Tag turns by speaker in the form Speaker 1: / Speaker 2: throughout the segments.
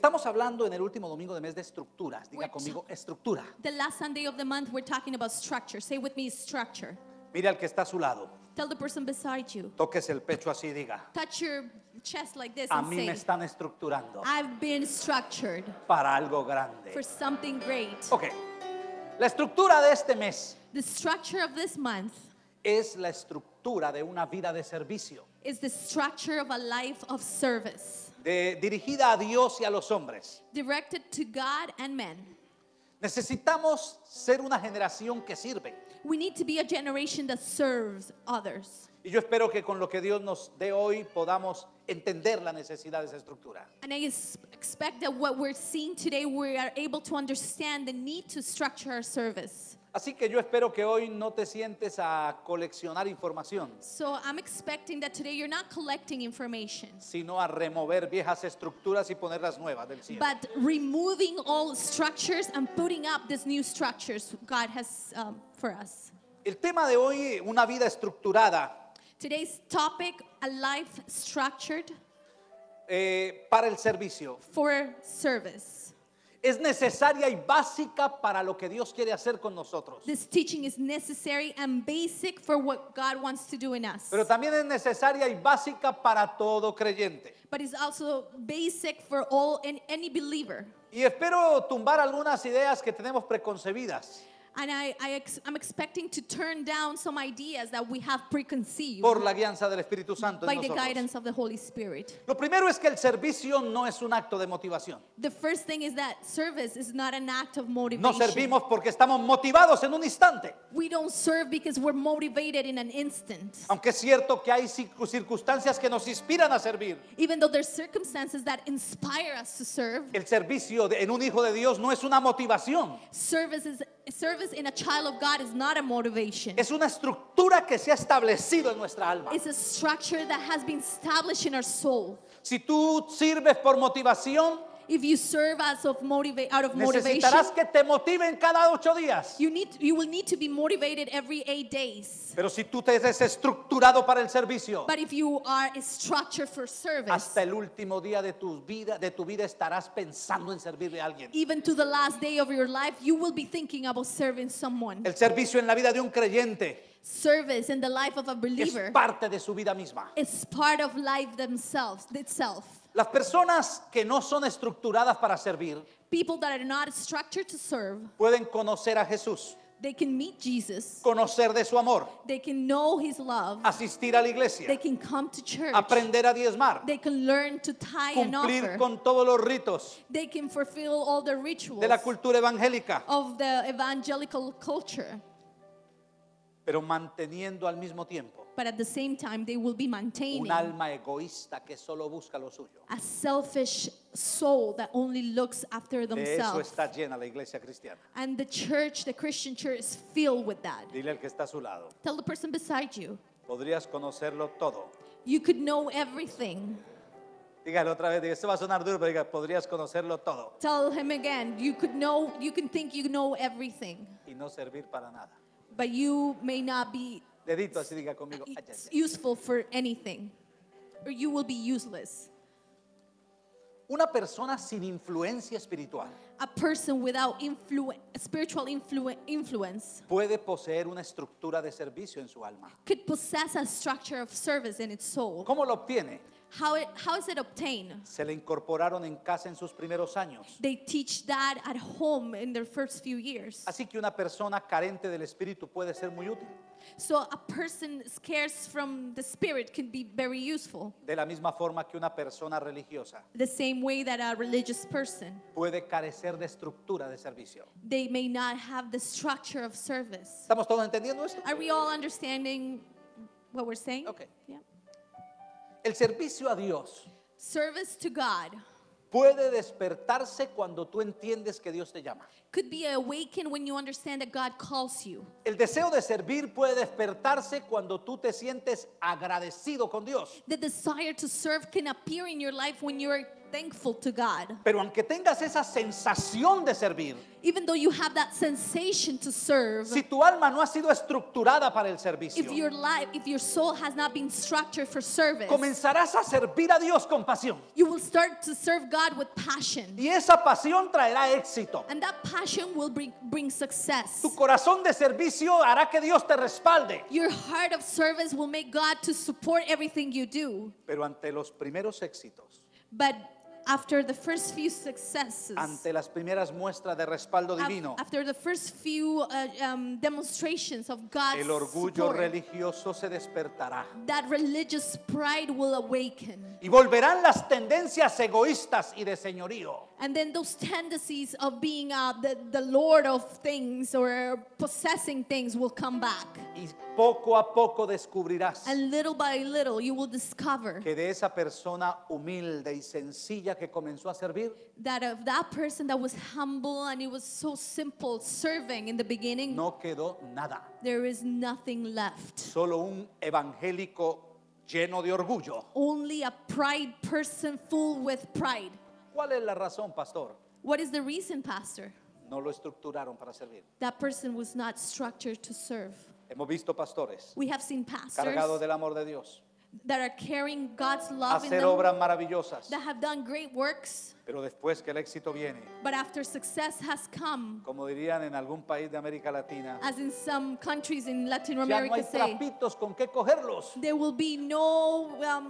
Speaker 1: Estamos hablando en el último domingo de mes de estructuras. Diga
Speaker 2: We're
Speaker 1: conmigo, estructura.
Speaker 2: The last Sunday of the month, we're talking about structure. Say with me, structure.
Speaker 1: Mire al que está a su lado.
Speaker 2: Tell the person beside you.
Speaker 1: Tóquese el pecho así y diga,
Speaker 2: Touch your chest like this
Speaker 1: a
Speaker 2: and
Speaker 1: mí me
Speaker 2: say,
Speaker 1: están estructurando
Speaker 2: I've been structured
Speaker 1: para algo grande.
Speaker 2: for something great.
Speaker 1: Ok, la estructura de este mes
Speaker 2: The structure of this month
Speaker 1: es la estructura de una vida de servicio,
Speaker 2: is the structure of a life of service,
Speaker 1: dirigida a Dios y a los hombres.
Speaker 2: directed to God and men.
Speaker 1: Necesitamos ser una generación que sirve.
Speaker 2: We need to be a generation that serves others.
Speaker 1: Y yo espero que con lo que Dios nos dé hoy podamos entender la necesidad de esa estructura.
Speaker 2: And I expect that what we're seeing today, we are able to understand the need to structure our service.
Speaker 1: Así que yo espero que hoy no te sientes a coleccionar información,
Speaker 2: So I'm expecting that today you're not collecting information,
Speaker 1: sino a remover viejas estructuras y ponerlas nuevas del cielo.
Speaker 2: but removing all structures and putting up these new structures God has for us.
Speaker 1: El tema de hoy, una vida estructurada
Speaker 2: Today's topic, a life structured
Speaker 1: para el servicio,
Speaker 2: for service.
Speaker 1: es necesaria y básica para lo que Dios quiere hacer con nosotros.
Speaker 2: This teaching is necessary and basic for what God wants to do in us.
Speaker 1: Pero también es necesaria y básica para todo creyente.
Speaker 2: But it's also basic for all and any believer.
Speaker 1: Y espero tumbar algunas ideas que tenemos preconcebidas
Speaker 2: And I'm expecting to turn down some ideas that we have preconceived
Speaker 1: por la guianza del Espíritu Santo en
Speaker 2: by the
Speaker 1: nosotros.
Speaker 2: guidance of the Holy Spirit.
Speaker 1: Lo primero es que el servicio no es un acto de motivación.
Speaker 2: The first thing is that service is not an act of motivation.
Speaker 1: No servimos porque estamos motivados en un instante.
Speaker 2: We don't serve because we're motivated in an instant.
Speaker 1: Aunque es cierto que hay circunstancias que nos inspiran a servir,
Speaker 2: Even though there's circumstances that inspire us to serve,
Speaker 1: el servicio en un hijo de Dios no es una motivación.
Speaker 2: service in a child of God is not a motivation.
Speaker 1: Es una estructura que se ha establecido en nuestra alma.
Speaker 2: It's a structure that has been established in our soul.
Speaker 1: Si tú sirves por motivación,
Speaker 2: If you serve out of motivation,
Speaker 1: necesitarás que te motiven cada 8 días.
Speaker 2: you will need to be motivated every 8 days.
Speaker 1: Pero si tú te eres estructurado para el servicio,
Speaker 2: But if you are structured for service,
Speaker 1: hasta el último día de tu vida estarás pensando en servirle a alguien.
Speaker 2: even to the last day of your life, you will be thinking about serving someone.
Speaker 1: El servicio en la vida de un creyente
Speaker 2: Service in the life of a believer
Speaker 1: es parte de su vida misma.
Speaker 2: is part of life itself.
Speaker 1: Las personas que no son estructuradas para servir
Speaker 2: People that are not structured to serve,
Speaker 1: pueden conocer a Jesús,
Speaker 2: they can meet Jesus,
Speaker 1: conocer de su amor,
Speaker 2: they can know His love,
Speaker 1: asistir a la iglesia,
Speaker 2: they can come to church,
Speaker 1: aprender a diezmar,
Speaker 2: they can learn to tithe and
Speaker 1: cumplir
Speaker 2: offer,
Speaker 1: con todos los ritos
Speaker 2: they can fulfill all the rituals
Speaker 1: de la cultura evangélica,
Speaker 2: of the evangelical culture,
Speaker 1: pero manteniendo al mismo tiempo
Speaker 2: but at the same time they will be
Speaker 1: un
Speaker 2: maintaining
Speaker 1: alma egoísta que solo busca lo suyo.
Speaker 2: a selfish soul that only looks after
Speaker 1: De eso
Speaker 2: themselves.
Speaker 1: está llena la iglesia cristiana.
Speaker 2: And the Christian church is filled with that.
Speaker 1: Dile al que está a su lado,
Speaker 2: Tell the person beside you,
Speaker 1: podrías conocerlo todo.
Speaker 2: you could know everything.
Speaker 1: Dígale otra vez, esto va a sonar duro, pero diga, podrías conocerlo todo
Speaker 2: Tell him again, you can think you know everything,
Speaker 1: y no servir para nada.
Speaker 2: but you may not be
Speaker 1: Dedito así, diga conmigo. Ay, ay, ay.
Speaker 2: useful for anything, or you will be useless.
Speaker 1: Una persona sin influencia espiritual
Speaker 2: A person without spiritual influence
Speaker 1: puede poseer una estructura de servicio en su alma.
Speaker 2: could possess a structure of service in its soul.
Speaker 1: ¿Cómo lo obtiene?
Speaker 2: How is it obtained?
Speaker 1: Se le incorporaron en casa en sus primeros años.
Speaker 2: They teach that at home in their first few years.
Speaker 1: Así que una persona carente del espíritu puede ser muy útil.
Speaker 2: So a person scarce from the spirit can be very useful.
Speaker 1: De la misma forma que una persona religiosa
Speaker 2: The same way that a religious person,
Speaker 1: puede carecer de estructura de servicio.
Speaker 2: they may not have the structure of service.
Speaker 1: ¿Estamos todos entendiendo esto?
Speaker 2: Are we all understanding what we're saying?
Speaker 1: Okay.
Speaker 2: Yeah.
Speaker 1: El servicio a Dios
Speaker 2: Service to God
Speaker 1: puede despertarse cuando tú entiendes que Dios te llama.
Speaker 2: could be awakened when you understand that God calls you.
Speaker 1: El deseo de servir puede despertarse cuando tú te sientes agradecido con Dios.
Speaker 2: The desire to serve can appear in your life when you're thankful to God.
Speaker 1: Pero aunque tengas esa sensación de servir,
Speaker 2: Even though you have that sensation to serve,
Speaker 1: si tu alma no ha sido estructurada para el servicio,
Speaker 2: if your life, if your soul has not been structured for service,
Speaker 1: comenzarás a servir a Dios con pasión.
Speaker 2: you will start to serve God with passion.
Speaker 1: Y esa pasión traerá éxito.
Speaker 2: And that passion will bring success.
Speaker 1: Tu corazón de servicio hará que Dios te respalde.
Speaker 2: Your heart of service will make God to support everything you do.
Speaker 1: Pero ante los primeros éxitos,
Speaker 2: But after the first few successes,
Speaker 1: ante las primeras muestras de respaldo
Speaker 2: af-
Speaker 1: divino,
Speaker 2: after the first few demonstrations of God's
Speaker 1: el orgullo
Speaker 2: support,
Speaker 1: religioso se despertará.
Speaker 2: that religious pride will awaken.
Speaker 1: Y volverán las tendencias egoístas y de señorío.
Speaker 2: And then those tendencies of being the lord of things or possessing things will come back.
Speaker 1: Y poco a poco descubrirás
Speaker 2: And little by little, you will discover
Speaker 1: que de esa persona humilde y sencilla que comenzó a servir,
Speaker 2: that of that person that was humble and it was so simple serving in the beginning,
Speaker 1: no quedó nada.
Speaker 2: there is nothing left.
Speaker 1: Solo un evangélico lleno de orgullo.
Speaker 2: Only a pride person full with pride.
Speaker 1: ¿Cuál es la razón, pastor?
Speaker 2: What is the reason, Pastor?
Speaker 1: No lo estructuraron para servir.
Speaker 2: That person was not structured to serve.
Speaker 1: Hemos visto pastores
Speaker 2: We have seen
Speaker 1: cargados
Speaker 2: pastors
Speaker 1: del amor de Dios,
Speaker 2: that are carrying God's love in
Speaker 1: hacer
Speaker 2: them,
Speaker 1: obras maravillosas,
Speaker 2: that have done great works,
Speaker 1: pero después que el éxito viene,
Speaker 2: but after success has come,
Speaker 1: como dirían en algún país de América Latina,
Speaker 2: as in some countries in Latin
Speaker 1: ya no
Speaker 2: America
Speaker 1: hay
Speaker 2: say,
Speaker 1: trapitos con qué cogerlos,
Speaker 2: there will be no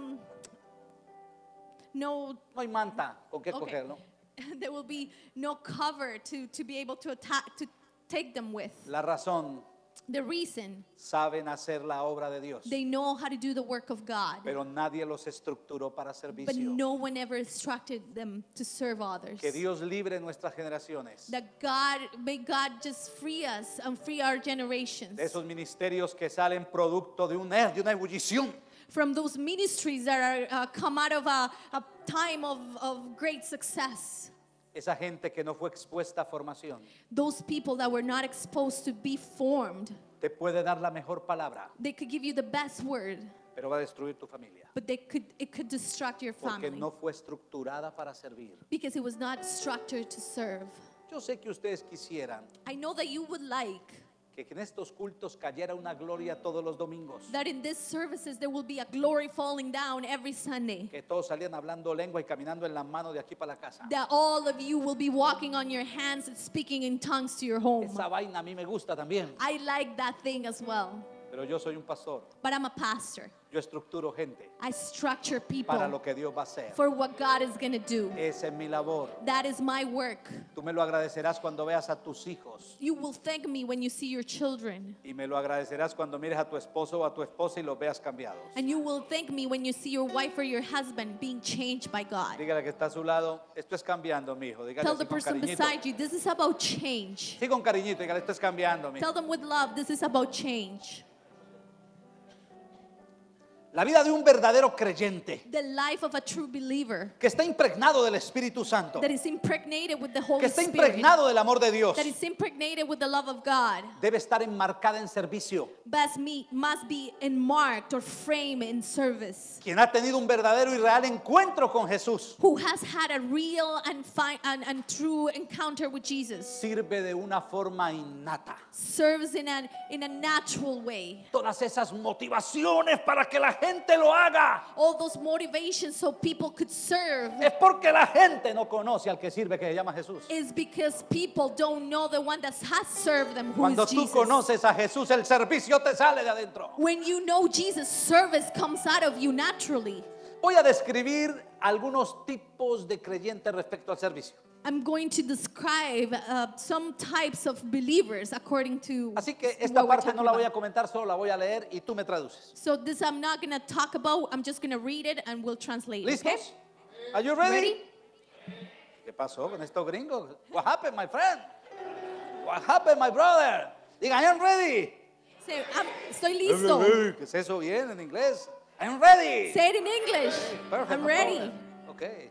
Speaker 1: no hay manta con qué
Speaker 2: Okay.
Speaker 1: cogerlo.
Speaker 2: there will be no cover to be able to attack, to take them with.
Speaker 1: La razón,
Speaker 2: The reason,
Speaker 1: saben hacer la obra de Dios,
Speaker 2: they know how to do the work of God,
Speaker 1: pero nadie los estructuró para
Speaker 2: but
Speaker 1: servicio.
Speaker 2: no one ever instructed them to serve others.
Speaker 1: Que Dios libre nuestras generaciones
Speaker 2: That God, may God just free us and free our generations
Speaker 1: de esos ministerios que salen producto de una ebullición.
Speaker 2: from those ministries that are come out of a time of great success.
Speaker 1: Esa gente que no fue expuesta a formación
Speaker 2: Those people that were not exposed to be formed,
Speaker 1: te puede dar la mejor palabra,
Speaker 2: they could give you the best word,
Speaker 1: pero va a destruir tu familia.
Speaker 2: but it could destruct your
Speaker 1: Porque
Speaker 2: family
Speaker 1: no fue estructurada para servir.
Speaker 2: because it was not structured to serve.
Speaker 1: Yo sé que ustedes quisieran
Speaker 2: I know that you would like
Speaker 1: que en estos cultos cayera una gloria todos los domingos.
Speaker 2: that in these services there will be a glory falling down every Sunday.
Speaker 1: Que todos salían hablando lengua y caminando en las manos de aquí para la casa.
Speaker 2: That all of you will be walking on your hands and speaking in tongues to your home.
Speaker 1: Esa vaina a mí me gusta también.
Speaker 2: I like that thing as well.
Speaker 1: Pero yo soy un pastor.
Speaker 2: But I'm a pastor.
Speaker 1: Yo estructuro gente
Speaker 2: I structure
Speaker 1: para lo
Speaker 2: people
Speaker 1: que Dios va a hacer.
Speaker 2: for what God is going to do.
Speaker 1: Esa es mi labor.
Speaker 2: That is my work.
Speaker 1: Tú me lo agradecerás cuando veas a tus hijos.
Speaker 2: You will thank me when you see your children.
Speaker 1: Y me lo agradecerás cuando mires a tu esposo o a tu esposa y los veas cambiados.
Speaker 2: And you will thank me when you see your wife or your husband being changed by God.
Speaker 1: Dígale que está a su lado, esto es cambiando, mijo. Dígale
Speaker 2: Tell
Speaker 1: así
Speaker 2: the
Speaker 1: con
Speaker 2: person
Speaker 1: cariñito.
Speaker 2: beside you, this is about change.
Speaker 1: Sí, con cariñito, dígale, esto es cambiando, mijo.
Speaker 2: Tell them with love, this is about change.
Speaker 1: La vida de un verdadero creyente
Speaker 2: The life of a true believer
Speaker 1: que está impregnado del Espíritu Santo,
Speaker 2: that is impregnated with the
Speaker 1: que
Speaker 2: Holy
Speaker 1: está
Speaker 2: Spirit,
Speaker 1: impregnado del amor de Dios,
Speaker 2: that is impregnated with the love of God,
Speaker 1: debe estar enmarcada en servicio.
Speaker 2: must be enmarked or framed in service.
Speaker 1: Quien ha tenido un verdadero y real encuentro con Jesús
Speaker 2: Who has had a real and true encounter with Jesus,
Speaker 1: sirve de una forma innata.
Speaker 2: serves in a natural way.
Speaker 1: Todas esas motivaciones para que la gente lo haga
Speaker 2: All those motivations so people could serve
Speaker 1: es porque la gente no conoce al que sirve, que se llama Jesús.
Speaker 2: is because people don't know the one that has served them, who
Speaker 1: Cuando
Speaker 2: is
Speaker 1: tú
Speaker 2: Jesus.
Speaker 1: conoces a Jesús, el servicio te sale de adentro.
Speaker 2: When you know Jesus, service comes out of you naturally.
Speaker 1: Voy a describir algunos tipos de creyentes respecto al servicio.
Speaker 2: I'm going to describe some types of believers according to
Speaker 1: Así que esta
Speaker 2: what we're
Speaker 1: parte no
Speaker 2: talking
Speaker 1: la voy a
Speaker 2: about.
Speaker 1: comentar, solo la voy a leer y tú me traduces.
Speaker 2: So this I'm not going to talk about. I'm just going to read it and we'll translate. Okay?
Speaker 1: ¿Listos? Are you ready?
Speaker 2: Ready?
Speaker 1: ¿Qué pasó con estos gringos? What happened, my friend? What happened, my brother? Diga, I am ready.
Speaker 2: Say, estoy listo.
Speaker 1: ¿Qué es eso bien en inglés? I am ready.
Speaker 2: Say it in English.
Speaker 1: Perfect,
Speaker 2: I'm
Speaker 1: no
Speaker 2: ready.
Speaker 1: problem. Ok.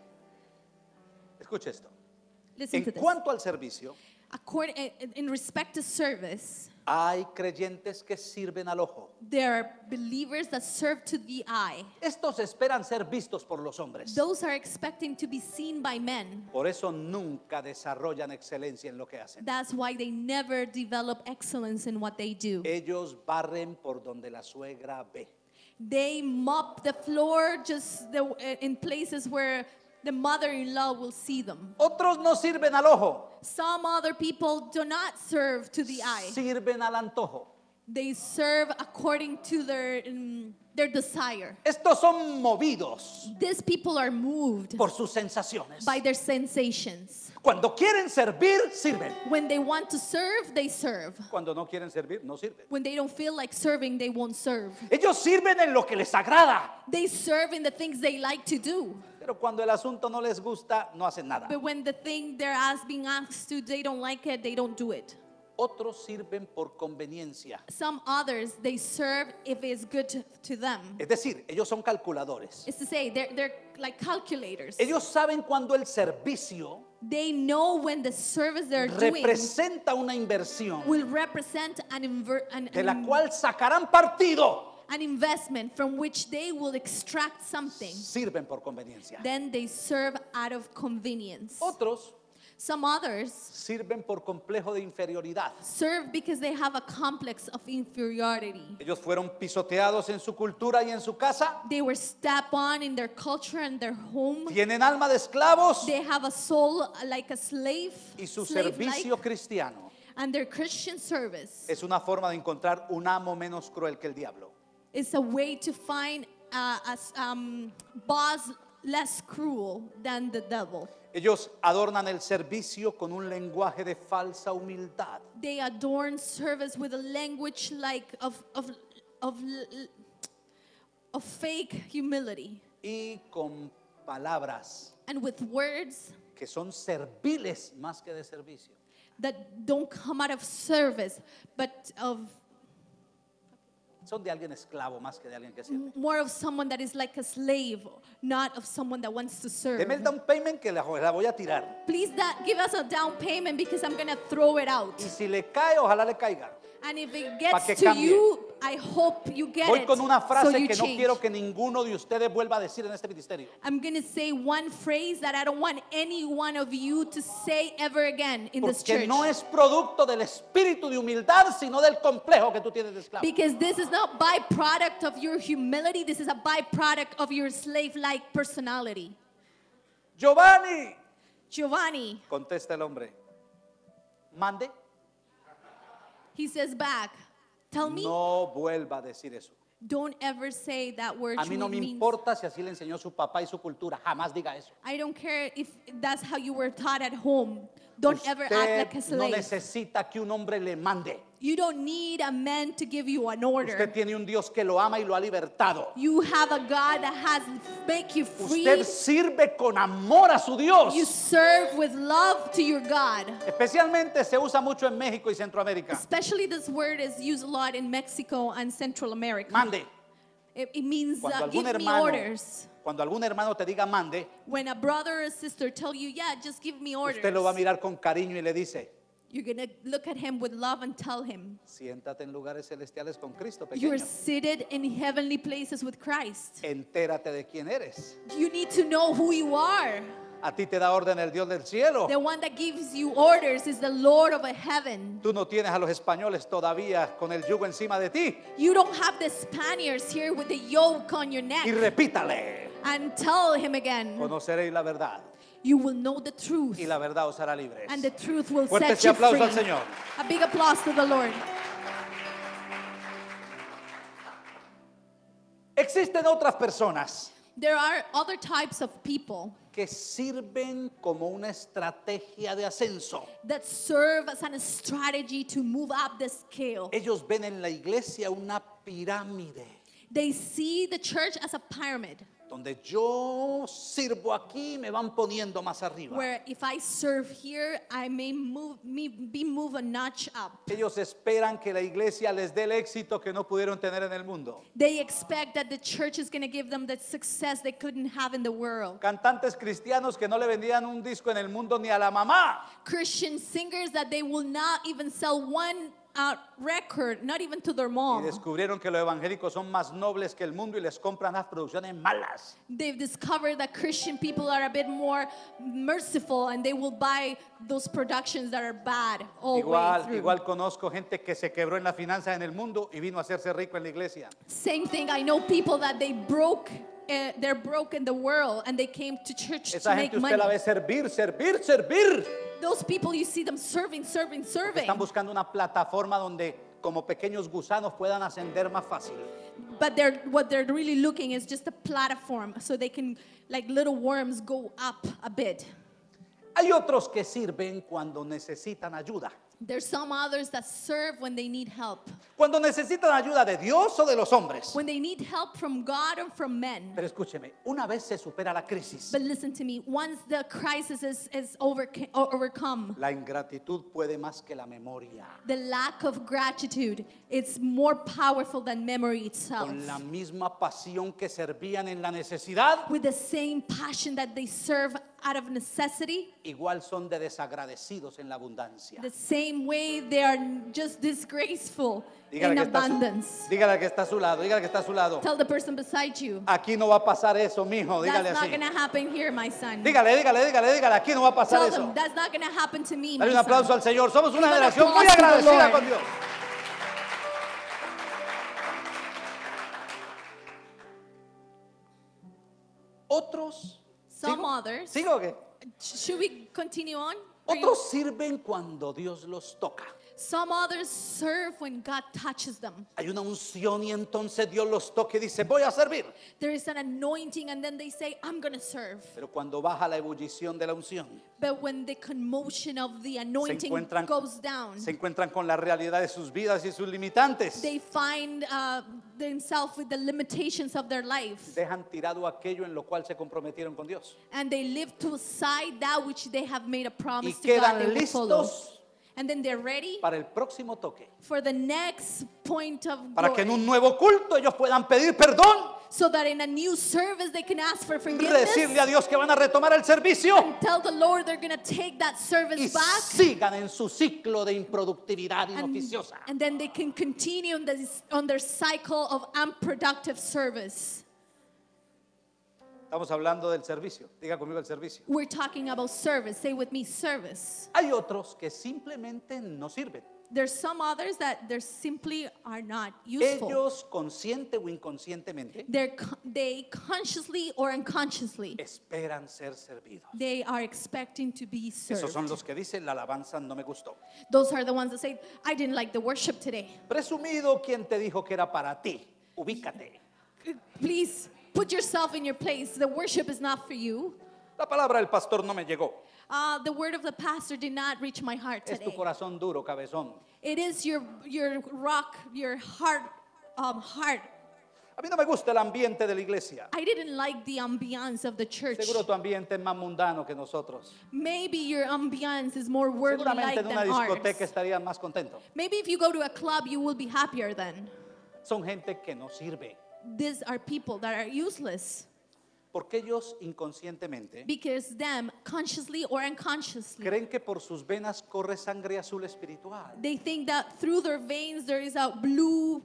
Speaker 1: Escuche esto.
Speaker 2: Listen
Speaker 1: En
Speaker 2: to this.
Speaker 1: cuanto al servicio,
Speaker 2: In respect to service,
Speaker 1: Hay creyentes que sirven al ojo.
Speaker 2: There are believers that serve to the eye.
Speaker 1: Estos esperan ser vistos por los hombres.
Speaker 2: Those are expecting to be seen by men.
Speaker 1: Por eso nunca desarrollan excelencia en lo que hacen.
Speaker 2: That's why they never develop excellence in what they do.
Speaker 1: Ellos barren por donde la suegra ve.
Speaker 2: They mop the floor in places where the mother-in-law will see them.
Speaker 1: Otros no sirven al ojo,
Speaker 2: Some other people do not serve to the eye.
Speaker 1: sirven al antojo.
Speaker 2: They serve according to their desire.
Speaker 1: Estos son movidos
Speaker 2: These people are moved
Speaker 1: por sus sensaciones.
Speaker 2: by their sensations.
Speaker 1: Cuando quieren servir, sirven.
Speaker 2: When they want to serve, they serve.
Speaker 1: Cuando no quieren servir, no sirven.
Speaker 2: When they don't feel like serving, they won't serve.
Speaker 1: Ellos sirven en lo que les agrada,
Speaker 2: They serve in the things they like to do.
Speaker 1: pero cuando el asunto no les gusta, no hacen nada.
Speaker 2: But when the thing being asked to, they don't like it, they don't do it.
Speaker 1: Otros sirven por conveniencia.
Speaker 2: Some others, they serve if it's good to them.
Speaker 1: Es decir, ellos son calculadores.
Speaker 2: It's to say, they're like calculators.
Speaker 1: Ellos saben cuando el servicio
Speaker 2: They know when the service they're doing
Speaker 1: representa una inversión
Speaker 2: will represent
Speaker 1: de la cual sacarán partido.
Speaker 2: an investment from which they will extract something.
Speaker 1: Sirven por conveniencia.
Speaker 2: Then they serve out of convenience.
Speaker 1: Otros
Speaker 2: Some others
Speaker 1: sirven por complejo de inferioridad.
Speaker 2: serve because they have a complex of inferiority.
Speaker 1: Ellos fueron pisoteados en su cultura y en su casa.
Speaker 2: They were stepped on in their culture and their home.
Speaker 1: Tienen alma de esclavos
Speaker 2: They have a soul like a slave,
Speaker 1: y su
Speaker 2: slave-like,
Speaker 1: servicio cristiano
Speaker 2: and their Christian service
Speaker 1: es una forma de encontrar un amo menos cruel que el diablo.
Speaker 2: is a way to find a boss less cruel than the devil.
Speaker 1: Ellos adornan el servicio con un lenguaje de falsa humildad.
Speaker 2: They adorn service with a language like of fake humility
Speaker 1: Y con palabras
Speaker 2: and with words
Speaker 1: que son serviles más que de servicio.
Speaker 2: that don't come out of service but of
Speaker 1: Son de alguien esclavo más que de alguien que sirve.
Speaker 2: more of someone that is like a slave, not of someone that wants to serve.
Speaker 1: Deme el down payment que la voy a tirar.
Speaker 2: Please give us a down payment because I'm going to throw it out.
Speaker 1: Y si le cae, ojalá le caiga.
Speaker 2: And if it
Speaker 1: Pa'
Speaker 2: gets
Speaker 1: que
Speaker 2: to
Speaker 1: cambie.
Speaker 2: you, I hope you get
Speaker 1: Voy
Speaker 2: it.
Speaker 1: con una
Speaker 2: so
Speaker 1: frase
Speaker 2: you
Speaker 1: que no
Speaker 2: change.
Speaker 1: quiero que ninguno de ustedes vuelva a decir en este ministerio.
Speaker 2: I'm going to say one phrase that I don't want any one of you to say ever again in this
Speaker 1: Porque
Speaker 2: church.
Speaker 1: no es producto del espíritu de humildad, sino del complejo que tú tienes de esclavo.
Speaker 2: Because this is not byproduct of your humility. This is a byproduct of your slave-like personality.
Speaker 1: Giovanni,
Speaker 2: Giovanni,
Speaker 1: contesta el hombre. Mande.
Speaker 2: he says back, tell me,
Speaker 1: No vuelva a decir eso.
Speaker 2: don't ever say that word.
Speaker 1: A mí no me
Speaker 2: means-
Speaker 1: importa si así le enseñó su papá y su cultura. Jamás diga eso.
Speaker 2: I don't care if that's how you were taught at home. Don't ever act like a
Speaker 1: Usted no
Speaker 2: slave.
Speaker 1: necesita que un hombre le mande.
Speaker 2: You don't need a man to give you an order.
Speaker 1: Usted tiene un Dios que lo ama y lo ha libertado.
Speaker 2: You have a God that has make you free.
Speaker 1: Usted sirve con amor a su Dios.
Speaker 2: You serve with love to your God.
Speaker 1: Especialmente se usa mucho en México y Centroamérica.
Speaker 2: Especially this word is used a lot in Mexico and Central America.
Speaker 1: Mande.
Speaker 2: It means
Speaker 1: Cuando
Speaker 2: give
Speaker 1: algún
Speaker 2: me
Speaker 1: hermano,
Speaker 2: orders.
Speaker 1: cuando algún hermano te diga mande,
Speaker 2: When a brother or sister tell you, yeah, just give me orders.
Speaker 1: usted lo va a mirar con cariño y le dice,
Speaker 2: You're going to look at him with love and tell him,
Speaker 1: siéntate en lugares celestiales con Cristo
Speaker 2: you're
Speaker 1: pequeño.
Speaker 2: seated in heavenly places with Christ.
Speaker 1: Entérate de quién eres.
Speaker 2: You need to know who you are.
Speaker 1: A ti te da orden el Dios del cielo.
Speaker 2: The one that gives you orders is the Lord of heaven.
Speaker 1: Tú no tienes a los españoles todavía con el yugo encima de ti.
Speaker 2: You don't have the Spaniards here with the yoke on your
Speaker 1: Y
Speaker 2: neck.
Speaker 1: repítale,
Speaker 2: And tell him again,
Speaker 1: conoceréis la verdad
Speaker 2: you will know the truth.
Speaker 1: y la verdad os hará libres.
Speaker 2: And the truth will
Speaker 1: Fuerte
Speaker 2: set
Speaker 1: ese
Speaker 2: you
Speaker 1: aplauso
Speaker 2: free.
Speaker 1: al Señor.
Speaker 2: A big applause to the Lord.
Speaker 1: Existen otras personas
Speaker 2: There are other types of people
Speaker 1: que sirven como una estrategia de ascenso.
Speaker 2: that serve as a strategy to move up the scale.
Speaker 1: Ellos ven en la iglesia una pirámide
Speaker 2: They see the church as a pyramid,
Speaker 1: donde yo sirvo aquí y me van poniendo más arriba.
Speaker 2: where if I serve here, I may be moved a notch up.
Speaker 1: Ellos esperan que la iglesia les dé el éxito que no pudieron tener en el mundo.
Speaker 2: They expect that the church is going to give them the success they couldn't have in the world.
Speaker 1: Cantantes cristianos que no le vendían un disco en el mundo ni a la mamá.
Speaker 2: Christian singers that they will not even sell one record, not even to their
Speaker 1: Y
Speaker 2: mom.
Speaker 1: descubrieron que los evangélicos son más nobles que el mundo y les compran las producciones malas.
Speaker 2: They've discovered that Christian people are a bit more merciful and they will buy those productions that are bad all the way through.
Speaker 1: Igual conozco gente que se quebró en las finanzas en el mundo y vino a hacerse rico en la iglesia.
Speaker 2: Same thing, I know people that they're broke in the world and they came to church
Speaker 1: Esa
Speaker 2: to make
Speaker 1: gente
Speaker 2: money.
Speaker 1: usted la ve servir.
Speaker 2: Those people, you see them serving.
Speaker 1: Están buscando una plataforma donde como pequeños gusanos puedan ascender más fácil.
Speaker 2: But what they're really looking is just a platform so they can, like little worms, go up a bit.
Speaker 1: Hay otros que sirven cuando necesitan ayuda.
Speaker 2: There's some others that serve when they need help.
Speaker 1: Cuando necesitan ayuda de Dios o de los hombres.
Speaker 2: When they need help from God or from men.
Speaker 1: Pero escúcheme, una vez se supera la crisis,
Speaker 2: But listen to me, once the crisis is overcome,
Speaker 1: la ingratitud puede más que la memoria.
Speaker 2: the lack of gratitude, it's more powerful than memory itself.
Speaker 1: Con la misma pasión que servían en la necesidad,
Speaker 2: With the same passion that they serve out of necessity,
Speaker 1: igual son de desagradecidos en la abundancia.
Speaker 2: the same way they are just disgraceful
Speaker 1: Dígale
Speaker 2: in
Speaker 1: que está a
Speaker 2: abundance.
Speaker 1: dígale al que está a su lado, dígale que está a su lado.
Speaker 2: Tell the person beside you,
Speaker 1: Aquí no va a pasar eso, mijo, dígale
Speaker 2: that's not
Speaker 1: así.
Speaker 2: going to happen here, my son.
Speaker 1: Dígale, aquí no va a pasar
Speaker 2: Tell
Speaker 1: eso.
Speaker 2: them, that's not going to happen to me, my
Speaker 1: Dale un aplauso
Speaker 2: son.
Speaker 1: al Señor. Somos una
Speaker 2: Give an
Speaker 1: generación muy
Speaker 2: applause to the
Speaker 1: agradecida
Speaker 2: Lord.
Speaker 1: con Dios. Otros,
Speaker 2: Some
Speaker 1: ¿sigo?
Speaker 2: others,
Speaker 1: ¿Sigo o qué?
Speaker 2: should we continue on?
Speaker 1: Otros sirven cuando Dios los toca.
Speaker 2: Some others serve when God touches them.
Speaker 1: Hay una unción y entonces Dios los toca y dice, voy a servir.
Speaker 2: There is an anointing and then they say, I'm going to serve.
Speaker 1: Pero cuando baja la ebullición de la unción,
Speaker 2: But when the commotion of the anointing
Speaker 1: encuentran-
Speaker 2: goes down,
Speaker 1: se encuentran con la realidad de sus vidas y sus limitantes.
Speaker 2: they find themselves with the limitations of their life.
Speaker 1: Dejan tirado aquello en lo cual se comprometieron con Dios.
Speaker 2: And they live to aside that which they have made a
Speaker 1: Y
Speaker 2: promise to God they
Speaker 1: quedan
Speaker 2: will follow.
Speaker 1: listos
Speaker 2: And then they're ready
Speaker 1: para el próximo toque.
Speaker 2: for the next point of
Speaker 1: Para que en
Speaker 2: glory.
Speaker 1: un nuevo culto ellos puedan pedir perdón.
Speaker 2: So that in a new service they can ask for forgiveness.
Speaker 1: Decirle a Dios que van a retomar el servicio.
Speaker 2: And tell the Lord they're going to take that
Speaker 1: Y
Speaker 2: service back.
Speaker 1: sigan en su ciclo de improductividad inoficiosa.
Speaker 2: And then they can continue on their cycle of unproductive service.
Speaker 1: Estamos hablando del servicio. Diga conmigo el servicio.
Speaker 2: We're talking about service. Say with me, service.
Speaker 1: Hay otros que simplemente no sirven.
Speaker 2: There's some others that they simply are not useful.
Speaker 1: Ellos, consciente o inconscientemente,
Speaker 2: They consciously or unconsciously,
Speaker 1: esperan ser servidos.
Speaker 2: they are expecting to be
Speaker 1: Esos son
Speaker 2: served.
Speaker 1: los que dicen, la alabanza no me gustó.
Speaker 2: Those are the ones that say, I didn't like the worship today.
Speaker 1: Presumido, ¿quién te dijo que era para ti? Ubícate.
Speaker 2: Please put yourself in your place. The worship is not for you.
Speaker 1: La palabra del pastor no me llegó.
Speaker 2: The word of the pastor did not reach my heart
Speaker 1: Es tu
Speaker 2: today.
Speaker 1: corazón duro, cabezón.
Speaker 2: It is your rock, your heart.
Speaker 1: A mí no me gusta el ambiente de la iglesia.
Speaker 2: I didn't like the ambiance of the church.
Speaker 1: Seguro tu ambiente es más mundano que nosotros.
Speaker 2: Maybe your ambiance is more worldly
Speaker 1: Seguramente
Speaker 2: like
Speaker 1: en una
Speaker 2: than ours.
Speaker 1: discoteca estarían más contentos.
Speaker 2: Maybe if you go to a club, you will be happier then.
Speaker 1: Son gente que no sirve.
Speaker 2: These are people that are useless
Speaker 1: Porque ellos inconscientemente
Speaker 2: because them, consciously or unconsciously,
Speaker 1: creen que por sus venas corre sangre azul espiritual.
Speaker 2: they think that through their veins there is a blue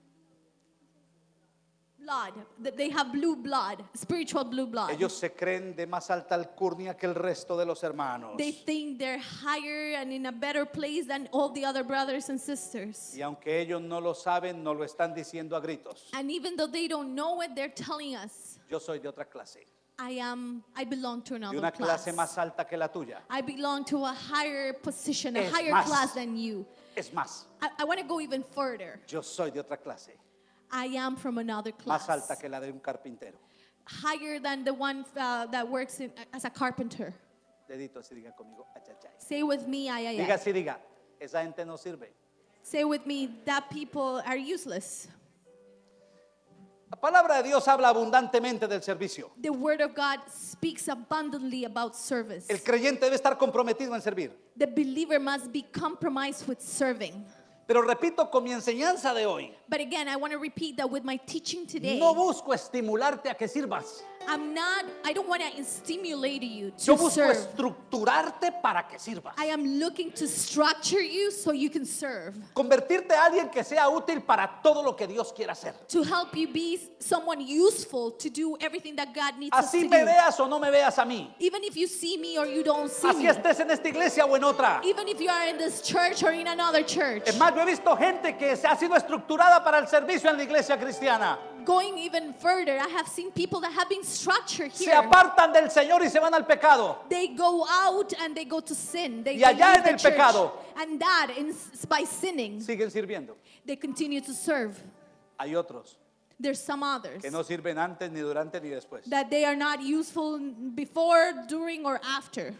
Speaker 2: blood, that they have blue blood, spiritual blue blood.
Speaker 1: Ellos se creen de más alta alcurnia que el resto de los hermanos.
Speaker 2: They think they're higher and in a better place than all the other brothers and sisters.
Speaker 1: Y aunque ellos no lo saben, no lo están diciendo a gritos.
Speaker 2: And even though they don't know it, they're telling us,
Speaker 1: Yo soy de otra clase,
Speaker 2: I belong to
Speaker 1: de
Speaker 2: another
Speaker 1: una
Speaker 2: class.
Speaker 1: clase más alta que la tuya.
Speaker 2: I belong to a higher position, a
Speaker 1: Es
Speaker 2: higher
Speaker 1: más.
Speaker 2: class than you.
Speaker 1: Es más,
Speaker 2: I want to go even further.
Speaker 1: yo soy de otra clase,
Speaker 2: I am from another class.
Speaker 1: más alta que la de un carpintero.
Speaker 2: Higher than the one that works as a carpenter.
Speaker 1: Dedito así, diga conmigo, achachay.
Speaker 2: Say with me,
Speaker 1: Diga así, diga, esa gente no sirve.
Speaker 2: Say with me, that people are useless.
Speaker 1: La palabra de Dios habla abundantemente del servicio.
Speaker 2: The word of God speaks abundantly about service.
Speaker 1: El creyente debe estar comprometido en servir.
Speaker 2: The believer must be compromised with serving.
Speaker 1: Pero repito con mi enseñanza de hoy,
Speaker 2: But again, I want to repeat that with my teaching today.
Speaker 1: no busco estimularte a que sirvas.
Speaker 2: I don't want to stimulate you
Speaker 1: Yo
Speaker 2: to
Speaker 1: busco
Speaker 2: serve.
Speaker 1: estructurarte para que sirvas.
Speaker 2: I am looking to structure you so you can serve.
Speaker 1: Convertirte a alguien que sea útil para todo lo que Dios quiera hacer.
Speaker 2: To help you be someone useful to do everything that God needs us
Speaker 1: Así
Speaker 2: to
Speaker 1: me
Speaker 2: do.
Speaker 1: veas o no me veas a mí.
Speaker 2: Even if you see me or you don't see
Speaker 1: Así
Speaker 2: me.
Speaker 1: estés en esta iglesia o en otra.
Speaker 2: Even if you are in this church or in another church.
Speaker 1: Es más, yo he visto gente que se ha sido estructurada para el servicio en la iglesia cristiana.
Speaker 2: Going even further, I have seen people that have been structured
Speaker 1: Se
Speaker 2: here.
Speaker 1: apartan del Señor y se van al pecado.
Speaker 2: They go out and they go to sin. They
Speaker 1: Y allá
Speaker 2: leave
Speaker 1: en
Speaker 2: the
Speaker 1: el
Speaker 2: church.
Speaker 1: pecado.
Speaker 2: And that, by sinning,
Speaker 1: Siguen sirviendo.
Speaker 2: they continue to serve.
Speaker 1: Hay otros
Speaker 2: There's some others
Speaker 1: que no sirven antes, ni durante, ni después.
Speaker 2: that they are not useful before, during, or after.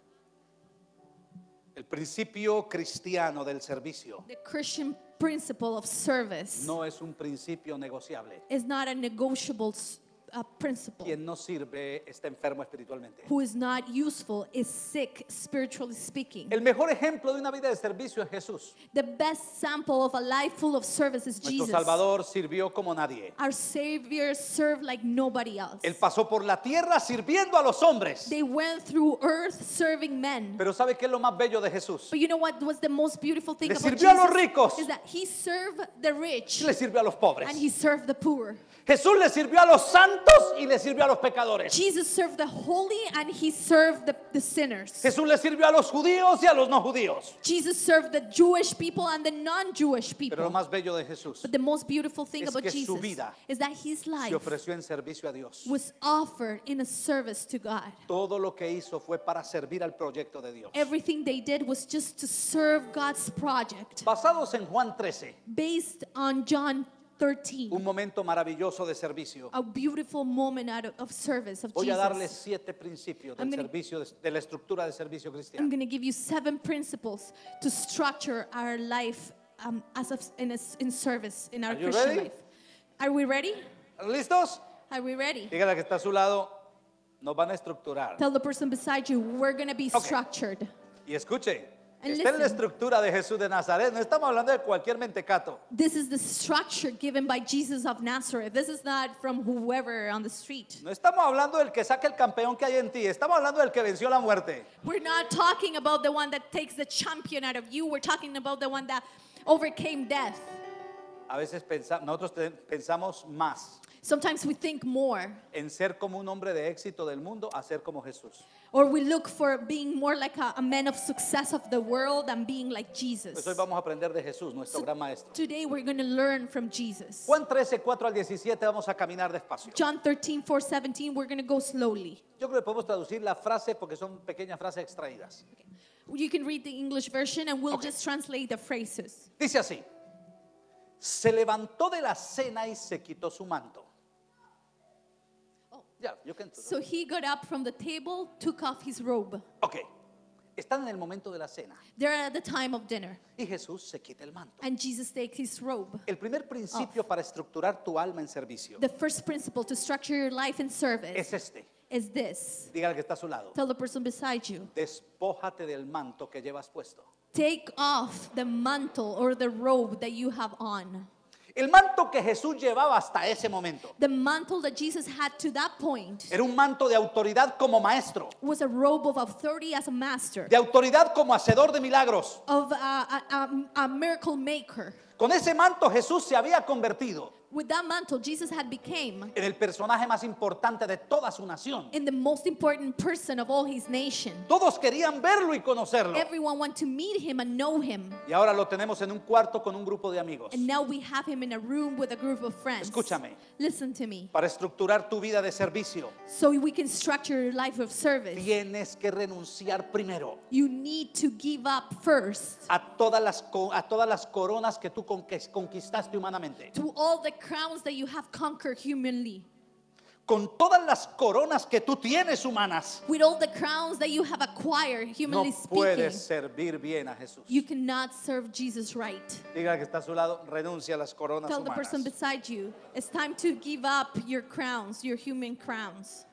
Speaker 1: El principio cristiano del servicio
Speaker 2: The Christian principle of service
Speaker 1: no es un principio negociable.
Speaker 2: is not a negotiable principle.
Speaker 1: Quien no sirve está enfermo espiritualmente.
Speaker 2: Who is not useful is sick, spiritually speaking.
Speaker 1: El mejor ejemplo de una vida de servicio es Jesús.
Speaker 2: The best sample of a life full of service is
Speaker 1: Nuestro
Speaker 2: Jesus.
Speaker 1: Salvador sirvió como nadie.
Speaker 2: Our Savior served like nobody else.
Speaker 1: Él pasó por la tierra sirviendo a los hombres.
Speaker 2: They went through earth serving men.
Speaker 1: Pero ¿sabe qué es lo más bello de Jesús?
Speaker 2: But you know what was the most beautiful thing
Speaker 1: Le
Speaker 2: about
Speaker 1: sirvió a los
Speaker 2: Jesus?
Speaker 1: ricos.
Speaker 2: Is that he served the rich
Speaker 1: Le sirvió a los pobres.
Speaker 2: and he served the poor.
Speaker 1: Jesús le sirvió a los santos y le sirvió a los pecadores.
Speaker 2: Jesus served the holy and he served the sinners.
Speaker 1: Jesús le sirvió a los judíos y a los no judíos.
Speaker 2: Jesus served the Jewish people and the non-Jewish
Speaker 1: Pero lo
Speaker 2: people.
Speaker 1: más bello de Jesús
Speaker 2: But the most beautiful thing
Speaker 1: es
Speaker 2: about
Speaker 1: que su
Speaker 2: Jesus
Speaker 1: vida
Speaker 2: is that his
Speaker 1: se
Speaker 2: life
Speaker 1: ofreció en servicio a Dios.
Speaker 2: was offered in a service to God.
Speaker 1: Todo lo que hizo fue para servir al proyecto de Dios.
Speaker 2: Everything they did was just to serve God's project.
Speaker 1: Basados en Juan 13,
Speaker 2: Based on John 13,
Speaker 1: un momento maravilloso de servicio.
Speaker 2: a beautiful moment of service of
Speaker 1: Voy a darles
Speaker 2: Jesus.
Speaker 1: 7 principios
Speaker 2: I'm
Speaker 1: del
Speaker 2: gonna-
Speaker 1: servicio, de la estructura de servicio
Speaker 2: I'm
Speaker 1: cristiano.
Speaker 2: going to give you 7 principles to structure our life in service, in our
Speaker 1: Are you
Speaker 2: Christian
Speaker 1: ready?
Speaker 2: life. Are we ready?
Speaker 1: ¿Listos?
Speaker 2: Are we ready?
Speaker 1: Dígale al que está a su lado, nos van a estructurar.
Speaker 2: Tell the person beside you, we're going to be
Speaker 1: Okay.
Speaker 2: structured.
Speaker 1: Y escuche,
Speaker 2: And
Speaker 1: está en la
Speaker 2: listen.
Speaker 1: estructura de Jesús de Nazaret. No estamos hablando de cualquier mentecato.
Speaker 2: This is the structure given by Jesus of Nazareth. This is not from whoever on the street.
Speaker 1: No estamos hablando del que saque el campeón que hay en ti. Estamos hablando del que venció la muerte.
Speaker 2: We're not talking about the one that takes the champion out of you. We're talking about the one that overcame death.
Speaker 1: A veces nosotros pensamos más
Speaker 2: Sometimes we think more,
Speaker 1: en ser como un hombre de éxito del mundo a ser como Jesús.
Speaker 2: or we look for being more like a man of success of the world than being like Jesus.
Speaker 1: Pues hoy vamos a aprender de Jesús, nuestro gran maestro.
Speaker 2: Today we're going to learn from Jesus.
Speaker 1: Juan 13, 4 al 17, vamos a caminar despacio.
Speaker 2: John 13, 4, 17, we're going to go slowly.
Speaker 1: Yo creo que podemos traducir la frase porque son pequeñas frases extraídas.
Speaker 2: You can read the English version and we'll
Speaker 1: Okay.
Speaker 2: just translate the phrases.
Speaker 1: Dice así: se levantó de la cena y se quitó su manto. Ya, you can do that.
Speaker 2: So he got up from the table, took off his robe.
Speaker 1: Ok, están en el momento de la cena
Speaker 2: They're at the time of dinner,
Speaker 1: y Jesús se quita el manto.
Speaker 2: and Jesus takes his robe.
Speaker 1: El primer principio para estructurar tu alma en servicio
Speaker 2: The first principle to structure your life in service
Speaker 1: es este.
Speaker 2: is this.
Speaker 1: Dígale al que está a su lado:
Speaker 2: Tell the person beside you,
Speaker 1: despójate del manto que llevas puesto.
Speaker 2: take off the mantle or the robe that you have on.
Speaker 1: El manto que Jesús llevaba hasta ese momento
Speaker 2: The mantle that Jesus had to that point
Speaker 1: era un manto de autoridad como maestro,
Speaker 2: was a robe of authority as a master,
Speaker 1: de autoridad como hacedor de milagros.
Speaker 2: of a miracle maker.
Speaker 1: Con ese manto Jesús se había convertido
Speaker 2: With that mantle, Jesus had became
Speaker 1: en el personaje más importante de toda su nación.
Speaker 2: in the most important person of all his nation.
Speaker 1: Todos querían verlo y conocerlo.
Speaker 2: Everyone wanted to meet him and know him.
Speaker 1: Y ahora lo tenemos en un cuarto con un grupo de amigos.
Speaker 2: And now we have him in a room with a group of friends.
Speaker 1: Escúchame.
Speaker 2: Listen to me.
Speaker 1: Para estructurar tu vida de servicio,
Speaker 2: So we can structure your life of service.
Speaker 1: tienes que renunciar primero
Speaker 2: You need to give up first
Speaker 1: a todas las coronas que tú conquistaste humanamente.
Speaker 2: to all the crowns that you have conquered humanly.
Speaker 1: Con todas las coronas que tú tienes humanas,
Speaker 2: With all the crowns that you have acquired,
Speaker 1: no
Speaker 2: humanly speaking,
Speaker 1: puedes servir bien a Jesús.
Speaker 2: you cannot serve Jesus right.
Speaker 1: Diga que está a su lado, renuncia a las coronas
Speaker 2: Tell the person
Speaker 1: humanas.
Speaker 2: beside you, it's time to give up your crowns, your human crowns.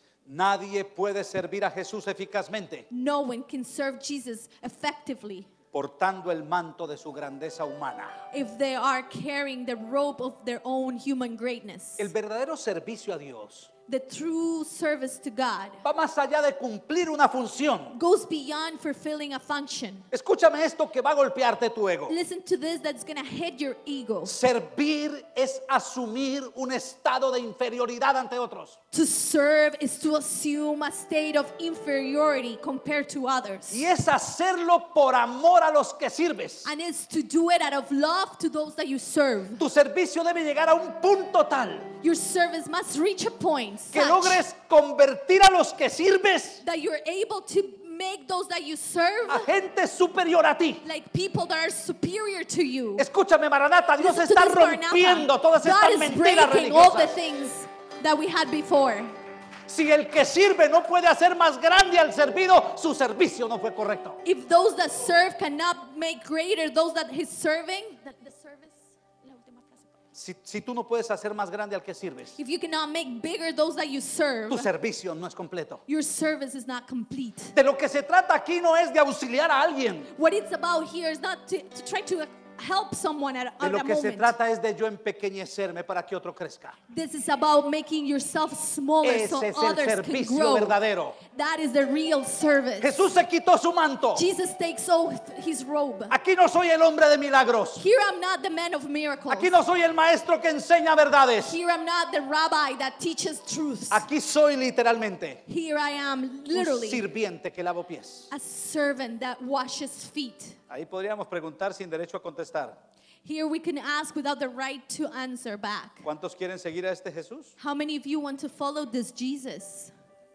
Speaker 1: Nadie puede servir a Jesús eficazmente
Speaker 2: No one can serve Jesus effectively
Speaker 1: portando el manto de su grandeza humana.
Speaker 2: if they are carrying the robe of their own human greatness.
Speaker 1: El verdadero servicio a Dios
Speaker 2: The true service to God
Speaker 1: va más allá de cumplir una función.
Speaker 2: goes beyond fulfilling a function.
Speaker 1: Escúchame esto que va a golpearte tu ego.
Speaker 2: Listen to this, that's going to hit your ego.
Speaker 1: Servir es asumir un estado de inferioridad ante otros.
Speaker 2: To serve is to assume a state of inferiority compared to others.
Speaker 1: Y es hacerlo por amor a los que sirves.
Speaker 2: And it's to do it out of love to those that you serve.
Speaker 1: Tu servicio debe llegar a un punto tal
Speaker 2: Your service must reach a point
Speaker 1: que
Speaker 2: such
Speaker 1: logres convertir a los que sirves
Speaker 2: that you're able to make those that you serve
Speaker 1: a gente superior a ti.
Speaker 2: like people that are superior to you.
Speaker 1: Escúchame, Maranata, Dios
Speaker 2: Listen to
Speaker 1: está
Speaker 2: this, Maranatha.
Speaker 1: rompiendo todas
Speaker 2: God
Speaker 1: estas
Speaker 2: is
Speaker 1: mentiras
Speaker 2: breaking all the
Speaker 1: religiosas.
Speaker 2: things that we had before.
Speaker 1: Si el que sirve no puede hacer más grande al servido, su servicio no fue correcto.
Speaker 2: If those that serve cannot make greater those that he's serving, the service, la última frase.
Speaker 1: Si tú no puedes hacer más grande al que sirves,
Speaker 2: If you cannot make bigger those that you serve,
Speaker 1: tu servicio no es completo.
Speaker 2: your service is not complete.
Speaker 1: De lo que se trata aquí no es de auxiliar a alguien.
Speaker 2: What it's about here is not to try to help someone at
Speaker 1: De
Speaker 2: a
Speaker 1: lo que se
Speaker 2: moment.
Speaker 1: trata es de yo empequeñecerme para que otro crezca.
Speaker 2: This is about making yourself smaller so
Speaker 1: Ese es el
Speaker 2: others can
Speaker 1: servicio
Speaker 2: grow.
Speaker 1: verdadero.
Speaker 2: That is the real service.
Speaker 1: Jesús se quitó su manto.
Speaker 2: Jesus takes off his robe.
Speaker 1: Aquí no soy el hombre de milagros.
Speaker 2: Here I'm not the man of miracles.
Speaker 1: Aquí no soy el maestro que enseña verdades.
Speaker 2: Here I'm not the rabbi that teaches truths.
Speaker 1: Aquí soy literalmente
Speaker 2: Here I am
Speaker 1: un
Speaker 2: literally
Speaker 1: sirviente que lavo pies.
Speaker 2: a servant that washes feet.
Speaker 1: Ahí podríamos preguntar sin derecho a contestar.
Speaker 2: Here we can ask without the right to answer back.
Speaker 1: ¿Cuántos quieren seguir a este Jesús?
Speaker 2: How many of you want to follow this Jesus?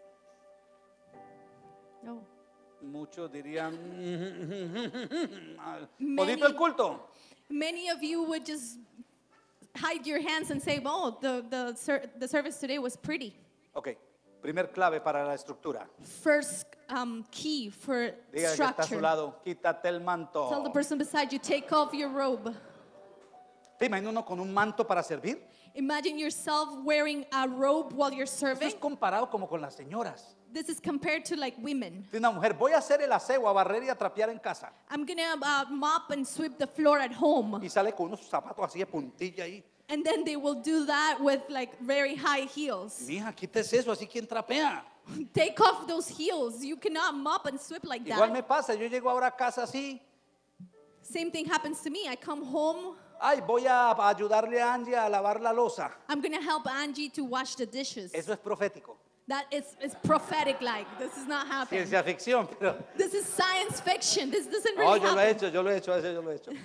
Speaker 2: No.
Speaker 1: Muchos dirían,
Speaker 2: Many-
Speaker 1: bonito el culto.
Speaker 2: Many of you would just hide your hands and say, oh, the service today was pretty.
Speaker 1: Ok, primer clave para la estructura.
Speaker 2: First key for
Speaker 1: Diga que está a su
Speaker 2: structure.
Speaker 1: lado, quítate el manto.
Speaker 2: Tell the person beside you, take off your robe.
Speaker 1: ¿Te imaginas uno con un manto para servir?
Speaker 2: Imagine yourself wearing a robe while you're
Speaker 1: Esto
Speaker 2: serving.
Speaker 1: es comparado como con las señoras.
Speaker 2: This is compared to like women.
Speaker 1: De una mujer, voy a hacer el aseo, a barrer y a trapear en casa.
Speaker 2: I'm gonna mop and sweep the floor at home.
Speaker 1: Y sale con unos zapatos así de puntilla ahí.
Speaker 2: And then they will do that with like very high heels.
Speaker 1: Mija, quítese eso, así quien trapea.
Speaker 2: Take off those heels. You cannot mop and sweep like
Speaker 1: Igual
Speaker 2: that.
Speaker 1: me pasa, yo llego ahora a casa así.
Speaker 2: Same thing happens to me. I come home.
Speaker 1: Ay, voy a ayudarle a Angie a lavar la losa.
Speaker 2: I'm gonna help Angie to wash the dishes.
Speaker 1: Eso es profético.
Speaker 2: That is prophetic like. This is not happening.
Speaker 1: Ciencia ficción, pero...
Speaker 2: This is science fiction. This doesn't
Speaker 1: No,
Speaker 2: really
Speaker 1: yo lo he
Speaker 2: happen.
Speaker 1: hecho, yo lo he hecho, a veces yo lo he hecho.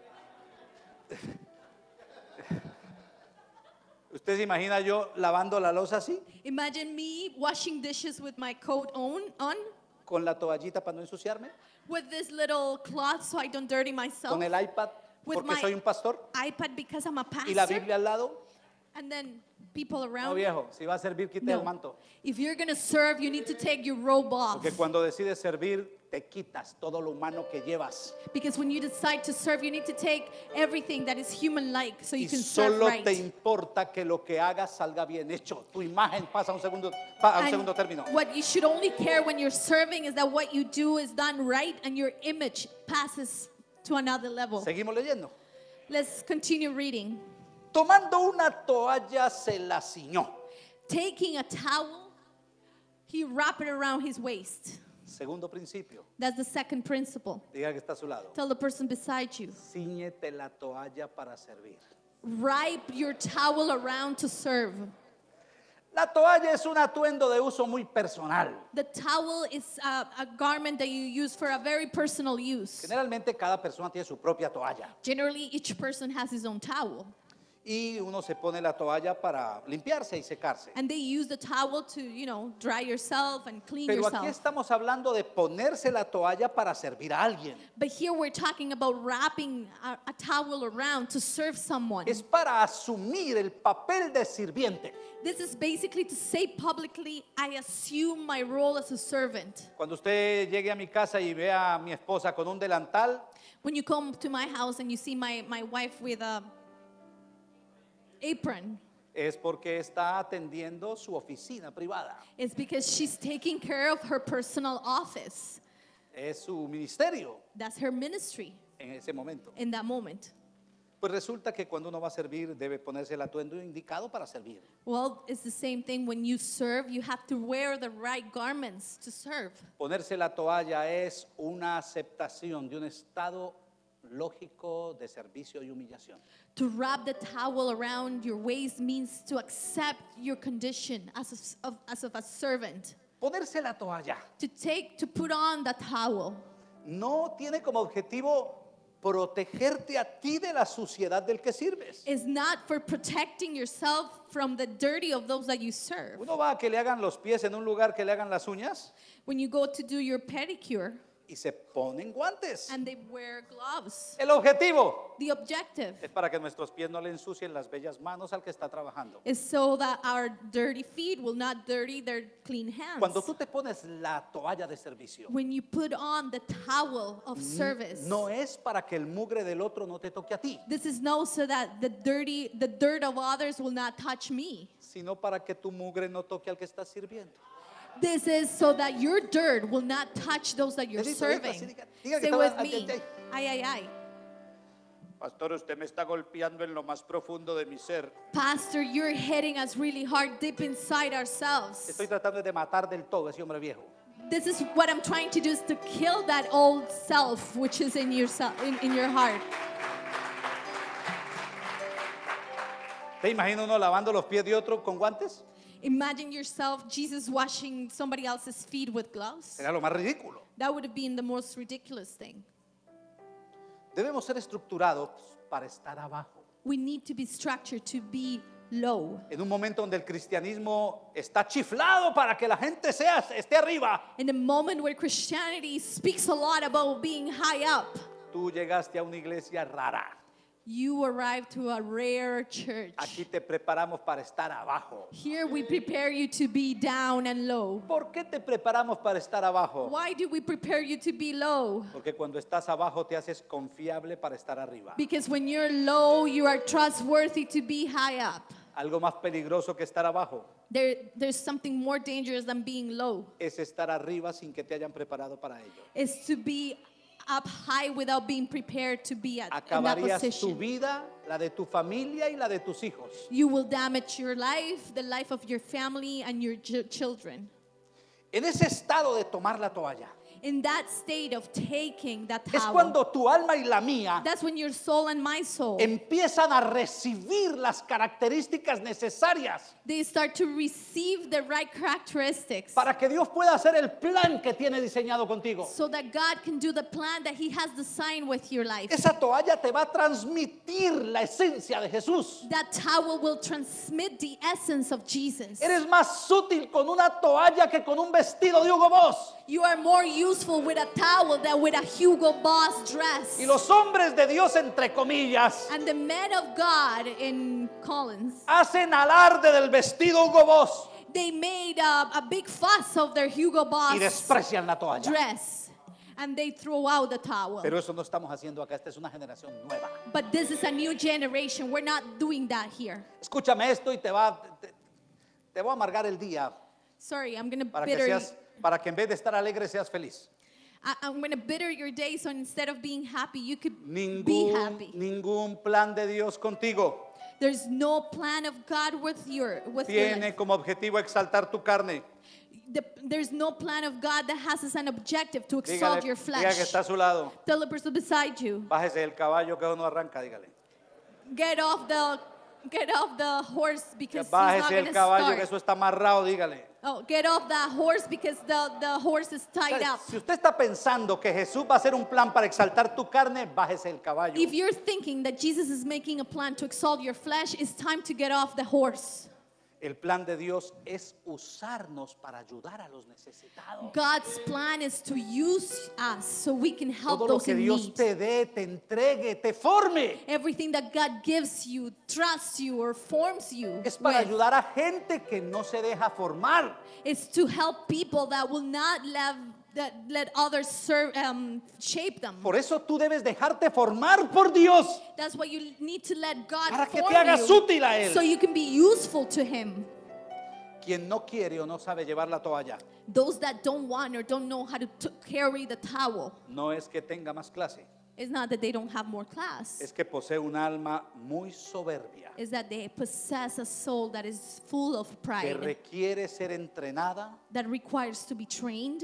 Speaker 1: ¿Usted se imagina yo lavando la losa así?
Speaker 2: Imagine me washing dishes with my coat on,
Speaker 1: Con la toallita para no ensuciarme.
Speaker 2: with this little cloth so I don't dirty myself.
Speaker 1: Con el iPad
Speaker 2: With
Speaker 1: porque
Speaker 2: my
Speaker 1: soy un pastor.
Speaker 2: iPad because I'm a
Speaker 1: Y la
Speaker 2: pastor.
Speaker 1: Biblia al lado.
Speaker 2: And then people
Speaker 1: No,
Speaker 2: around.
Speaker 1: viejo, si va a servir, quite
Speaker 2: No.
Speaker 1: el manto.
Speaker 2: If you're gonna serve, you need to take your robe off.
Speaker 1: Porque cuando decides servir, te quitas todo lo humano que llevas.
Speaker 2: Because when you decide to serve, you need to take everything that is human-like so you
Speaker 1: Y
Speaker 2: can serve
Speaker 1: solo
Speaker 2: right.
Speaker 1: te importa que lo que hagas salga bien hecho. Tu imagen pasa a un segundo término.
Speaker 2: What you should only care when you're serving is that what you do is done right and your image passes to another level.
Speaker 1: Seguimos leyendo.
Speaker 2: Let's continue reading.
Speaker 1: Tomando una toalla se la ciñó.
Speaker 2: Taking a towel, he wrapped it around his waist.
Speaker 1: Segundo principio.
Speaker 2: That's the second principle.
Speaker 1: Diga que está a su lado.
Speaker 2: Tell the person beside you.
Speaker 1: Cíñete la toalla para servir.
Speaker 2: Wrap your towel around to serve.
Speaker 1: La toalla es un atuendo de uso muy personal.
Speaker 2: The towel is a garment that you use for a very personal use.
Speaker 1: Generalmente cada persona tiene su propia toalla.
Speaker 2: Generally, each person has his own towel.
Speaker 1: Y uno se pone la toalla para limpiarse y secarse.
Speaker 2: And they use the towel to, dry yourself and clean
Speaker 1: Pero aquí
Speaker 2: yourself.
Speaker 1: estamos hablando de ponerse la toalla para servir a alguien.
Speaker 2: But here we're talking about wrapping a towel around to serve someone.
Speaker 1: Es para asumir el papel de sirviente.
Speaker 2: This is basically to say publicly, I assume my role as a servant.
Speaker 1: Cuando usted llegue a mi casa y vea a mi esposa con un delantal,
Speaker 2: When you come to my house and you see my wife with a apron,
Speaker 1: es porque está atendiendo su oficina privada.
Speaker 2: it's because she's taking care of her personal office.
Speaker 1: Es su ministerio
Speaker 2: That's her ministry
Speaker 1: en ese momento.
Speaker 2: in that moment.
Speaker 1: Pues resulta que cuando uno va a servir debe ponerse el atuendo indicado para servir.
Speaker 2: Well, it's the same thing when you serve, you have to wear the right garments to serve.
Speaker 1: Ponerse la toalla es una aceptación de un estado lógico de servicio y humillación.
Speaker 2: To wrap the towel around your waist means to accept your condition as a servant.
Speaker 1: Ponerse la toalla
Speaker 2: To put on the towel
Speaker 1: no tiene como objetivo protegerte a ti de la suciedad del que sirves.
Speaker 2: is not for protecting yourself from the dirty of those that you serve.
Speaker 1: Uno va a que le hagan los pies en un lugar que le hagan las uñas
Speaker 2: When you go to do your pedicure
Speaker 1: y se ponen guantes.
Speaker 2: and they wear gloves,
Speaker 1: El objetivo
Speaker 2: the objective
Speaker 1: es para que nuestros pies no le ensucien las bellas manos al que está trabajando.
Speaker 2: is so that our dirty feet will not dirty their clean hands.
Speaker 1: Cuando tú te pones la toalla de servicio,
Speaker 2: When you put on the towel of service,
Speaker 1: no es para que el mugre del otro no te toque a ti,
Speaker 2: this is no so that the dirt of others will not touch me.
Speaker 1: sino para que tu mugre no toque al que estás sirviendo.
Speaker 2: This is so that your dirt will not touch those that you're
Speaker 1: Dedito,
Speaker 2: serving.
Speaker 1: así, diga que
Speaker 2: Say
Speaker 1: estaba-
Speaker 2: with
Speaker 1: ay,
Speaker 2: me.
Speaker 1: ay,
Speaker 2: Ay, ay, ay.
Speaker 1: Pastor, usted me está golpeando en lo más profundo de mi ser.
Speaker 2: Pastor, you're hitting us really hard deep inside ourselves.
Speaker 1: Estoy tratando de matar del todo ese hombre viejo.
Speaker 2: This is what I'm trying to do, is to kill that old self which is in your heart.
Speaker 1: ¿Te imaginas uno lavando los pies de otro con guantes?
Speaker 2: Imagine yourself, Jesus washing somebody else's feet with gloves.
Speaker 1: Era lo más ridículo.
Speaker 2: That would have been the most ridiculous thing.
Speaker 1: Debemos ser estructurados para estar abajo.
Speaker 2: We need to be structured to be low.
Speaker 1: En un momento donde el cristianismo está chiflado para que la gente esté arriba,
Speaker 2: In a moment where Christianity speaks a lot about being high up,
Speaker 1: tú llegaste a una iglesia rara.
Speaker 2: you arrive to a rare church.
Speaker 1: Aquí te preparamos para estar abajo.
Speaker 2: Here we prepare you to be down and low.
Speaker 1: ¿Por qué te preparamos para estar abajo?
Speaker 2: Why do we prepare you to be low?
Speaker 1: Porque cuando estás abajo te haces confiable para estar arriba.
Speaker 2: Because when you're low, you are trustworthy to be high up.
Speaker 1: Algo más peligroso que estar abajo
Speaker 2: There's something more dangerous than being low.
Speaker 1: es estar arriba sin que te hayan preparado para ello.
Speaker 2: Is to be up high without being prepared to be in that
Speaker 1: Acabarías tu
Speaker 2: position.
Speaker 1: vida, la de tu familia y la de tus hijos.
Speaker 2: You will damage your life, the life of your family and your children.
Speaker 1: En ese estado de tomar la toalla,
Speaker 2: In that state of taking that
Speaker 1: es
Speaker 2: towel,
Speaker 1: cuando tu alma y la mía
Speaker 2: that's when your soul and my soul,
Speaker 1: empiezan a recibir las características necesarias
Speaker 2: they start to receive the right characteristics
Speaker 1: para que Dios pueda hacer el plan que tiene diseñado contigo.
Speaker 2: so that God can do the plan that He has designed with your life.
Speaker 1: Esa toalla te va a transmitir la esencia de Jesús.
Speaker 2: That towel will transmit the essence of Jesus.
Speaker 1: Eres más útil con una toalla que con un vestido de Hugo Boss.
Speaker 2: You are more useful with a towel than with a Hugo Boss dress.
Speaker 1: Y los hombres de Dios, entre comillas,
Speaker 2: And the men of God in Collins,
Speaker 1: hacen alarde del vestido Hugo Boss
Speaker 2: they made a big fuss of their Hugo Boss
Speaker 1: y desprecian la toalla.
Speaker 2: dress. And they throw out the towel.
Speaker 1: Pero eso no estamos haciendo acá, esta es una generación nueva.
Speaker 2: But this is a new generation. We're not doing that here.
Speaker 1: Escúchame esto y te voy a amargar el día
Speaker 2: Sorry, I'm going to
Speaker 1: para que en vez de estar alegre seas feliz.
Speaker 2: I'm going to bitter your day, so instead of being happy, you could be happy.
Speaker 1: Ningún plan de Dios contigo
Speaker 2: There's no plan of God with your
Speaker 1: tiene
Speaker 2: life.
Speaker 1: como objetivo exaltar tu carne.
Speaker 2: There's no plan of God that has as an objective to
Speaker 1: Dígale,
Speaker 2: exalt your
Speaker 1: diga
Speaker 2: flesh.
Speaker 1: que está a su lado.
Speaker 2: Tell the person beside you,
Speaker 1: Bájese del caballo que uno arranca, dígale.
Speaker 2: get off the horse because he's not
Speaker 1: Bájese
Speaker 2: going
Speaker 1: del
Speaker 2: to
Speaker 1: caballo que
Speaker 2: start.
Speaker 1: eso está amarrado, dígale.
Speaker 2: Oh, get off that horse because the horse is tied up.
Speaker 1: Si usted está pensando que Jesús va a hacer un plan para exaltar tu carne, bájese del caballo.
Speaker 2: If you're thinking that Jesus is making a plan to exalt your flesh, it's time to get off the horse.
Speaker 1: El plan de Dios es usarnos para ayudar a los necesitados.
Speaker 2: God's plan is to use us so we can help
Speaker 1: Todo lo
Speaker 2: those
Speaker 1: que
Speaker 2: in
Speaker 1: Dios
Speaker 2: need.
Speaker 1: te dé, te entregue, te forme,
Speaker 2: Everything that God gives you, trusts you, or forms you
Speaker 1: es para
Speaker 2: with
Speaker 1: ayudar a gente que no se deja formar.
Speaker 2: is to help people that will not let others shape them.
Speaker 1: Por eso tú debes dejarte formar por Dios
Speaker 2: That's why you need to let God
Speaker 1: para que
Speaker 2: form
Speaker 1: te hagas
Speaker 2: you
Speaker 1: útil a Él.
Speaker 2: so you can be useful to Him.
Speaker 1: Quien no quiere o no sabe llevar la toalla,
Speaker 2: Those that don't want or don't know how to carry the towel,
Speaker 1: no es que tenga más clase,
Speaker 2: it's not that they don't have more class.
Speaker 1: es que posee un alma muy soberbia,
Speaker 2: Is that they possess a soul that is full of
Speaker 1: que
Speaker 2: pride,
Speaker 1: requiere ser entrenada
Speaker 2: that requires to be trained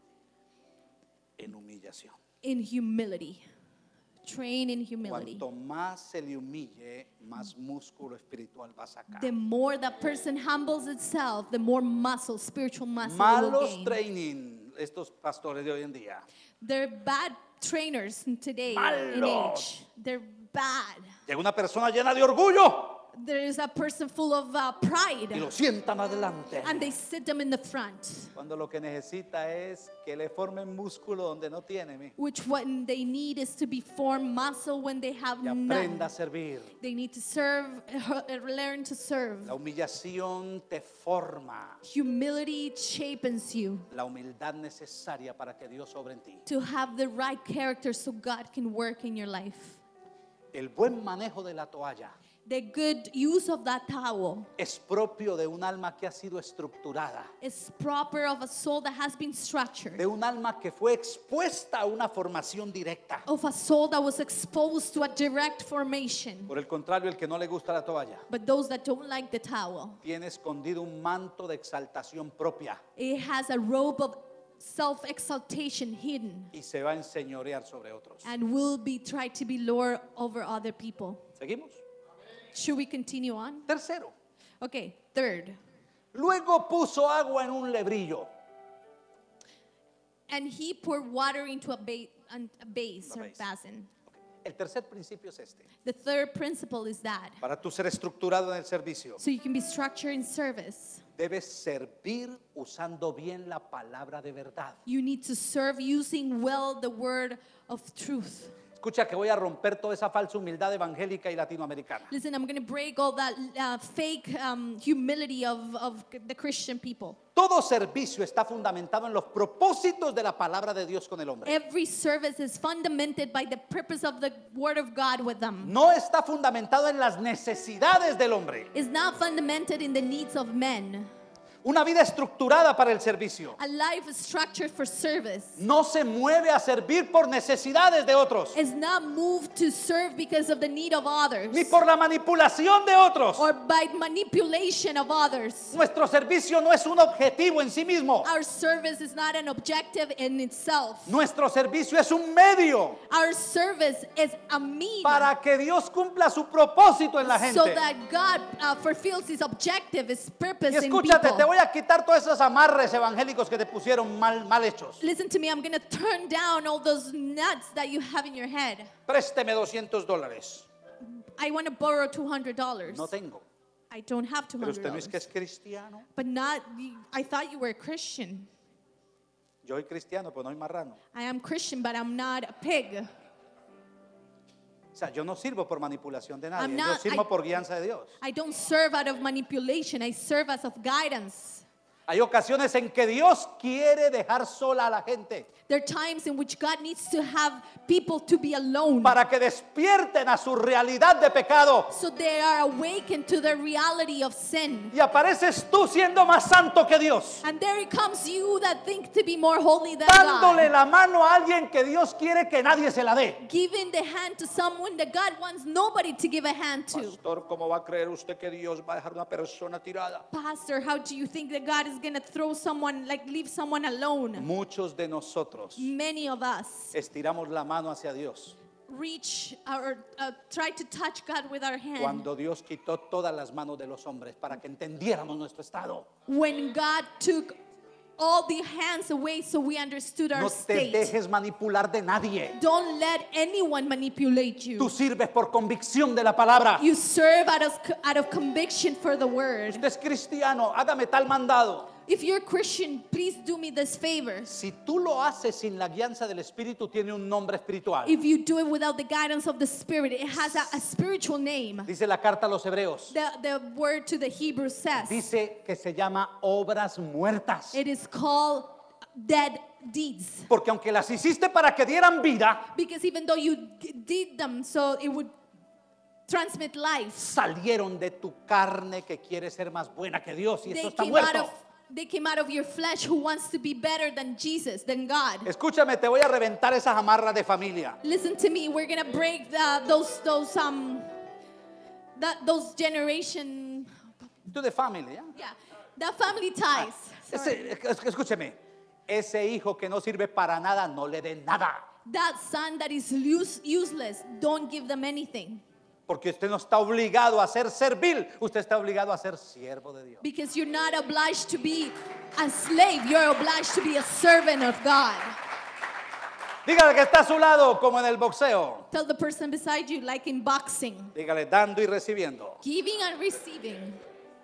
Speaker 1: en humillación.
Speaker 2: in humility. Train in humility.
Speaker 1: Cuanto más se le humille, más músculo espiritual va a sacar.
Speaker 2: The more that person humbles itself, the more muscle, spiritual muscle it will
Speaker 1: Malos
Speaker 2: gain.
Speaker 1: training, estos pastores de hoy en día.
Speaker 2: They're bad trainers today in
Speaker 1: Malos.
Speaker 2: age. They're bad.
Speaker 1: Llega una persona llena de orgullo
Speaker 2: There is a person full of
Speaker 1: y
Speaker 2: pride,
Speaker 1: lo sientan adelante.
Speaker 2: and they sit them in the front.
Speaker 1: Cuando lo que necesita es que le formen músculo donde no tiene,
Speaker 2: Which what they need is to be formed muscle when they have
Speaker 1: y
Speaker 2: none.
Speaker 1: aprenda a servir.
Speaker 2: They need to serve, learn to serve.
Speaker 1: La humillación te forma.
Speaker 2: Humility shapes you
Speaker 1: La humildad necesaria para que Dios sobre en ti.
Speaker 2: to have the right character so God can work in your life.
Speaker 1: El buen manejo de la toalla
Speaker 2: The good use of that towel
Speaker 1: es propio de un alma que ha sido estructurada,
Speaker 2: is proper of a soul that has been structured,
Speaker 1: de un alma que fue expuesta a una formación directa.
Speaker 2: of a soul that was exposed to a direct formation.
Speaker 1: Por el contrario, el que no le gusta la toalla
Speaker 2: But those that don't like the towel,
Speaker 1: tiene escondido un manto de exaltación propia
Speaker 2: it has a robe of self-exaltation hidden
Speaker 1: y se va a enseñorear sobre otros.
Speaker 2: and will be tried to be lord over other people.
Speaker 1: ¿Seguimos?
Speaker 2: Should we continue on?
Speaker 1: Tercero,
Speaker 2: Okay, third.
Speaker 1: luego puso agua en un lebrillo.
Speaker 2: And he poured water into a base or
Speaker 1: base.
Speaker 2: basin.
Speaker 1: El tercer principio es este.
Speaker 2: The third principle is that
Speaker 1: Para tú ser estructurado en el servicio,
Speaker 2: so you can be structured in service.
Speaker 1: debes servir usando bien la palabra de verdad.
Speaker 2: You need to serve using well the word of truth.
Speaker 1: Escucha que voy a romper toda esa falsa humildad evangélica y latinoamericana.
Speaker 2: Listen, I'm going to break all that fake humility of the Christian people.
Speaker 1: Todo servicio está fundamentado en los propósitos de la palabra de Dios con el hombre.
Speaker 2: Every service is fundamented by the purpose of the word of God with them.
Speaker 1: No está fundamentado en las necesidades del hombre.
Speaker 2: It's not fundamented in the needs of men.
Speaker 1: Una vida estructurada para el servicio
Speaker 2: A life is structured for service.
Speaker 1: no se mueve a servir por necesidades de otros,
Speaker 2: Is not moved to serve because of the need of others
Speaker 1: ni por la manipulación de otros.
Speaker 2: or by manipulation of others.
Speaker 1: Nuestro servicio no es un objetivo en sí mismo.
Speaker 2: Our service is not an objective in itself.
Speaker 1: Nuestro servicio es un medio
Speaker 2: Our service is a means
Speaker 1: para que Dios cumpla su propósito en la
Speaker 2: so
Speaker 1: gente.
Speaker 2: that God fulfills his objective, his purpose
Speaker 1: Y
Speaker 2: in
Speaker 1: escúchate, te
Speaker 2: people.
Speaker 1: voy a quitar todos esos amarres evangélicos que te pusieron mal hechos.
Speaker 2: Listen to me, I'm going to turn down all those nuts that you have in your head.
Speaker 1: Présteme $200.
Speaker 2: I want to borrow $200.
Speaker 1: No tengo.
Speaker 2: I don't have
Speaker 1: Pero usted no es que
Speaker 2: $200.
Speaker 1: es cristiano.
Speaker 2: But not, I thought you were a Christian.
Speaker 1: Yo soy cristiano, pero no soy marrano.
Speaker 2: I am Christian, but I'm not a pig.
Speaker 1: O sea, yo no sirvo por manipulación de nadie.
Speaker 2: I'm
Speaker 1: Yo
Speaker 2: not-
Speaker 1: sirvo por guianza de Dios.
Speaker 2: I don't serve out of manipulation. I serve as of guidance.
Speaker 1: Hay ocasiones en que Dios quiere dejar sola a la gente
Speaker 2: There are times in which God needs to have people to be alone
Speaker 1: para que despierten a su realidad de pecado.
Speaker 2: so they are awakened to the reality of sin.
Speaker 1: Y apareces tú siendo más santo que Dios,
Speaker 2: And there it comes you that think to be more holy than
Speaker 1: dándole
Speaker 2: God.
Speaker 1: la mano a alguien que Dios quiere que nadie se la dé.
Speaker 2: Giving the hand to someone that God wants nobody to give a hand to.
Speaker 1: Pastor, ¿cómo va a creer usted que Dios va a dejar una persona tirada?
Speaker 2: Pastor, how do you think that God is going to throw someone, like leave someone alone?
Speaker 1: Muchos de nosotros
Speaker 2: Many of us
Speaker 1: estiramos la mano hacia Dios
Speaker 2: reach or try to touch God with our hand.
Speaker 1: cuando Dios quitó todas las manos de los hombres para que entendiéramos nuestro estado.
Speaker 2: When God took all the hands away so we understood our
Speaker 1: No te
Speaker 2: state.
Speaker 1: dejes manipular de nadie.
Speaker 2: Don't let anyone manipulate
Speaker 1: Tú
Speaker 2: you.
Speaker 1: sirves por convicción de la palabra.
Speaker 2: You serve out of conviction for the word.
Speaker 1: Usted es cristiano, hágame tal mandado.
Speaker 2: If you're Christian, please do me this favor.
Speaker 1: Si tú lo haces sin la guianza del Espíritu, tiene un nombre espiritual.
Speaker 2: If you do it without the guidance of the Spirit, it has a spiritual name.
Speaker 1: Dice la carta a los hebreos.
Speaker 2: The word to the Hebrews says
Speaker 1: Dice que se llama obras muertas.
Speaker 2: it is called dead deeds.
Speaker 1: Porque aunque las hiciste para que dieran vida,
Speaker 2: Because even though you did them so it would transmit life.
Speaker 1: Salieron de tu carne que quiere ser más buena que Dios y eso
Speaker 2: They
Speaker 1: está
Speaker 2: came out
Speaker 1: muerto.
Speaker 2: of They came out of your flesh who wants to be better than Jesus, than God.
Speaker 1: Escúchame, te voy a reventar esas amarras de familia.
Speaker 2: Listen to me. We're gonna break those generation,
Speaker 1: To the family, ¿ya?
Speaker 2: yeah, the family ties. Sorry.
Speaker 1: Escúcheme, ese hijo que no sirve para nada, no le den nada.
Speaker 2: That son that is useless, don't give them anything.
Speaker 1: Porque usted no está obligado a ser servil, usted está obligado a ser siervo de Dios.
Speaker 2: Because you're not obliged to be a slave, you're obliged to be a servant of God.
Speaker 1: Dígale que está a su lado como en el boxeo.
Speaker 2: Tell the person beside you, like in boxing,
Speaker 1: Dígale dando y recibiendo.
Speaker 2: giving and receiving.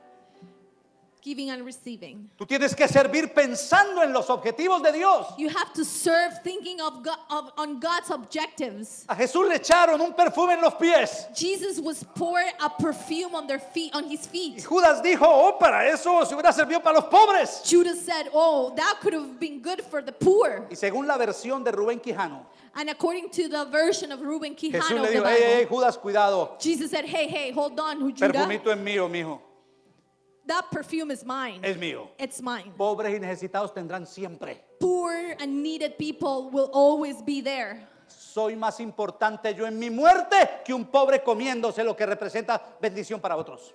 Speaker 2: Giving and receiving.
Speaker 1: Tú tienes que servir pensando en los objetivos de Dios.
Speaker 2: You have to serve thinking of God, on God's objectives.
Speaker 1: A Jesús le echaron un perfume en los pies.
Speaker 2: Jesus was poured a perfume on their feet, on his
Speaker 1: Y
Speaker 2: feet.
Speaker 1: Judas dijo, oh, para eso se hubiera servido para los pobres.
Speaker 2: Judas said, "Oh, that could have been good for the poor."
Speaker 1: Y según la versión de Rubén Quijano,
Speaker 2: And according to the version of Ruben
Speaker 1: Jesús
Speaker 2: Quijano
Speaker 1: le
Speaker 2: of the
Speaker 1: dijo, hey,
Speaker 2: Bible,
Speaker 1: Judas, cuidado.
Speaker 2: Jesus said, "Hey, hold on, Judas.
Speaker 1: Perfumito es mío, mijo.
Speaker 2: That perfume is mine.
Speaker 1: Es mío.
Speaker 2: It's mine.
Speaker 1: Pobres y necesitados tendrán siempre.
Speaker 2: Poor and needed people will always be there.
Speaker 1: Soy más importante yo en mi muerte que un pobre comiéndose lo que representa bendición para otros.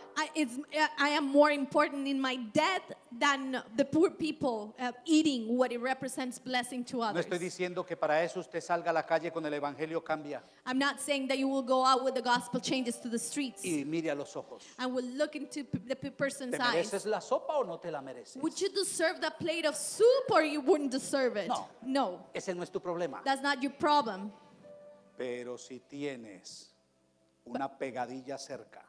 Speaker 2: I am more important in my death than the poor people eating what it represents blessing to
Speaker 1: No
Speaker 2: others.
Speaker 1: estoy diciendo que para eso usted salga a la calle con el evangelio cambia
Speaker 2: I'm not saying that you will go out with the gospel changes to the streets
Speaker 1: y mire a los ojos.
Speaker 2: and will look into the person's
Speaker 1: ¿Te
Speaker 2: eyes.
Speaker 1: mereces la sopa o no te la mereces?
Speaker 2: Would you deserve that plate of soup or you wouldn't deserve it?
Speaker 1: No.
Speaker 2: No,
Speaker 1: Ese no es tu problema.
Speaker 2: that's not your problem.
Speaker 1: Pero si tienes una pegadilla cerca,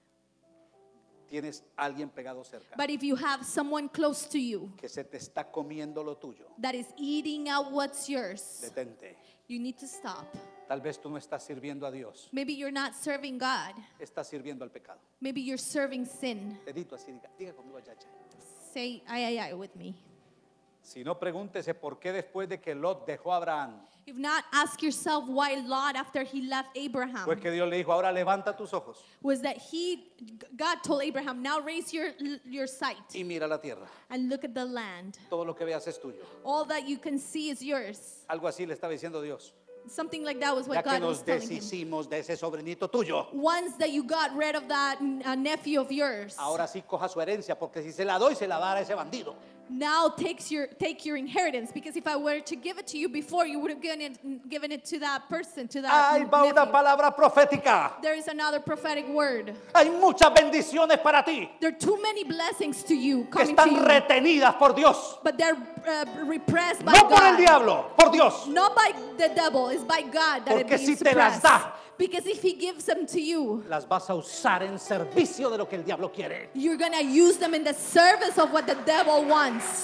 Speaker 1: tienes alguien pegado cerca
Speaker 2: But if you have someone close to you
Speaker 1: que se te está comiendo lo tuyo,
Speaker 2: that is eating out what's yours,
Speaker 1: detente.
Speaker 2: you need to stop.
Speaker 1: Tal vez tú no estás sirviendo a Dios,
Speaker 2: Maybe you're not serving God.
Speaker 1: estás sirviendo al pecado.
Speaker 2: Maybe you're serving sin.
Speaker 1: Dedito así, diga conmigo, ayacha.
Speaker 2: Say ay with me.
Speaker 1: Si no, pregúntese por qué después de que Lot dejó a Abraham,
Speaker 2: If not, ask yourself why Lot, after he left Abraham,
Speaker 1: pues que Dios le dijo, ahora levanta tus ojos
Speaker 2: was that God told Abraham, now raise your sight
Speaker 1: y mira la tierra.
Speaker 2: and look at the land.
Speaker 1: Todo lo que veas es tuyo.
Speaker 2: All that you can see is yours.
Speaker 1: Algo así le estaba diciendo Dios.
Speaker 2: Something like that was
Speaker 1: Ya
Speaker 2: what
Speaker 1: que
Speaker 2: God was
Speaker 1: nos
Speaker 2: telling him.
Speaker 1: deshicimos de ese sobrinito tuyo,
Speaker 2: Once that you got rid of that nephew of yours,
Speaker 1: ahora sí coja su herencia, porque si se la doy, se la va a dar a ese bandido.
Speaker 2: now take your inheritance, because if I were to give it to you before, you would have given it to that person, to that
Speaker 1: Ahí va una
Speaker 2: nephew.
Speaker 1: palabra profética.
Speaker 2: There is another prophetic word.
Speaker 1: Hay muchas bendiciones para ti
Speaker 2: There are too many blessings to you
Speaker 1: que
Speaker 2: coming to
Speaker 1: están
Speaker 2: you,
Speaker 1: retenidas por Dios.
Speaker 2: but they're repressed by
Speaker 1: No por el
Speaker 2: God.
Speaker 1: diablo, por Dios.
Speaker 2: Not by the devil, it's by God that
Speaker 1: Porque
Speaker 2: it
Speaker 1: si
Speaker 2: being
Speaker 1: te las
Speaker 2: suppressed.
Speaker 1: da,
Speaker 2: Because if he gives them to you,
Speaker 1: las vas a usar en servicio de lo que el diablo quiere.
Speaker 2: you're going to use them in the service of what the devil wants.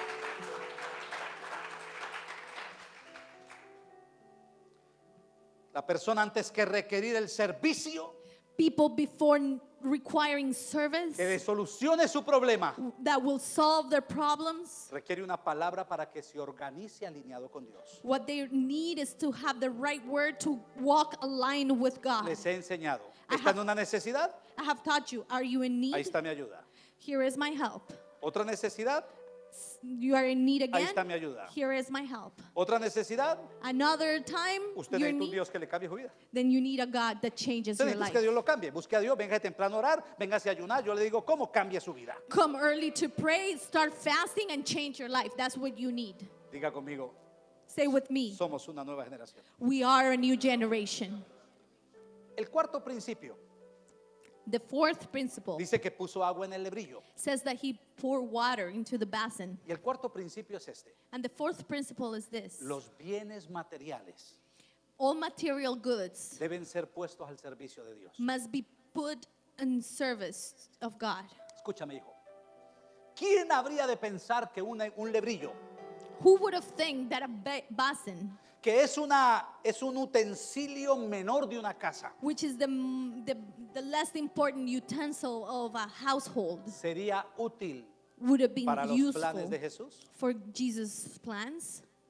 Speaker 1: La persona antes que requerir el servicio,
Speaker 2: People before requiring service
Speaker 1: que le solucione su problema,
Speaker 2: that will solve their problems,
Speaker 1: requiere una palabra para que se organice alineado con Dios.
Speaker 2: what they need is to have the right word to walk aligned with God.
Speaker 1: Les he enseñado.
Speaker 2: I
Speaker 1: ¿Está en
Speaker 2: have-
Speaker 1: una necesidad?
Speaker 2: I have taught you, are you in
Speaker 1: Ahí
Speaker 2: need?
Speaker 1: está mi ayuda.
Speaker 2: Here is my help.
Speaker 1: ¿Otra necesidad?
Speaker 2: You are in need
Speaker 1: Ahí
Speaker 2: again?
Speaker 1: está mi ayuda.
Speaker 2: Here is my help.
Speaker 1: ¿Otra necesidad?
Speaker 2: Another time,
Speaker 1: Usted
Speaker 2: you're
Speaker 1: necesita un
Speaker 2: need,
Speaker 1: Dios que le cambie su vida.
Speaker 2: then you need a God that changes
Speaker 1: Usted
Speaker 2: your
Speaker 1: necesita
Speaker 2: life.
Speaker 1: que Dios lo cambie. Busque a Dios, venga de temprano a orar, venga a ayunar. Yo le digo, ¿cómo cambia su vida?
Speaker 2: Come early to pray, start fasting, and change your life. That's what you need.
Speaker 1: Diga conmigo,
Speaker 2: Say with me,
Speaker 1: somos una nueva generación.
Speaker 2: we are a new generation.
Speaker 1: El cuarto principio
Speaker 2: The fourth principle
Speaker 1: dice que puso agua en el lebrillo.
Speaker 2: says that he poured water into the basin.
Speaker 1: Y el cuarto principio es este.
Speaker 2: And the fourth principle is this.
Speaker 1: Los bienes materiales
Speaker 2: All material goods
Speaker 1: deben ser puestos al servicio de Dios.
Speaker 2: must be put in service of God.
Speaker 1: Escúchame, hijo. ¿Quién habría de pensar que un lebrillo,
Speaker 2: Who would have think that a basin,
Speaker 1: que es un utensilio menor de una casa,
Speaker 2: which is the less important utensil of a household,
Speaker 1: sería útil
Speaker 2: would have been
Speaker 1: para los
Speaker 2: useful
Speaker 1: planes de Jesús?
Speaker 2: for Jesus' plans?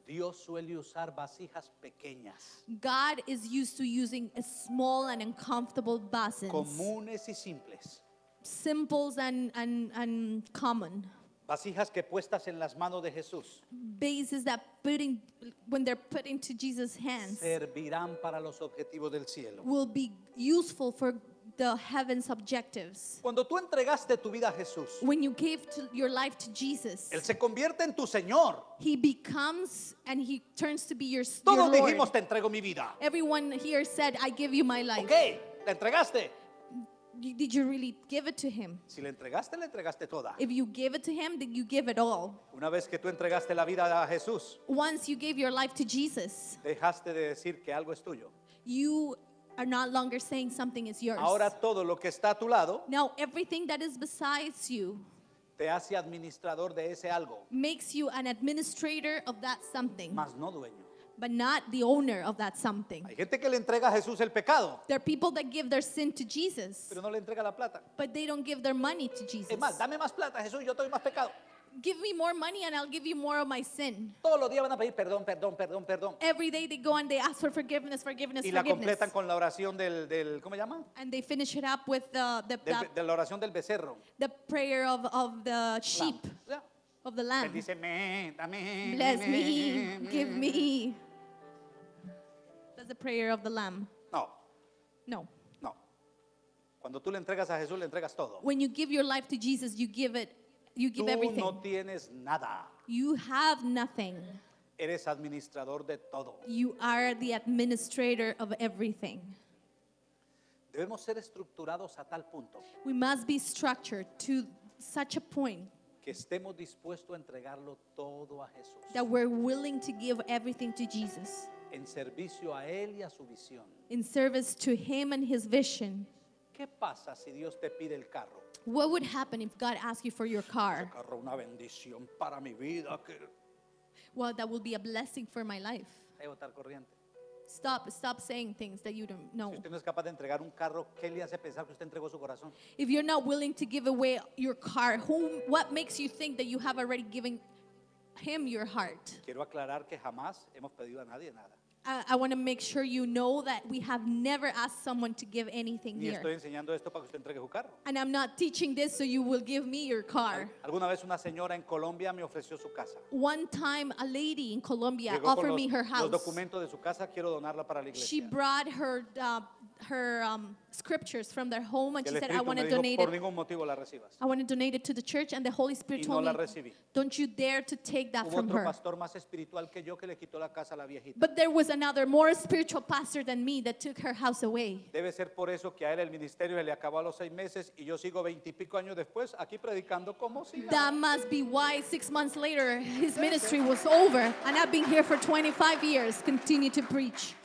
Speaker 1: Dios suele usar vasijas pequeñas,
Speaker 2: God is used to using a small and uncomfortable basins,
Speaker 1: comunes y simples.
Speaker 2: simples and common.
Speaker 1: Vasijas que puestas en las manos de Jesús
Speaker 2: Bases that when they're put into Jesus' hands
Speaker 1: servirán para los objetivos del cielo.
Speaker 2: will be useful for the heaven's objectives.
Speaker 1: Cuando tú entregaste tu vida a Jesús,
Speaker 2: When you gave your life to Jesus,
Speaker 1: Él se convierte en tu Señor.
Speaker 2: He becomes and He turns to be your
Speaker 1: Todos
Speaker 2: Lord.
Speaker 1: dijimos, te entrego mi vida.
Speaker 2: Everyone here said, I give you my life.
Speaker 1: Ok, la entregaste.
Speaker 2: Did you really give it to Him?
Speaker 1: Si la le entregaste toda.
Speaker 2: If you give it to Him, then you give it all.
Speaker 1: Una vez que tú entregaste la vida a Jesús,
Speaker 2: Once you gave your life to Jesus,
Speaker 1: dejaste de decir que algo es tuyo.
Speaker 2: you are not longer saying something is yours.
Speaker 1: Ahora todo lo que está a tu lado
Speaker 2: Now everything that is besides you
Speaker 1: te hace administrador de ese algo,
Speaker 2: makes you an administrator of that something,
Speaker 1: más no dueño.
Speaker 2: but not the owner of that something.
Speaker 1: Hay gente que le entrega a Jesús el pecado,
Speaker 2: There are people that give their sin to Jesus,
Speaker 1: pero no le entrega la plata.
Speaker 2: but they don't give their money to Jesus.
Speaker 1: Es más, dame más plata, Jesús, yo te doy más pecado.
Speaker 2: Give me more money and I'll give you more of my sin.
Speaker 1: Todos los días van a pedir perdón, perdón, perdón, perdón.
Speaker 2: Every day they go and they ask for forgiveness, forgiveness,
Speaker 1: Y la
Speaker 2: forgiveness.
Speaker 1: completan con la oración del ¿cómo se llama?
Speaker 2: And they finish it up with
Speaker 1: De la oración del becerro.
Speaker 2: the prayer of the sheep,
Speaker 1: Ya.
Speaker 2: of the lamb.
Speaker 1: Bendíceme, dame.
Speaker 2: Bless me, give me. That's the prayer of the lamb.
Speaker 1: No,
Speaker 2: No.
Speaker 1: no. Cuando tú le entregas a Jesús, le entregas todo.
Speaker 2: When you give your life to Jesus, you give
Speaker 1: Tú
Speaker 2: everything.
Speaker 1: no tienes nada.
Speaker 2: You have nothing.
Speaker 1: Eres administrador de todo.
Speaker 2: You are the administrator of everything.
Speaker 1: Debemos ser estructurados a tal punto
Speaker 2: We must be structured to such a point
Speaker 1: que estemos dispuestos a entregarlo todo a Jesús.
Speaker 2: that we're willing to give everything to Jesus
Speaker 1: En servicio a Él y a su visión.
Speaker 2: in service to Him and His vision.
Speaker 1: ¿Qué pasa si Dios te pide el carro?
Speaker 2: What would happen if God asked you for your
Speaker 1: El
Speaker 2: car?
Speaker 1: carro una bendición para mi vida. Que...
Speaker 2: Well, that will be a blessing for my life.
Speaker 1: Hay que botar corriente.
Speaker 2: Stop saying things that you don't know.
Speaker 1: Si usted no es capaz de entregar un carro, ¿qué le hace pensar que usted entregó su corazón?
Speaker 2: If you're not willing to give away your car, what makes you think that you have already given Him your heart?
Speaker 1: Quiero aclarar que jamás hemos pedido a nadie nada.
Speaker 2: I want to make sure you know that we have never asked someone to give anything
Speaker 1: Ni estoy
Speaker 2: here.
Speaker 1: enseñando esto para que usted entregue su carro.
Speaker 2: And I'm not teaching this so you will give me your car.
Speaker 1: Alguna vez una señora en Colombia me ofreció su casa.
Speaker 2: One time, a lady in Colombia
Speaker 1: Llegó con
Speaker 2: offered me her
Speaker 1: los
Speaker 2: house.
Speaker 1: documentos de su casa, quiero donarla para la
Speaker 2: She
Speaker 1: iglesia.
Speaker 2: brought her scriptures from their home and
Speaker 1: Y
Speaker 2: she
Speaker 1: el
Speaker 2: said, I
Speaker 1: Espíritu
Speaker 2: want
Speaker 1: me
Speaker 2: to
Speaker 1: dijo,
Speaker 2: donate
Speaker 1: por
Speaker 2: it.
Speaker 1: ningún motivo la recibas.
Speaker 2: I want to donate it to the church, and the Holy Spirit
Speaker 1: Y no
Speaker 2: told
Speaker 1: la
Speaker 2: me,
Speaker 1: recibí.
Speaker 2: don't you dare to take that
Speaker 1: Hubo
Speaker 2: from
Speaker 1: otro
Speaker 2: her.
Speaker 1: pastor más espiritual que yo que le quitó la casa a la viejita.
Speaker 2: But there was another more spiritual pastor than me that took her house away.
Speaker 1: Debe ser por eso que a él el ministerio se le acabó a los 6 meses y yo sigo 20 y pico años después aquí predicando como si nada.
Speaker 2: That must be why 6 months later his ministry was over, and I've been here for 25 years, continue to preach.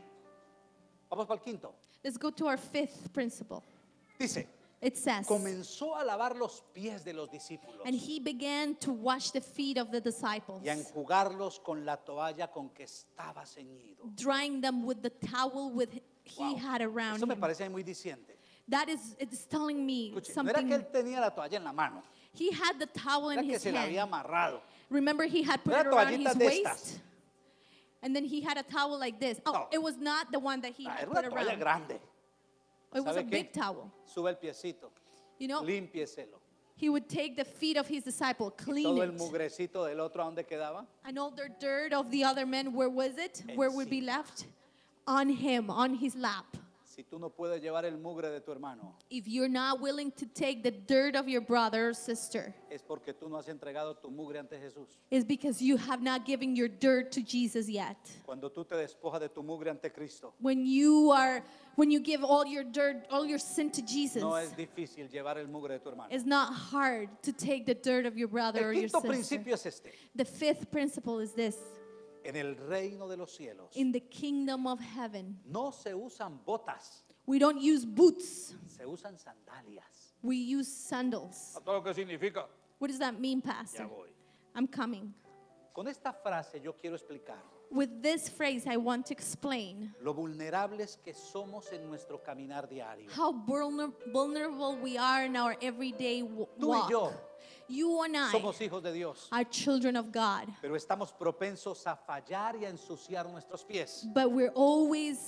Speaker 1: Vamos para el quinto.
Speaker 2: Let's go to our fifth principle.
Speaker 1: Dice,
Speaker 2: It says,
Speaker 1: comenzó a lavar los pies de los discípulos
Speaker 2: and he began to wash the feet of the disciples,
Speaker 1: y a enjugarlos con la toalla con que estaba ceñido.
Speaker 2: drying them with the towel he
Speaker 1: Wow.
Speaker 2: had around
Speaker 1: Eso me
Speaker 2: him.
Speaker 1: parece muy diciente.
Speaker 2: That is, it's telling me
Speaker 1: Escuche, no era
Speaker 2: something.
Speaker 1: que él tenía la toalla en la mano,
Speaker 2: He had the towel in
Speaker 1: era que
Speaker 2: his
Speaker 1: se la había
Speaker 2: hand.
Speaker 1: amarrado.
Speaker 2: Remember, he had put
Speaker 1: No
Speaker 2: it
Speaker 1: era
Speaker 2: around his
Speaker 1: toallitas de
Speaker 2: waist.
Speaker 1: estas.
Speaker 2: And then he had a towel like this. Oh,
Speaker 1: No.
Speaker 2: it was not the one that he had
Speaker 1: Era
Speaker 2: put
Speaker 1: una toalla
Speaker 2: around.
Speaker 1: grande.
Speaker 2: It was
Speaker 1: ¿Sabe
Speaker 2: a
Speaker 1: qué?
Speaker 2: big towel.
Speaker 1: Sube el piecito,
Speaker 2: You know,
Speaker 1: límpieselo.
Speaker 2: he would take the feet of his disciple, clean
Speaker 1: Todo el
Speaker 2: it.
Speaker 1: mugrecito del otro, ¿a dónde quedaba?
Speaker 2: And all the dirt of the other men, where was it? Where would be
Speaker 1: Encima.
Speaker 2: left? On him, on his lap.
Speaker 1: Si tú no puedes llevar el mugre de tu hermano,
Speaker 2: If you're not willing to take the dirt of your brother or sister,
Speaker 1: es porque tú no has entregado tu mugre ante Jesús.
Speaker 2: it's because you have not given your dirt to Jesus yet.
Speaker 1: Cuando tú te despojas de tu mugre ante Cristo,
Speaker 2: When you give all your dirt, all your sin to Jesus,
Speaker 1: no es difícil llevar el mugre de tu hermano.
Speaker 2: it's not hard to take the dirt of your brother
Speaker 1: El
Speaker 2: or your
Speaker 1: quinto
Speaker 2: sister.
Speaker 1: principio es este.
Speaker 2: The fifth principle is this.
Speaker 1: En el reino de los cielos
Speaker 2: In the kingdom of heaven,
Speaker 1: no se usan botas,
Speaker 2: we don't use boots.
Speaker 1: se usan sandalias.
Speaker 2: We use sandals.
Speaker 1: ¿Todo lo que significa?
Speaker 2: What does that mean,
Speaker 1: Ya
Speaker 2: Pastor?
Speaker 1: voy.
Speaker 2: I'm coming.
Speaker 1: Con esta frase yo quiero explicar
Speaker 2: With this phrase, I want to explain
Speaker 1: lo vulnerables que somos en nuestro caminar diario.
Speaker 2: how vulnerable we are in our everyday
Speaker 1: Tú y
Speaker 2: walk.
Speaker 1: yo.
Speaker 2: You and I
Speaker 1: somos hijos de Dios,
Speaker 2: are children of God,
Speaker 1: pero estamos propensos a fallar y a ensuciar nuestros pies.
Speaker 2: but we're always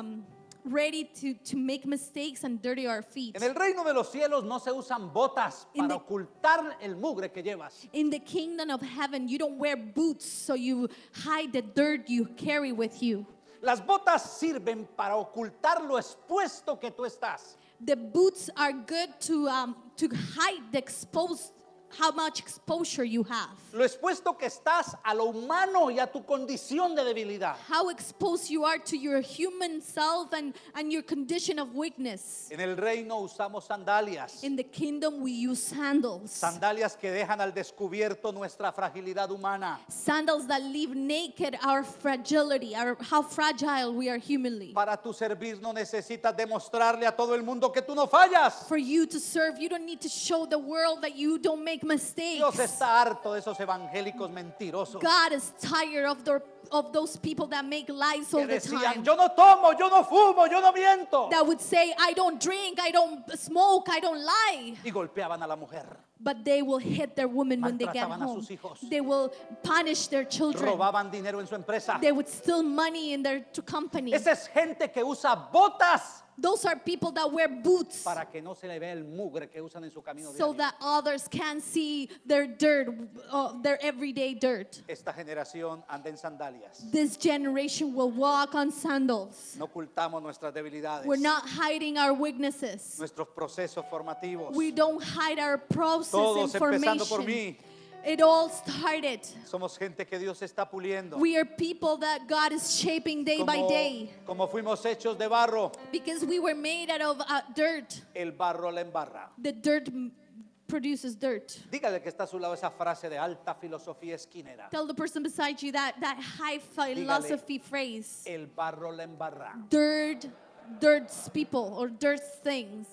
Speaker 2: ready to make mistakes and dirty our feet.
Speaker 1: En el reino de los cielos no se usan botas
Speaker 2: In
Speaker 1: para
Speaker 2: the-
Speaker 1: ocultar el mugre que llevas.
Speaker 2: In the kingdom of heaven, you don't wear boots so you hide the dirt you carry with you.
Speaker 1: Las botas sirven para ocultar lo expuesto que tú estás.
Speaker 2: The boots are good to hide the exposed, how much exposure you have.
Speaker 1: Lo expuesto que estás a lo humano y a tu condición de debilidad.
Speaker 2: How exposed you are to your human self and your condition of weakness.
Speaker 1: En el reino usamos sandalias.
Speaker 2: In the kingdom, we use sandals.
Speaker 1: Sandalias que dejan al descubierto nuestra fragilidad humana.
Speaker 2: Sandals that leave naked our fragility, how fragile we are humanly.
Speaker 1: Para tu servir no necesitas demostrarle a todo el mundo que tú no fallas.
Speaker 2: For you to serve, you don't need to show the world that you don't make mistakes.
Speaker 1: Dios está harto de esos evangélicos mentirosos
Speaker 2: God is tired of those people that make lies all
Speaker 1: que
Speaker 2: the
Speaker 1: decían,
Speaker 2: time.
Speaker 1: yo no tomo, yo no fumo, yo no miento.
Speaker 2: That would say, I don't drink, I don't smoke, I don't lie.
Speaker 1: Y golpeaban a la mujer,
Speaker 2: But they will hit their women when they get
Speaker 1: Maltrataban a
Speaker 2: home.
Speaker 1: sus hijos.
Speaker 2: They will punish their children.
Speaker 1: robaban dinero en su empresa.
Speaker 2: They would steal money in their company.
Speaker 1: Esa es gente que usa botas
Speaker 2: Those are people that wear boots
Speaker 1: para que no se le vea el mugre que usan en su camino
Speaker 2: so
Speaker 1: diario.
Speaker 2: that others can see their dirt, their everyday dirt.
Speaker 1: Esta generación anda en sandalias.
Speaker 2: This generation will walk on sandals.
Speaker 1: No ocultamos nuestras debilidades,
Speaker 2: We're not hiding our weaknesses.
Speaker 1: nuestros procesos formativos.
Speaker 2: We don't hide our process
Speaker 1: Todos empezando por
Speaker 2: information.
Speaker 1: mí.
Speaker 2: It all started.
Speaker 1: Somos gente que Dios está puliendo.
Speaker 2: We are people that God is shaping day by day
Speaker 1: Como fuimos hechos de barro,
Speaker 2: because we were made out of dirt.
Speaker 1: el barro la embarra.
Speaker 2: The dirt produces dirt.
Speaker 1: Dígale que está a su lado esa frase de alta filosofía esquinera.
Speaker 2: Tell the person beside you that high philosophy phrase.
Speaker 1: El barro la embarra.
Speaker 2: Dirt's people or dirt things.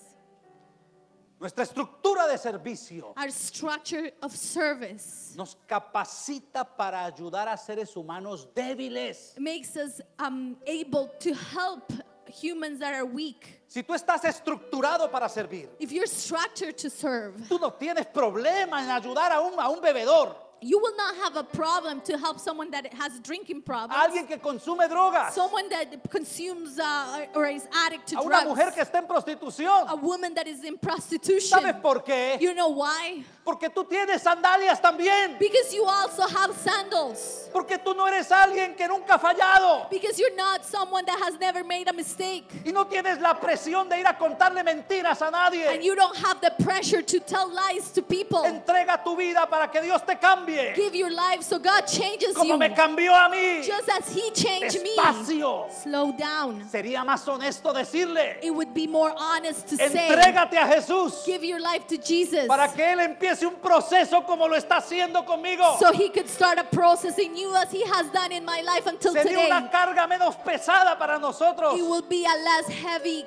Speaker 1: Nuestra estructura de servicio
Speaker 2: Our structure of service
Speaker 1: nos capacita para ayudar a seres humanos débiles.
Speaker 2: makes us able to help humans that are weak.
Speaker 1: Si tú estás estructurado para servir,
Speaker 2: If you're structured to serve,
Speaker 1: tú no tienes problema en ayudar a un bebedor,
Speaker 2: you will not have a problem to help someone that has drinking
Speaker 1: a
Speaker 2: problems,
Speaker 1: alguien que consume drogas,
Speaker 2: someone that consumes or is addict to
Speaker 1: a una mujer
Speaker 2: drugs,
Speaker 1: que está en prostitución.
Speaker 2: a woman that is in prostitution.
Speaker 1: ¿Sabes por qué?
Speaker 2: You know why?
Speaker 1: Porque tú tienes sandalias también.
Speaker 2: Because you also have sandals.
Speaker 1: Porque tú no eres alguien que nunca ha fallado.
Speaker 2: Because you're not someone that has never made a mistake.
Speaker 1: Y no tienes la presión de ir a contarle mentiras a
Speaker 2: And
Speaker 1: nadie.
Speaker 2: you don't have the pressure to tell lies to people.
Speaker 1: Entrega tu vida para que Dios te cambie.
Speaker 2: Give your life so God changes
Speaker 1: Como
Speaker 2: you.
Speaker 1: me cambió a mí.
Speaker 2: Just as He changed me.
Speaker 1: Despacio.
Speaker 2: Slow down.
Speaker 1: Sería más honesto decirle,
Speaker 2: It would be more honest to say,
Speaker 1: entrégate a Jesús
Speaker 2: give your life to Jesus.
Speaker 1: para que Él empiece un proceso como lo está haciendo conmigo.
Speaker 2: So He could start a process in you as He has done in my life until
Speaker 1: Sería
Speaker 2: today.
Speaker 1: una carga menos pesada para nosotros.
Speaker 2: It will be a less heavy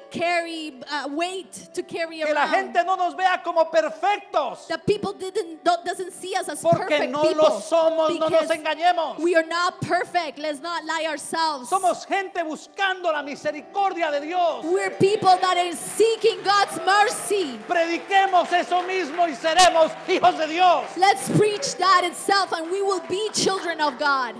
Speaker 2: weight to carry
Speaker 1: Que la
Speaker 2: around.
Speaker 1: gente no nos vea como perfectos.
Speaker 2: That people doesn't see us as
Speaker 1: Porque
Speaker 2: perfect
Speaker 1: no
Speaker 2: people.
Speaker 1: lo somos, no nos
Speaker 2: Because
Speaker 1: engañemos.
Speaker 2: we are not perfect. Let's not lie ourselves.
Speaker 1: Somos gente buscando la misericordia de Dios.
Speaker 2: We're people that are seeking God's mercy.
Speaker 1: Prediquemos eso mismo y seremos hijos de Dios.
Speaker 2: Let's preach that itself and we will be children of God.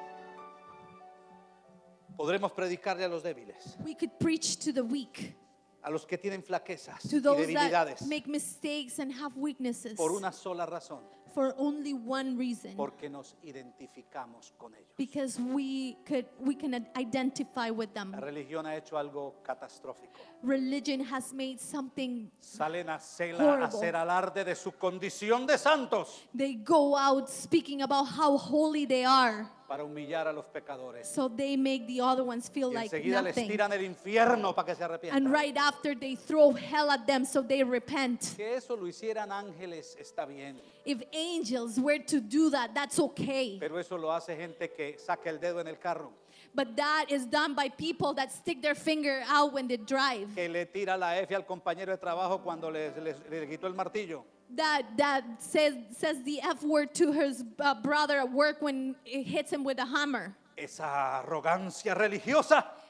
Speaker 1: Podremos predicarle a los débiles,
Speaker 2: We could preach to the weak,
Speaker 1: a los que tienen flaquezas
Speaker 2: to
Speaker 1: y
Speaker 2: those
Speaker 1: debilidades,
Speaker 2: that make mistakes and have weaknesses
Speaker 1: por una sola razón,
Speaker 2: for only one reason.
Speaker 1: porque nos identificamos con ellos.
Speaker 2: Because we can identify with them.
Speaker 1: La religión ha hecho algo catastrófico.
Speaker 2: Religion has made something.
Speaker 1: Salen a
Speaker 2: Horrible.
Speaker 1: hacer alarde de su condición de santos
Speaker 2: They go out speaking about how holy they are.
Speaker 1: para humillar a los pecadores.
Speaker 2: So they make the other ones feel
Speaker 1: Y
Speaker 2: like
Speaker 1: enseguida les
Speaker 2: nothing.
Speaker 1: tiran el infierno para que se
Speaker 2: And
Speaker 1: arrepientan.
Speaker 2: right after they throw hell at them so they repent.
Speaker 1: Que eso lo hicieran ángeles está bien,
Speaker 2: If angels were to do that, that's okay.
Speaker 1: pero eso lo hace gente que saca el dedo en el carro,
Speaker 2: But that is done by people that stick their finger out when they drive.
Speaker 1: que le tira la F al compañero de trabajo cuando le quitó el martillo.
Speaker 2: That says the F word to his brother at work when it hits him with a hammer.
Speaker 1: Esa arrogancia religiosa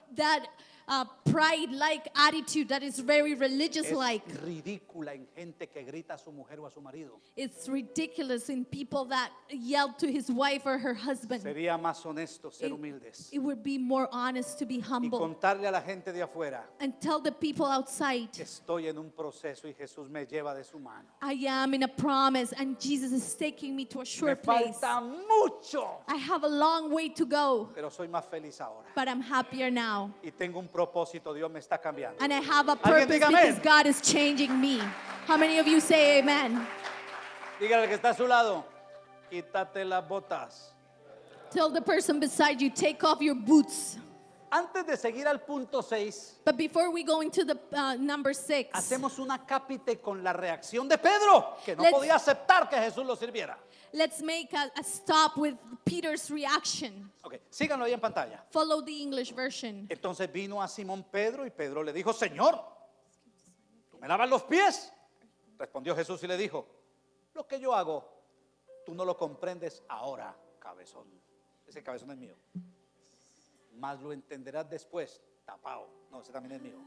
Speaker 2: that pride-like attitude that is very
Speaker 1: Es
Speaker 2: religious-like.
Speaker 1: ridícula en gente que grita a su mujer o a su marido.
Speaker 2: It's ridiculous in people that yell to his wife or her husband.
Speaker 1: Sería más honesto ser humildes
Speaker 2: It would be more honest to be
Speaker 1: y
Speaker 2: humble
Speaker 1: contarle a la gente de afuera
Speaker 2: and tell the people outside,
Speaker 1: que estoy en un proceso y Jesús me lleva de su mano.
Speaker 2: I am in a promise and Jesus is taking me to a
Speaker 1: Me
Speaker 2: sure place.
Speaker 1: falta mucho,
Speaker 2: I have a long way to go,
Speaker 1: pero soy más feliz ahora.
Speaker 2: but I'm happier now.
Speaker 1: Y tengo un propósito, Dios me está cambiando.
Speaker 2: And I have a
Speaker 1: Alguien
Speaker 2: purpose
Speaker 1: diga
Speaker 2: because
Speaker 1: amén.
Speaker 2: God is changing me. How many of you say amen?
Speaker 1: Dígale al que está a su lado, quítate las botas.
Speaker 2: Tell the person beside you, take off your boots.
Speaker 1: Antes de seguir al punto 6,
Speaker 2: But before we go into the number 6,
Speaker 1: hacemos una cápite con la reacción de Pedro, que no
Speaker 2: Let's-
Speaker 1: podía aceptar que Jesús lo sirviera.
Speaker 2: let's make a stop with Peter's reaction.
Speaker 1: Ok, síganlo ahí en pantalla.
Speaker 2: Follow the English version.
Speaker 1: Entonces vino a Simón Pedro y Pedro le dijo, Señor, ¿tú me lavas los pies? Respondió Jesús y le dijo, lo que yo hago, tú no lo comprendes ahora, cabezón. Ese cabezón es mío. Más lo entenderás después, tapao. No, ese también es mío.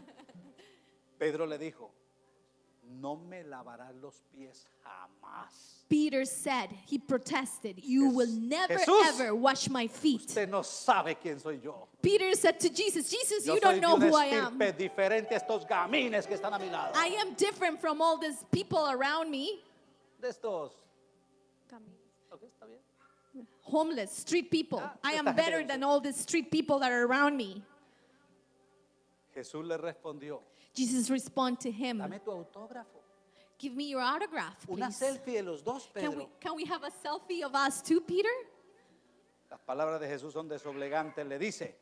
Speaker 1: Pedro le dijo, no me lavarás los pies jamás.
Speaker 2: Peter said, he protested, you will never
Speaker 1: Jesús,
Speaker 2: ever wash my feet.
Speaker 1: Usted no sabe quién soy yo.
Speaker 2: Peter said to Jesus, Jesus,
Speaker 1: Yo
Speaker 2: you
Speaker 1: soy
Speaker 2: don't
Speaker 1: de
Speaker 2: know
Speaker 1: una
Speaker 2: who I am.
Speaker 1: estirpe diferente a estos gamines que están a mi lado.
Speaker 2: I am different from all these people around me.
Speaker 1: De estos. Ok, está bien.
Speaker 2: Homeless, street people.
Speaker 1: Ah,
Speaker 2: I
Speaker 1: esta
Speaker 2: am
Speaker 1: gente
Speaker 2: better
Speaker 1: que-
Speaker 2: than all the street people that are around me.
Speaker 1: Jesús le respondió,
Speaker 2: Jesus responded to him,
Speaker 1: dame tu autógrafo.
Speaker 2: give me your autograph,
Speaker 1: Una
Speaker 2: please.
Speaker 1: selfie de los dos, Pedro.
Speaker 2: Can we have a selfie of us too, Peter?
Speaker 1: Las palabras de Jesús son desobligantes. Le dice,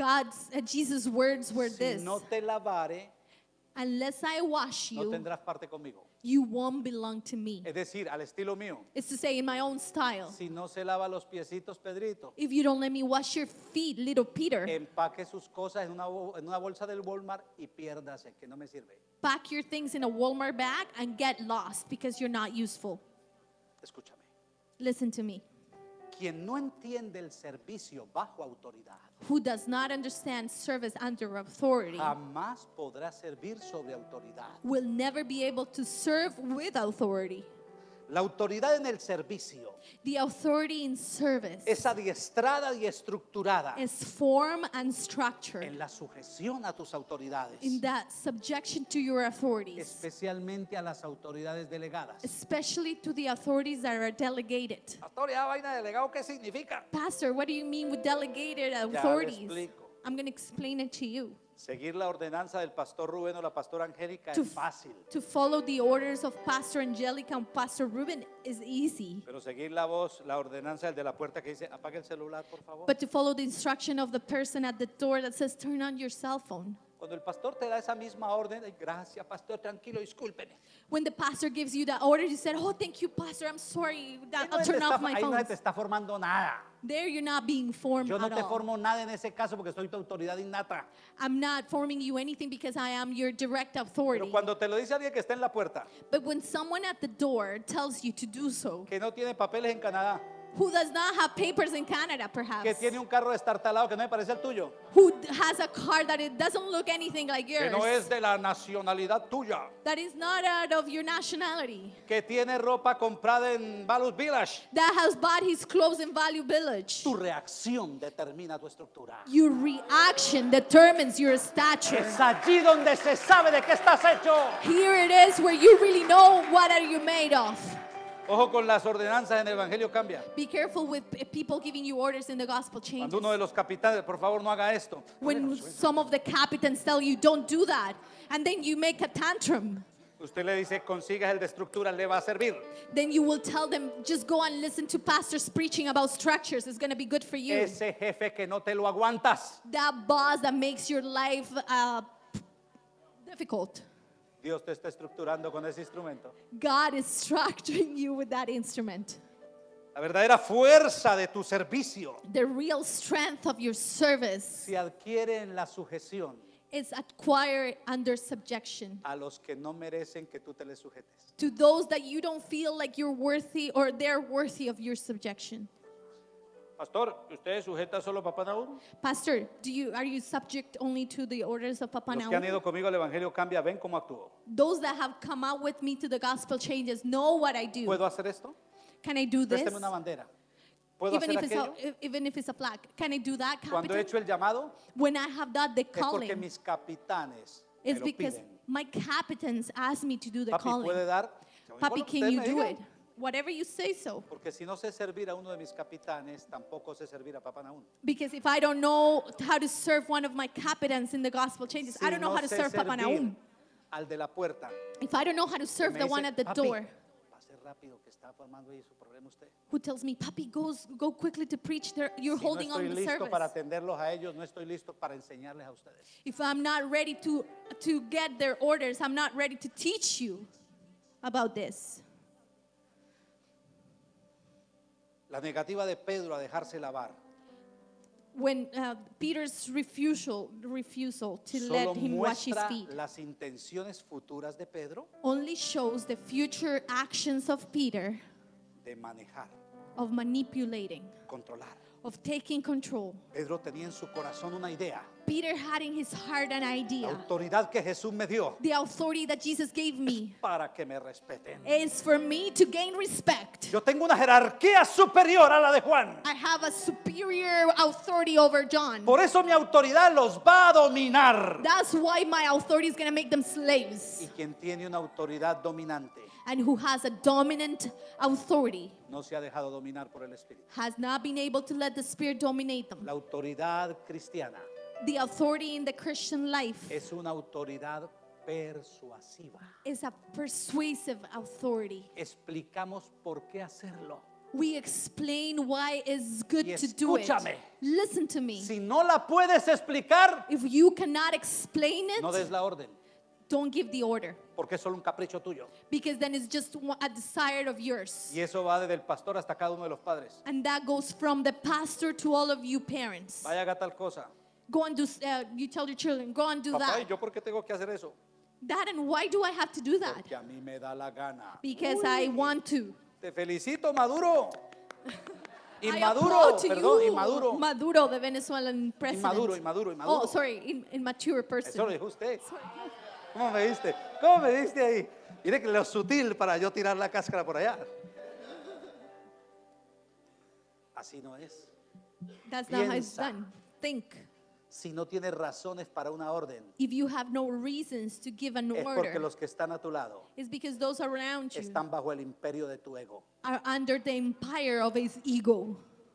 Speaker 2: Jesus' words were
Speaker 1: si
Speaker 2: this,
Speaker 1: no te lavare,
Speaker 2: unless I wash
Speaker 1: no
Speaker 2: you,
Speaker 1: tendrás parte conmigo.
Speaker 2: you won't belong to me.
Speaker 1: Es decir, al estilo mío.
Speaker 2: It's to say in my own style.
Speaker 1: Si no se lava los piecitos, Pedrito,
Speaker 2: If you don't let me wash your feet, little Peter,
Speaker 1: empaque sus cosas en una bolsa del Walmart y piérdase, que no me sirve.
Speaker 2: pack your things in a Walmart bag and get lost because you're not useful.
Speaker 1: Escúchame.
Speaker 2: Listen to me.
Speaker 1: Quien no entiende el servicio bajo autoridad,
Speaker 2: Who does not understand service under authority
Speaker 1: jamás podrá servir sobre autoridad.
Speaker 2: will never be able to serve with authority.
Speaker 1: La autoridad en el servicio
Speaker 2: The authority in service
Speaker 1: es adiestrada y estructurada
Speaker 2: is form and structure
Speaker 1: en la sujeción a tus autoridades,
Speaker 2: in that subjection to your authorities,
Speaker 1: especialmente a las autoridades delegadas.
Speaker 2: especially to the authorities that are delegated.
Speaker 1: Pastor, ¿esa vaina de delegado qué significa?
Speaker 2: Pastor, what do you mean with delegated
Speaker 1: le
Speaker 2: authorities?
Speaker 1: explico.
Speaker 2: I'm going to explain it to you.
Speaker 1: Seguir la ordenanza del pastor Rubén o la pastora Angélica
Speaker 2: To,
Speaker 1: es fácil,
Speaker 2: to follow the orders of Pastor Angelica and Pastor Ruben is easy.
Speaker 1: pero seguir la voz, la ordenanza del de la puerta que dice apague el celular, por favor.
Speaker 2: But to follow the instruction of the person at the door that says, turn on your cell phone.
Speaker 1: Cuando el pastor te da esa misma orden, ay, gracias, pastor, tranquilo, discúlpeme.
Speaker 2: When the pastor gives you that order, you said, oh, thank you, Pastor. I'm sorry.
Speaker 1: Ahí
Speaker 2: I'll turn off my
Speaker 1: ahí no
Speaker 2: phone.
Speaker 1: se te está formando nada.
Speaker 2: There you're not being formed
Speaker 1: Yo no
Speaker 2: at
Speaker 1: te
Speaker 2: all.
Speaker 1: formo nada en ese caso porque soy tu autoridad innata.
Speaker 2: I'm not forming you anything because I am your direct
Speaker 1: Pero
Speaker 2: authority.
Speaker 1: cuando te lo dice alguien que está en la puerta,
Speaker 2: But when someone at the door tells you to do so,
Speaker 1: que no tiene papeles en Canadá,
Speaker 2: who does not have papers in Canada, perhaps,
Speaker 1: que tiene un carro destartalado que no me parece el tuyo,
Speaker 2: who has a car that it doesn't look anything like
Speaker 1: que
Speaker 2: yours,
Speaker 1: no es de la nacionalidad tuya,
Speaker 2: that is not out of your nationality,
Speaker 1: que tiene ropa comprada en Valus Village,
Speaker 2: that has bought his clothes in Value Village,
Speaker 1: tu reacción determina tu estructura.
Speaker 2: your reaction determines your stature.
Speaker 1: Es allí donde se sabe de qué estás hecho.
Speaker 2: Here it is where you really know what are you made of.
Speaker 1: Ojo con las ordenanzas en el Evangelio cambia.
Speaker 2: Be careful with people giving you orders in the gospel changes.
Speaker 1: Cuando uno de los capitanes, por favor, no haga esto.
Speaker 2: When some of the captains tell you don't do that, and then you make a tantrum,
Speaker 1: Usted le dice, consigas el de estructura, le va a servir.
Speaker 2: then you will tell them, just go and listen to pastors preaching about structures. It's going to be good for you.
Speaker 1: Ese jefe que no te lo aguantas.
Speaker 2: That boss that makes your life difficult.
Speaker 1: Dios te está estructurando con ese instrumento.
Speaker 2: God is structuring you with that instrument.
Speaker 1: La verdadera fuerza de tu servicio
Speaker 2: The real strength of your service
Speaker 1: se adquiere en la sujeción
Speaker 2: is acquired under subjection
Speaker 1: a los que no merecen que tú te les sujetes.
Speaker 2: to those that you don't feel like you're worthy or they're worthy of your subjection.
Speaker 1: Pastor, ¿usted sujeta solo a Papá Nahum?
Speaker 2: Pastor, are you subject only to the orders of Papa
Speaker 1: Los que han
Speaker 2: Nahum?
Speaker 1: ido conmigo al Evangelio Cambia, ven cómo actúo.
Speaker 2: Those that have come out with me to the gospel changes know what I do.
Speaker 1: ¿Puedo hacer esto?
Speaker 2: Can I do this?
Speaker 1: Présteme una bandera. ¿Puedo
Speaker 2: Even
Speaker 1: hacer
Speaker 2: if, it's
Speaker 1: aquello?
Speaker 2: even if it's a flag. Can I do that,
Speaker 1: Cuando he
Speaker 2: Captain?
Speaker 1: hecho el llamado,
Speaker 2: When I have done the
Speaker 1: es porque
Speaker 2: calling,
Speaker 1: mis capitanes me
Speaker 2: it's
Speaker 1: lo
Speaker 2: because
Speaker 1: piden.
Speaker 2: my captains asked me to do the
Speaker 1: Papi,
Speaker 2: calling.
Speaker 1: ¿puede dar?
Speaker 2: Papi,
Speaker 1: Bueno,
Speaker 2: can
Speaker 1: usted
Speaker 2: you
Speaker 1: me
Speaker 2: do
Speaker 1: diga.
Speaker 2: it? Whatever you say so.
Speaker 1: Porque si no sé servir a uno de mis capitanes, tampoco sé servir a Papá Nahum.
Speaker 2: Because if I don't know how to serve one of my captains in the gospel changes,
Speaker 1: Si
Speaker 2: I don't know
Speaker 1: no
Speaker 2: how to
Speaker 1: sé
Speaker 2: serve Papa
Speaker 1: servir
Speaker 2: Nahum.
Speaker 1: al de la puerta,
Speaker 2: If I don't know how to
Speaker 1: que
Speaker 2: serve
Speaker 1: me
Speaker 2: the
Speaker 1: dice,
Speaker 2: one at the
Speaker 1: "Papi,
Speaker 2: door,
Speaker 1: pase rápido que está formando ahí su problema usted.
Speaker 2: who tells me, Papi, go quickly to preach, you're
Speaker 1: Si no
Speaker 2: holding on
Speaker 1: estoy
Speaker 2: the
Speaker 1: listo para
Speaker 2: service.
Speaker 1: atenderlos a ellos, no estoy listo para enseñarles a ustedes.
Speaker 2: If I'm not ready to get their orders, I'm not ready to teach you about this.
Speaker 1: La negativa de Pedro a dejarse lavar
Speaker 2: When Peter's refusal to
Speaker 1: solo
Speaker 2: let him wash his
Speaker 1: muestra
Speaker 2: feet
Speaker 1: las intenciones futuras de Pedro
Speaker 2: only shows the future actions of Peter
Speaker 1: de manejar,
Speaker 2: of manipulating,
Speaker 1: controlar.
Speaker 2: of taking control.
Speaker 1: Pedro tenía en su corazón una idea.
Speaker 2: Peter had in his heart an
Speaker 1: La
Speaker 2: idea.
Speaker 1: autoridad que Jesús me dio
Speaker 2: The authority that Jesus gave me
Speaker 1: para que me respeten.
Speaker 2: is for me to gain respect.
Speaker 1: Yo tengo una jerarquía superior a la de Juan.
Speaker 2: I have a superior authority over John.
Speaker 1: Por eso mi autoridad los va a dominar.
Speaker 2: That's why my authority is going to make them slaves.
Speaker 1: Y quien tiene una autoridad dominante
Speaker 2: And who has a dominant authority
Speaker 1: no se ha dejado dominar por el Espíritu.
Speaker 2: has not been able to let the Spirit dominate them.
Speaker 1: La autoridad cristiana
Speaker 2: The authority in the Christian life
Speaker 1: es una autoridad persuasiva.
Speaker 2: is a persuasive authority.
Speaker 1: Explicamos por qué hacerlo.
Speaker 2: We explain why it's good
Speaker 1: Y
Speaker 2: to do it.
Speaker 1: escúchame.
Speaker 2: Listen to me.
Speaker 1: Si no la puedes explicar,
Speaker 2: If you cannot explain it,
Speaker 1: no des la orden,
Speaker 2: don't give the order.
Speaker 1: porque es solo un capricho tuyo.
Speaker 2: Because then it's just a desire of yours.
Speaker 1: Y eso va desde el pastor hasta cada uno de los padres.
Speaker 2: And that goes from the pastor to all of you parents.
Speaker 1: Vaya, haga tal cosa.
Speaker 2: Go and do, you tell your children, go and do
Speaker 1: Papá, ¿y
Speaker 2: that.
Speaker 1: yo por qué tengo que hacer eso?
Speaker 2: That, and why do I have to do that?
Speaker 1: Porque a mí me da la gana.
Speaker 2: Because I want to.
Speaker 1: Te felicito, Maduro.
Speaker 2: I
Speaker 1: Inmaduro,
Speaker 2: applaud to
Speaker 1: perdón,
Speaker 2: you,
Speaker 1: inmaduro.
Speaker 2: Maduro, the Venezuelan president.
Speaker 1: Inmaduro.
Speaker 2: Oh, sorry, immature
Speaker 1: Eso lo
Speaker 2: person.
Speaker 1: dijo usted. ¿Cómo me viste? ¿Cómo me viste ahí? Mire que lo sutil para yo tirar la cáscara por allá. Así no es.
Speaker 2: That's not how it's
Speaker 1: Piensa.
Speaker 2: done. Think.
Speaker 1: Si no tienes razones para una orden,
Speaker 2: If you have no reasons to give an
Speaker 1: es porque
Speaker 2: order,
Speaker 1: los que están a tu lado
Speaker 2: it's because those around you
Speaker 1: están bajo el imperio de tu ego.
Speaker 2: are under the empire of his ego.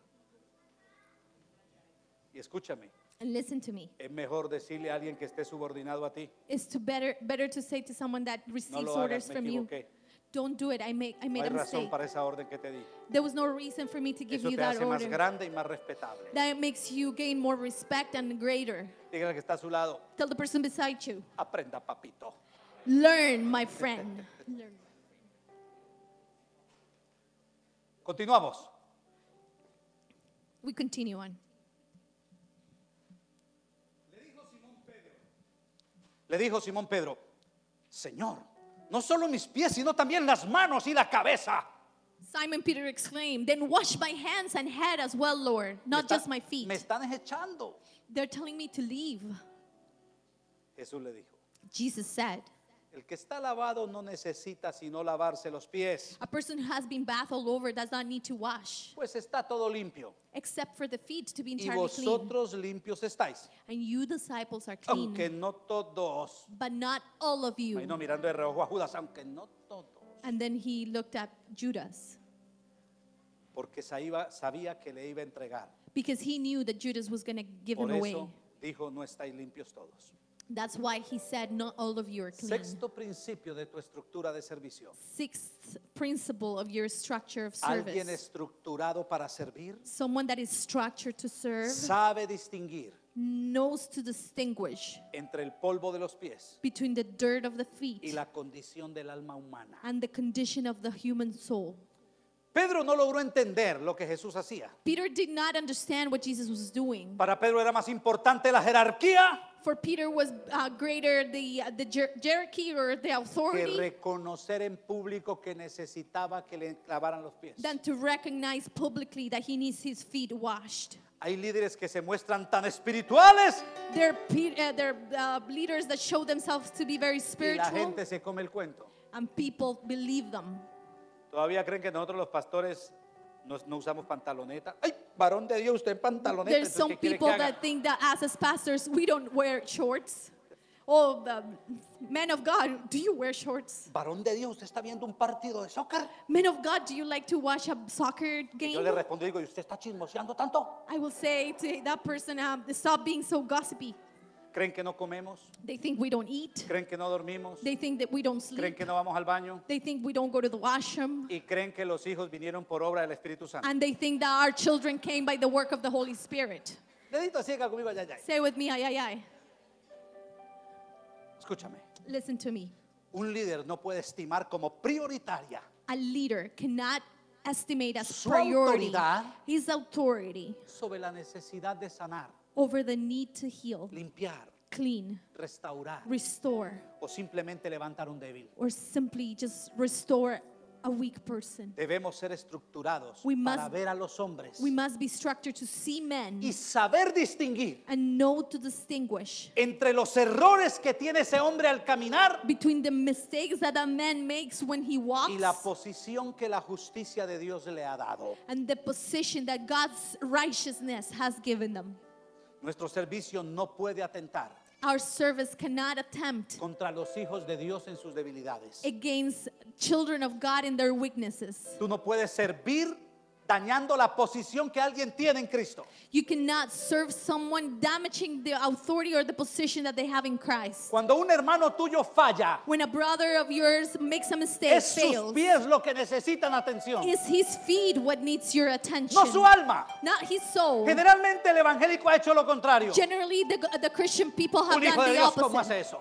Speaker 1: Y escúchame,
Speaker 2: And listen to me.
Speaker 1: es mejor decirle a alguien que esté subordinado a ti,
Speaker 2: It's better to say to someone that
Speaker 1: no
Speaker 2: receives
Speaker 1: lo
Speaker 2: orders
Speaker 1: hagas, me
Speaker 2: from you,
Speaker 1: equivoqué.
Speaker 2: don't do it. I made
Speaker 1: No hay
Speaker 2: a
Speaker 1: razón
Speaker 2: mistake.
Speaker 1: para esa orden que te di.
Speaker 2: There was no reason for me to give
Speaker 1: Eso
Speaker 2: you
Speaker 1: te
Speaker 2: that
Speaker 1: hace más
Speaker 2: order.
Speaker 1: grande y más respetable.
Speaker 2: That makes you gain more respect and greater.
Speaker 1: Dígale que está a su lado,
Speaker 2: Tell the person beside you,
Speaker 1: aprenda, papito.
Speaker 2: learn, my friend. Learn.
Speaker 1: Continuamos.
Speaker 2: We continue on.
Speaker 1: Le dijo Simón Pedro, Señor, no solo mis pies, sino también las manos y la cabeza.
Speaker 2: Simon Peter exclaimed, then wash my hands and head as well, Lord, not just my feet.
Speaker 1: Me están echando.
Speaker 2: They're telling me to leave.
Speaker 1: Jesús le dijo,
Speaker 2: Jesus said,
Speaker 1: el que está lavado no necesita sino lavarse los pies,
Speaker 2: a person who has been bathed all over does not need to wash,
Speaker 1: pues está todo limpio.
Speaker 2: except for the feet to be
Speaker 1: Y
Speaker 2: entirely clean.
Speaker 1: vosotros limpios estáis,
Speaker 2: And you disciples are clean,
Speaker 1: aunque no todos.
Speaker 2: but not all of you.
Speaker 1: Ahí no mirando de reojo a Judas, aunque no todos.
Speaker 2: And then he looked at Judas,
Speaker 1: Porque sabía que le iba a entregar.
Speaker 2: because he knew that Judas was going to give
Speaker 1: Por
Speaker 2: him away.
Speaker 1: eso dijo, no estáis limpios todos.
Speaker 2: That's why he said, not all of you are clean.
Speaker 1: Sexto principio de tu estructura de servicio.
Speaker 2: Sixth principle of your structure of
Speaker 1: Alguien
Speaker 2: service.
Speaker 1: estructurado para servir
Speaker 2: Someone that is structured to serve
Speaker 1: sabe distinguir
Speaker 2: knows to distinguish
Speaker 1: entre el polvo de los pies
Speaker 2: between the dirt of the
Speaker 1: y
Speaker 2: feet
Speaker 1: la condición del alma humana.
Speaker 2: and the condition of the human soul.
Speaker 1: Pedro no logró entender lo que Jesús hacía.
Speaker 2: Peter did not understand what Jesus was doing.
Speaker 1: Para Pedro era más importante la jerarquía
Speaker 2: For Peter was greater the hierarchy or the
Speaker 1: que
Speaker 2: authority
Speaker 1: reconocer en público que necesitaba que le lavaran los pies.
Speaker 2: than to recognize publicly that he needs his feet washed.
Speaker 1: Hay líderes que se muestran tan espirituales
Speaker 2: They're leaders that show themselves to be very
Speaker 1: y la
Speaker 2: spiritual,
Speaker 1: gente se come el cuento.
Speaker 2: and people believe them.
Speaker 1: Todavía creen que nosotros los pastores no usamos pantaloneta. Ay, varón de Dios, usted en pantaloneta.
Speaker 2: There's
Speaker 1: entonces,
Speaker 2: some
Speaker 1: ¿qué quiere
Speaker 2: people
Speaker 1: que haga?
Speaker 2: that think that as pastors we don't wear shorts. Oh, the men of God, do you wear shorts?
Speaker 1: Varón de Dios, usted está viendo un partido de soccer.
Speaker 2: Men of God, do you like to watch a soccer
Speaker 1: Yo
Speaker 2: game?
Speaker 1: le respondo y digo, ¿y usted está chismoseando tanto?
Speaker 2: I will say to that person, stop being so gossipy.
Speaker 1: ¿Creen que no comemos?
Speaker 2: They think we don't eat.
Speaker 1: ¿Creen que no dormimos?
Speaker 2: They think that we don't
Speaker 1: ¿Creen
Speaker 2: sleep.
Speaker 1: que no vamos al baño?
Speaker 2: They think we don't go to the washroom.
Speaker 1: ¿Y creen que los hijos vinieron por obra del Espíritu Santo?
Speaker 2: And they think that our children came by the work of the Holy Spirit.
Speaker 1: Dedito así acá conmigo, ay.
Speaker 2: Say with me, ay, ay, ay.
Speaker 1: Escúchame,
Speaker 2: Listen to me.
Speaker 1: un líder no puede estimar como prioritaria
Speaker 2: A leader cannot estimate as
Speaker 1: Su
Speaker 2: priority
Speaker 1: autoridad
Speaker 2: his authority
Speaker 1: sobre la necesidad de sanar,
Speaker 2: over the need to heal,
Speaker 1: limpiar,
Speaker 2: clean,
Speaker 1: restaurar
Speaker 2: restore,
Speaker 1: o simplemente levantar un débil.
Speaker 2: or simply just restore a weak person.
Speaker 1: Debemos ser estructurados
Speaker 2: We
Speaker 1: para
Speaker 2: must-
Speaker 1: ver a los hombres
Speaker 2: We must be structured to see men
Speaker 1: y saber distinguir
Speaker 2: and know to distinguish
Speaker 1: entre los errores que tiene ese hombre al caminar
Speaker 2: between the mistakes that a man makes when he walks
Speaker 1: y la posición que la justicia de Dios le ha dado.
Speaker 2: and the position that God's righteousness has given them.
Speaker 1: Nuestro servicio no puede atentar
Speaker 2: Our service cannot attempt
Speaker 1: contra los hijos de Dios en sus debilidades.
Speaker 2: against children of God in their weaknesses.
Speaker 1: Tú no puedes servir dañando la posición que alguien tiene en Cristo.
Speaker 2: You cannot serve someone damaging the authority or the position that they have in Christ.
Speaker 1: Cuando un hermano tuyo falla,
Speaker 2: When a brother of yours makes a mistake,
Speaker 1: es sus
Speaker 2: fails,
Speaker 1: pies lo que necesitan atención,
Speaker 2: is his feet what needs your attention,
Speaker 1: no su alma.
Speaker 2: not his soul.
Speaker 1: Generalmente el evangélico ha hecho lo contrario.
Speaker 2: Generally, the Christian people have
Speaker 1: Un hijo
Speaker 2: done
Speaker 1: de
Speaker 2: the
Speaker 1: Dios, ¿cómo
Speaker 2: opposite.
Speaker 1: hace eso?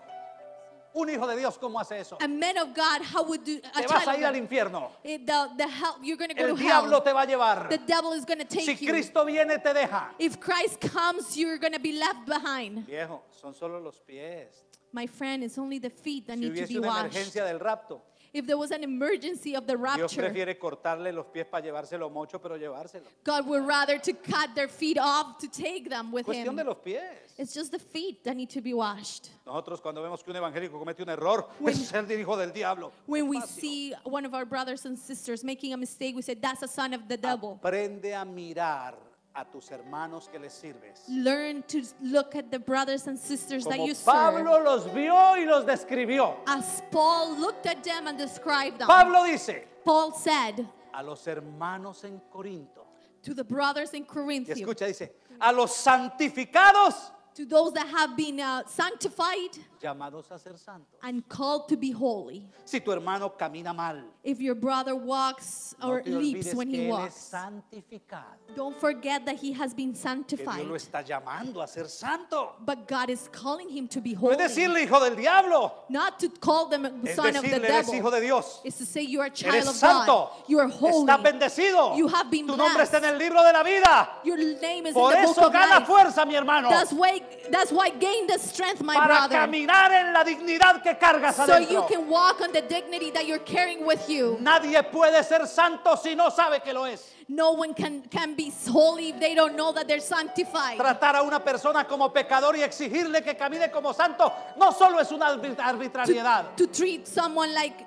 Speaker 1: Un hijo de Dios, ¿cómo hace eso?
Speaker 2: A man of God, how would do a
Speaker 1: Te vas
Speaker 2: child
Speaker 1: a
Speaker 2: of
Speaker 1: ir al
Speaker 2: God?
Speaker 1: infierno.
Speaker 2: The hell, you're going to go
Speaker 1: El
Speaker 2: to
Speaker 1: diablo
Speaker 2: hell.
Speaker 1: te va a llevar.
Speaker 2: The devil is going to take
Speaker 1: Si
Speaker 2: you.
Speaker 1: Cristo viene, te deja.
Speaker 2: If Christ comes, you're going to be left behind.
Speaker 1: Viejo, son solo los pies.
Speaker 2: My friend, it's only the feet that
Speaker 1: Si
Speaker 2: need to
Speaker 1: hubiese
Speaker 2: be
Speaker 1: una
Speaker 2: washed.
Speaker 1: emergencia del rapto,
Speaker 2: If there was an emergency of the
Speaker 1: Dios
Speaker 2: rapture,
Speaker 1: prefiere cortarle los pies para llevárselo mucho, pero llevárselo.
Speaker 2: God would rather to cut their feet off to take them with
Speaker 1: Cuestión
Speaker 2: him.
Speaker 1: de los pies.
Speaker 2: It's just the feet that need to be washed.
Speaker 1: Nosotros cuando vemos que un evangélico comete un error,
Speaker 2: When-
Speaker 1: es ser el hijo del diablo.
Speaker 2: When we
Speaker 1: Fácil.
Speaker 2: see one of our brothers and sisters making a mistake, we say, that's a son of the devil.
Speaker 1: Aprende a mirar a tus hermanos que les sirves.
Speaker 2: Learn to look at the brothers and sisters that
Speaker 1: Como
Speaker 2: you serve.
Speaker 1: Pablo los vio y los describió.
Speaker 2: As Paul looked at them and described them,
Speaker 1: Pablo dice
Speaker 2: Paul said
Speaker 1: a los hermanos en Corinto.
Speaker 2: to the brothers in
Speaker 1: Y
Speaker 2: Corinth,
Speaker 1: escucha, dice, a los santificados
Speaker 2: to those that have been sanctified
Speaker 1: llamados a ser santos.
Speaker 2: and called to be holy.
Speaker 1: Si tu hermano camina mal,
Speaker 2: If your brother walks
Speaker 1: no
Speaker 2: or
Speaker 1: te
Speaker 2: leaps
Speaker 1: olvides
Speaker 2: when
Speaker 1: que
Speaker 2: he
Speaker 1: él es
Speaker 2: walks,
Speaker 1: santificado.
Speaker 2: don't forget that he has been
Speaker 1: Que
Speaker 2: sanctified.
Speaker 1: Dios lo está llamando a ser santo.
Speaker 2: But God is calling him to be
Speaker 1: No
Speaker 2: holy.
Speaker 1: es decirle hijo del diablo,
Speaker 2: Not to call them
Speaker 1: es
Speaker 2: son of the
Speaker 1: decirle eres
Speaker 2: devil.
Speaker 1: hijo de Dios.
Speaker 2: Is to say you are a child
Speaker 1: Eres
Speaker 2: of
Speaker 1: santo.
Speaker 2: God. You are holy.
Speaker 1: Estás bendecido.
Speaker 2: You have been
Speaker 1: Tu nombre está
Speaker 2: blessed.
Speaker 1: en el libro de la vida.
Speaker 2: Your name is
Speaker 1: Por
Speaker 2: in the book
Speaker 1: eso
Speaker 2: of
Speaker 1: gana
Speaker 2: life.
Speaker 1: fuerza, mi hermano,
Speaker 2: That's why gain the strength, my
Speaker 1: para
Speaker 2: brother.
Speaker 1: caminar en la dignidad que cargas
Speaker 2: So you
Speaker 1: adentro.
Speaker 2: can walk on the dignity that you're carrying with you.
Speaker 1: Nadie puede ser santo si no sabe que lo es.
Speaker 2: No one can be holy if they don't know that they're sanctified.
Speaker 1: Tratar a una persona como pecador y exigirle que camine como santo no solo es una arbitrariedad.
Speaker 2: To treat someone like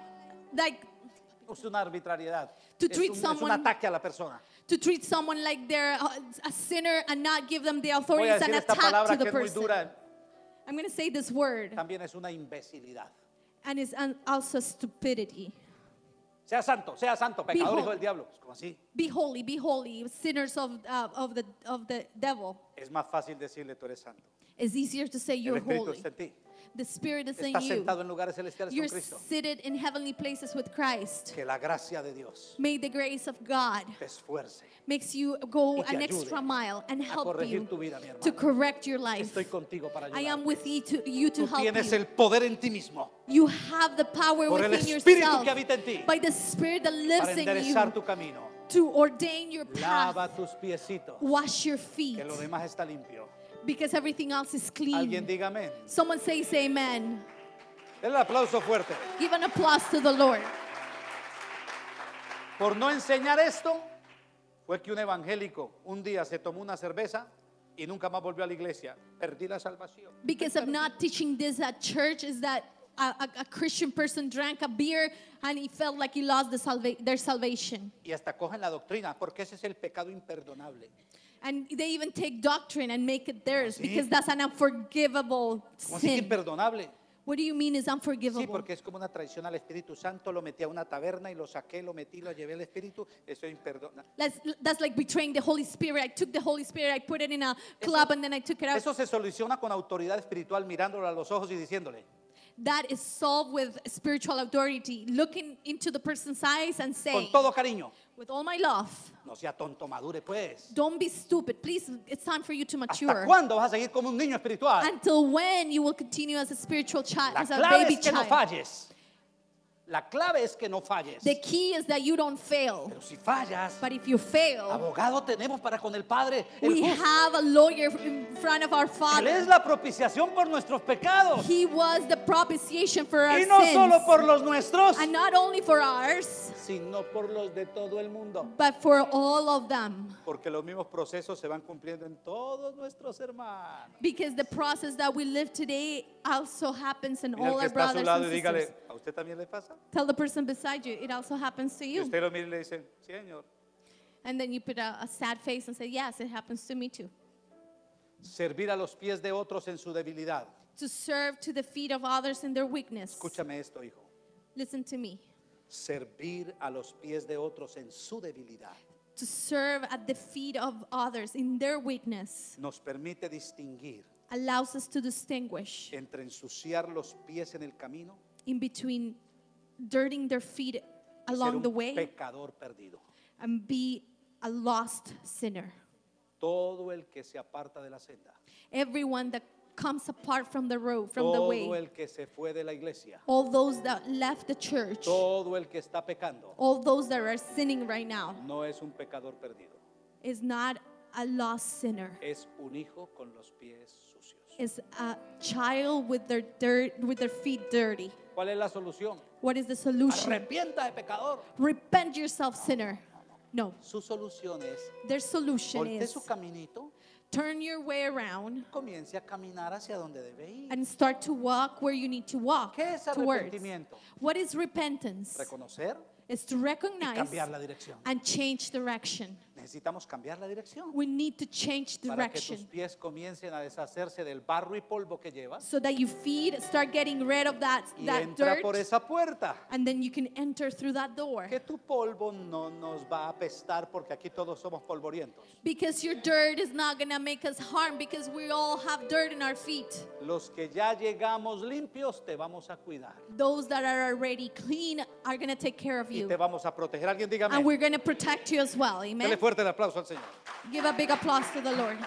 Speaker 1: Es una arbitrariedad.
Speaker 2: To
Speaker 1: Es
Speaker 2: treat
Speaker 1: un
Speaker 2: someone-
Speaker 1: ataque a la persona.
Speaker 2: to treat someone like they're a sinner and not give them the
Speaker 1: Voy
Speaker 2: authority
Speaker 1: a
Speaker 2: is an
Speaker 1: decir esta
Speaker 2: attack to
Speaker 1: palabra
Speaker 2: the
Speaker 1: que es muy
Speaker 2: person.
Speaker 1: dura.
Speaker 2: I'm going to say this word,
Speaker 1: También es una imbecilidad.
Speaker 2: and it's also stupidity.
Speaker 1: Sea santo, pecador,
Speaker 2: Behold.
Speaker 1: hijo del diablo. Pues, ¿cómo así?
Speaker 2: Be holy, sinners of the devil.
Speaker 1: Es más fácil decirle tú eres santo.
Speaker 2: It's easier to say
Speaker 1: El
Speaker 2: you're
Speaker 1: Espíritu
Speaker 2: holy.
Speaker 1: está en ti.
Speaker 2: The Spirit is in
Speaker 1: Estás
Speaker 2: you.
Speaker 1: sentado en lugares celestiales
Speaker 2: You're
Speaker 1: con Cristo.
Speaker 2: seated in heavenly places with Christ.
Speaker 1: Que la gracia de Dios
Speaker 2: May the grace of God
Speaker 1: te esfuerce.
Speaker 2: makes you go
Speaker 1: Y te
Speaker 2: an
Speaker 1: ayude
Speaker 2: extra mile and
Speaker 1: a
Speaker 2: help
Speaker 1: corregir
Speaker 2: you
Speaker 1: tu vida, mi hermano.
Speaker 2: to correct your life.
Speaker 1: Estoy contigo para
Speaker 2: I am
Speaker 1: ayudarte.
Speaker 2: with you to
Speaker 1: Tú
Speaker 2: help
Speaker 1: tienes
Speaker 2: you.
Speaker 1: el poder en ti mismo
Speaker 2: You have the power
Speaker 1: por el
Speaker 2: within
Speaker 1: Espíritu
Speaker 2: yourself
Speaker 1: que habita en ti
Speaker 2: by the Spirit that lives
Speaker 1: para
Speaker 2: in
Speaker 1: enderezar
Speaker 2: you
Speaker 1: tu camino.
Speaker 2: to ordain your path.
Speaker 1: Lava tus piecitos,
Speaker 2: Wash your feet.
Speaker 1: que lo demás está limpio.
Speaker 2: because everything else is clean.
Speaker 1: Alguien diga amén.
Speaker 2: Someone says amen.
Speaker 1: El aplauso fuerte.
Speaker 2: Give an applause to the Lord.
Speaker 1: Por no enseñar esto, fue que un evangélico un día se tomó una cerveza y nunca más volvió a la iglesia. Perdí la salvación.
Speaker 2: Because of not teaching this at church, is that a Christian person drank a beer and he felt like he lost their salvation.
Speaker 1: Y hasta cogen la doctrina, porque ese es el pecado imperdonable.
Speaker 2: And they even take doctrine and make it theirs
Speaker 1: ¿Sí?
Speaker 2: because that's an unforgivable
Speaker 1: ¿Cómo así que
Speaker 2: sin.
Speaker 1: imperdonable?
Speaker 2: What do you mean is
Speaker 1: Sí,
Speaker 2: unforgivable?
Speaker 1: porque es como una traición al Espíritu Santo. Lo metí a una taberna y lo saqué, lo metí, lo llevé al Espíritu. Eso es imperdonable.
Speaker 2: That's like betraying the Holy Spirit. I took the Holy Spirit, I put it in a club, and then I took it out.
Speaker 1: Eso se soluciona con autoridad espiritual, mirándolo a los ojos y diciéndole:
Speaker 2: That is solved with spiritual authority, looking into the person's eyes and
Speaker 1: con
Speaker 2: saying,
Speaker 1: todo cariño,
Speaker 2: with all my love,
Speaker 1: no sea tonto, madure pues.
Speaker 2: don't be stupid. Please, it's time for you to
Speaker 1: ¿Hasta
Speaker 2: mature.
Speaker 1: cuándo vas a seguir como un niño espiritual?
Speaker 2: Until when you will continue as a spiritual child,
Speaker 1: La
Speaker 2: as a
Speaker 1: clave
Speaker 2: baby
Speaker 1: es que no
Speaker 2: child.
Speaker 1: falles. La clave es que no falles.
Speaker 2: The key is that you don't fail.
Speaker 1: Pero si fallas,
Speaker 2: But if you fail,
Speaker 1: abogado tenemos para con el Padre, el
Speaker 2: we
Speaker 1: justo.
Speaker 2: have a lawyer in front of our
Speaker 1: Él es
Speaker 2: Father.
Speaker 1: la propiciación por nuestros pecados.
Speaker 2: He was the propitiation for our
Speaker 1: Y no solo
Speaker 2: sins.
Speaker 1: por los nuestros,
Speaker 2: And not only for ours,
Speaker 1: sino por los de todo el mundo.
Speaker 2: but for all of them.
Speaker 1: Porque los mismos procesos se van cumpliendo en todos nuestros hermanos.
Speaker 2: Because the process that we live today also happens in
Speaker 1: Mira
Speaker 2: all
Speaker 1: al
Speaker 2: our
Speaker 1: que está a su
Speaker 2: brothers
Speaker 1: lado y
Speaker 2: and
Speaker 1: dígale:
Speaker 2: sisters.
Speaker 1: ¿a usted también le pasa?
Speaker 2: Tell the person beside you, it also happens to
Speaker 1: Y
Speaker 2: you.
Speaker 1: usted lo mira y le dice: sí, Señor.
Speaker 2: And then you put a sad face and say, yes, it happens to me too.
Speaker 1: Servir a los pies de otros en su debilidad.
Speaker 2: To serve to the feet of others in their weakness.
Speaker 1: Escúchame esto, hijo.
Speaker 2: Listen to me.
Speaker 1: Servir a los pies de otros en su debilidad
Speaker 2: To serve at the feet of others in their weakness
Speaker 1: nos permite distinguir
Speaker 2: allows us to distinguish
Speaker 1: entre ensuciar los pies en el camino
Speaker 2: in between dirtying their feet
Speaker 1: y ser
Speaker 2: along the
Speaker 1: un
Speaker 2: way
Speaker 1: pecador perdido.
Speaker 2: and be a lost sinner.
Speaker 1: Todo el que se aparta de la senda,
Speaker 2: Everyone that comes apart from the road, from the
Speaker 1: todo
Speaker 2: way,
Speaker 1: el que se fue de la iglesia,
Speaker 2: all those that left the church,
Speaker 1: todo el que está pecando,
Speaker 2: all those that are sinning right now,
Speaker 1: no es un pecador perdido,
Speaker 2: is not a lost sinner.
Speaker 1: es un hijo con los pies sucios.
Speaker 2: Is a child with their feet dirty.
Speaker 1: ¿Cuál es la solución?
Speaker 2: What is the solution?
Speaker 1: Arrepienta de pecador.
Speaker 2: Repent yourself, sinner. No,
Speaker 1: Su solución es:
Speaker 2: their solution
Speaker 1: volte
Speaker 2: is
Speaker 1: su caminito,
Speaker 2: turn your way around
Speaker 1: comience a caminar hacia donde debe ir.
Speaker 2: and start to walk where you need to walk
Speaker 1: ¿Qué es
Speaker 2: towards.
Speaker 1: arrepentimiento?
Speaker 2: What is repentance?
Speaker 1: Reconocer
Speaker 2: It's to
Speaker 1: y
Speaker 2: recognize
Speaker 1: cambiar la dirección.
Speaker 2: and change direction.
Speaker 1: Necesitamos cambiar la dirección
Speaker 2: We need to change
Speaker 1: para que tus
Speaker 2: direction
Speaker 1: pies comiencen a deshacerse del barro y polvo que llevas
Speaker 2: so that your feet start getting rid of that
Speaker 1: y entra
Speaker 2: dirt,
Speaker 1: por esa puerta.
Speaker 2: and then you can enter through that door.
Speaker 1: Que tu polvo no nos va a apestar, porque aquí todos somos polvorientos.
Speaker 2: Because your dirt is not going to make us harm because we all have dirt in our feet.
Speaker 1: Los que ya llegamos limpios te vamos a cuidar
Speaker 2: Those that are already clean are going to take care of
Speaker 1: y
Speaker 2: you.
Speaker 1: te vamos a proteger. Alguien dígame.
Speaker 2: And we're going to protect you as well.
Speaker 1: Dele
Speaker 2: Amen.
Speaker 1: fuerte el aplauso al Señor.
Speaker 2: Give a big applause to the Lord.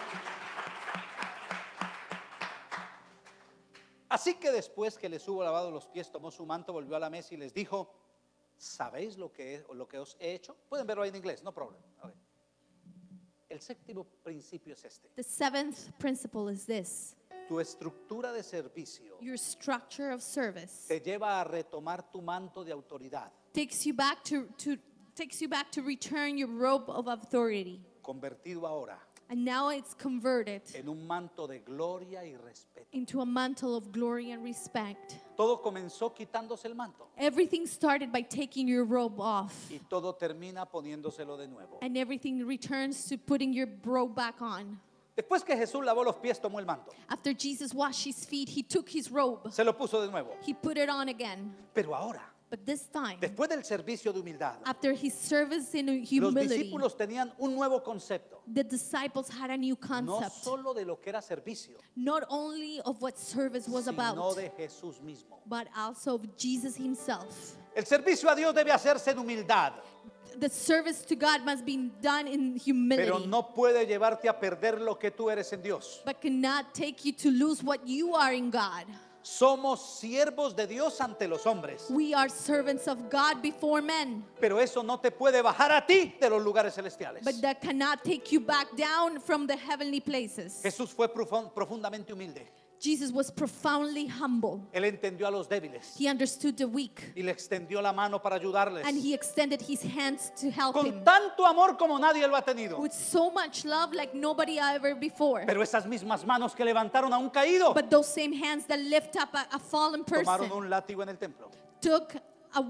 Speaker 1: Así que después que les hubo lavado los pies, tomó su manto, volvió a la mesa y les dijo: ¿sabéis lo que os he hecho? Pueden verlo ahí en inglés, no problem. Okay. El séptimo principio es este:
Speaker 2: The seventh principle is this.
Speaker 1: tu estructura de servicio
Speaker 2: Your structure of service
Speaker 1: te lleva a retomar tu manto de autoridad,
Speaker 2: takes you back to return your robe of authority.
Speaker 1: convertido ahora
Speaker 2: And now it's converted
Speaker 1: en un manto de gloria y respeto.
Speaker 2: into a mantle of glory and respect.
Speaker 1: Todo comenzó quitándose el manto
Speaker 2: Everything started by taking your robe off.
Speaker 1: y todo termina poniéndoselo de nuevo.
Speaker 2: And everything returns to putting your robe back on.
Speaker 1: Después que Jesús lavó los pies, tomó el manto,
Speaker 2: After Jesus washed his feet, he took his robe.
Speaker 1: se lo puso de nuevo.
Speaker 2: He put it on again.
Speaker 1: Pero ahora,
Speaker 2: But this time,
Speaker 1: después del servicio de humildad,
Speaker 2: after his service in
Speaker 1: los
Speaker 2: humility,
Speaker 1: discípulos tenían un nuevo concepto,
Speaker 2: the disciples had a new
Speaker 1: no
Speaker 2: concept.
Speaker 1: solo de lo que era servicio,
Speaker 2: Not only of what service was
Speaker 1: sino
Speaker 2: about,
Speaker 1: de Jesús mismo.
Speaker 2: but also of Jesus himself.
Speaker 1: El servicio a Dios debe hacerse en humildad,
Speaker 2: The service to God must be done in
Speaker 1: pero
Speaker 2: humility,
Speaker 1: no puede llevarte a perder lo que tú eres en Dios.
Speaker 2: but cannot take you to lose what you are in God.
Speaker 1: Somos siervos de Dios ante los hombres.
Speaker 2: We are servants of God before men.
Speaker 1: Pero eso no te puede bajar a ti de los lugares celestiales.
Speaker 2: But that cannot take you back down from the heavenly places.
Speaker 1: Jesús fue profundamente humilde.
Speaker 2: Jesus was profoundly humble.
Speaker 1: Él entendió a los débiles
Speaker 2: He understood the weak.
Speaker 1: y le extendió la mano para ayudarles.
Speaker 2: And he extended his hands to help him.
Speaker 1: Con tanto amor como nadie lo ha tenido.
Speaker 2: With so much love like nobody ever before.
Speaker 1: Pero esas mismas manos que levantaron a un caído
Speaker 2: But those same hands that lift up a fallen
Speaker 1: tomaron
Speaker 2: person
Speaker 1: un látigo en el templo
Speaker 2: took a